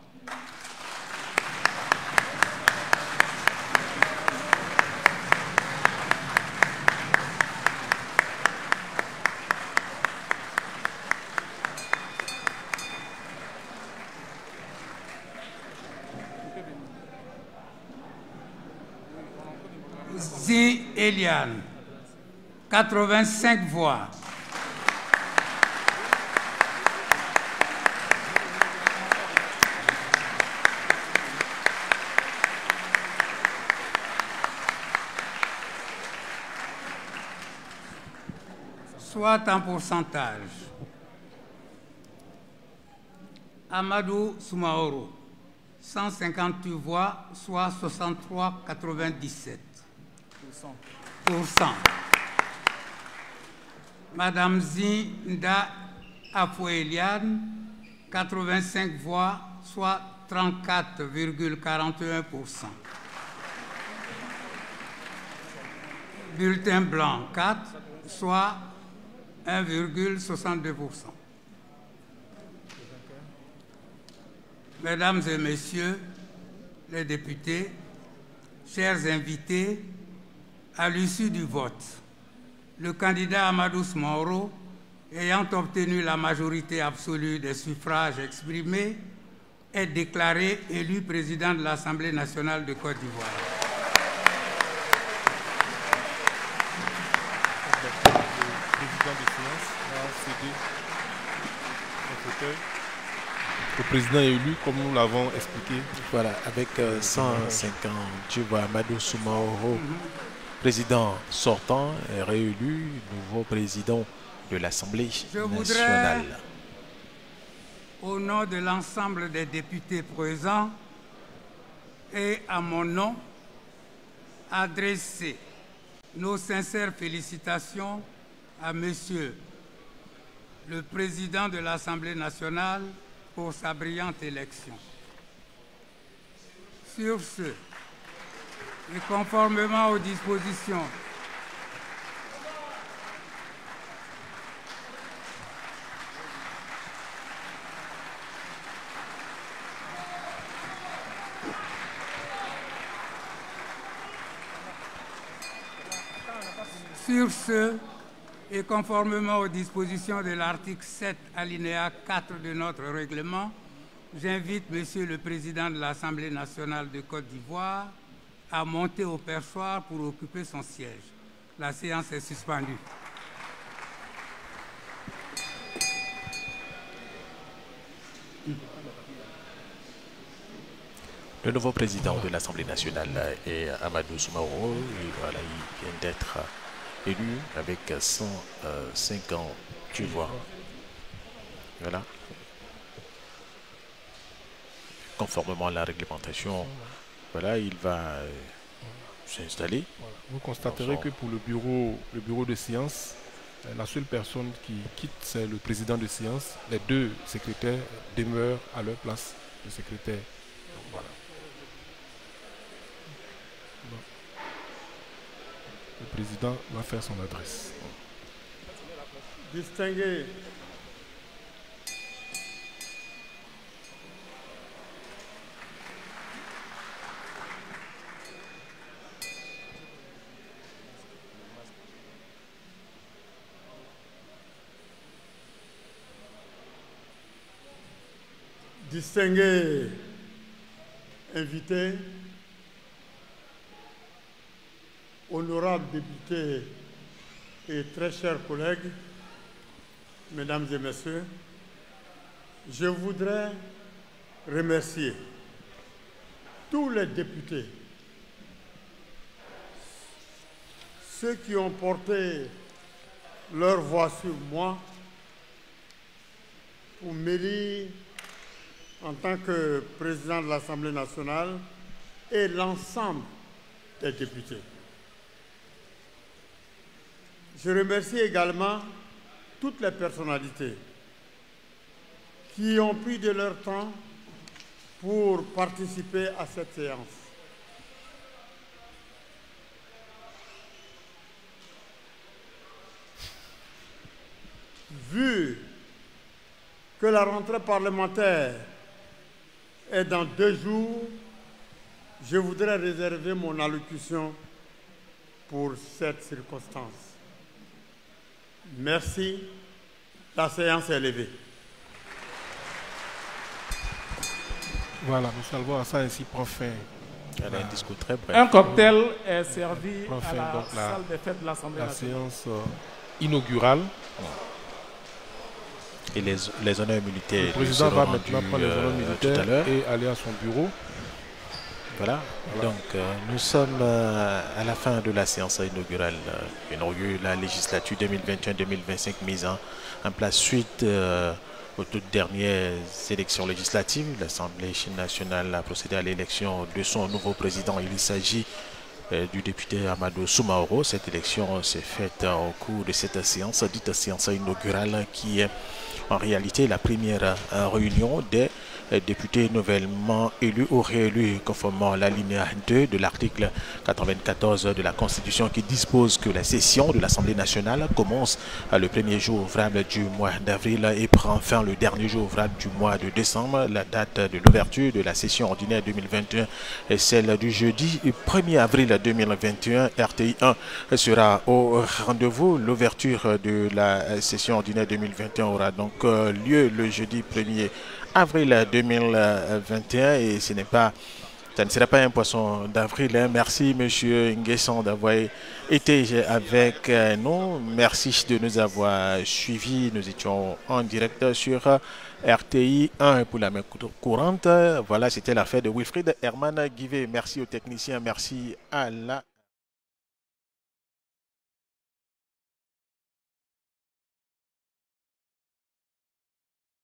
Zi Eliane, 85 voix. Soit en pourcentage. Amadou Soumaoro, 158 voix, soit 63,97%. Madame Zinda Afoueliane, 85 voix, soit 34,41%. Bulletin blanc, 4, soit 1,62%. Mesdames et messieurs les députés, chers invités, à l'issue du vote, le candidat Amadou Soumaoro, ayant obtenu la majorité absolue des suffrages exprimés, est déclaré élu président de l'Assemblée nationale de Côte d'Ivoire. au président élu, comme nous l'avons expliqué. Voilà, avec 150, tu vois, Amadou Soumaoro, président sortant, est réélu, nouveau président de l'Assemblée nationale. Au nom de l'ensemble des députés présents et à mon nom, adresser nos sincères félicitations à Monsieur le Président de l'Assemblée nationale pour sa brillante élection. Sur ce, et conformément aux dispositions et conformément aux dispositions de l'article 7, alinéa 4 de notre règlement, j'invite Monsieur le Président de l'Assemblée nationale de Côte d'Ivoire à monter au perchoir pour occuper son siège. La séance est suspendue. Le nouveau président de l'Assemblée nationale est Amadou Soumaoro. Voilà, il vient d'être élu avec 150 voix. Voilà. Conformément à la réglementation, voilà, il va s'installer. Vous constaterez que pour le bureau de séance, la seule personne qui quitte, c'est le président de séance. Les deux secrétaires demeurent à leur place de secrétaire. Donc, voilà. Le président va faire son adresse. Distingué distingués invités, honorables députés et très chers collègues, mesdames et messieurs, je voudrais remercier tous les députés, ceux qui ont porté leur voix sur moi pour m'élire en tant que président de l'Assemblée nationale et l'ensemble des députés. Je remercie également toutes les personnalités qui ont pris de leur temps pour participer à cette séance. Vu que la rentrée parlementaire est dans 2 jours, je voudrais réserver mon allocution pour cette circonstance. Merci. La séance est levée. Voilà, nous saluons ça ainsi prend fin. Elle a un discours très bref. Un cocktail est servi à la salle des fêtes de l'Assemblée nationale. La séance inaugurale. Et les honneurs militaires. Le président va maintenant prendre les honneurs militaires et aller à son bureau. Voilà. Donc nous sommes à la fin de la séance inaugurale. Inaugure la législature 2021-2025 mise en place suite aux toutes dernières élections législatives. L'Assemblée nationale a procédé à l'élection de son nouveau président. Il s'agit du député Amadou Soumaoro. Cette élection s'est faite au cours de cette séance, dite séance inaugurale, qui est en réalité la première réunion des députés nouvellement élus ou réélus conformément à l'alinéa 2 de l'article 94 de la Constitution qui dispose que la session de l'Assemblée nationale commence le premier jour ouvrable du mois d'avril et prend fin le dernier jour ouvrable du mois de décembre. La date de l'ouverture de la session ordinaire 2021 est celle du jeudi 1er avril 2021. RTI 1 sera au rendez-vous. L'ouverture de la session ordinaire 2021 aura donc lieu le jeudi 1er avril 2021 et ce n'est pas Ça ne serait pas un poisson d'avril. Hein. Merci, monsieur Nguesson, d'avoir été avec nous. Merci de nous avoir suivis. Nous étions en direct sur RTI 1 pour la main courante. Voilà, c'était l'affaire de Wilfried Herman Guivet. Merci aux techniciens, merci à la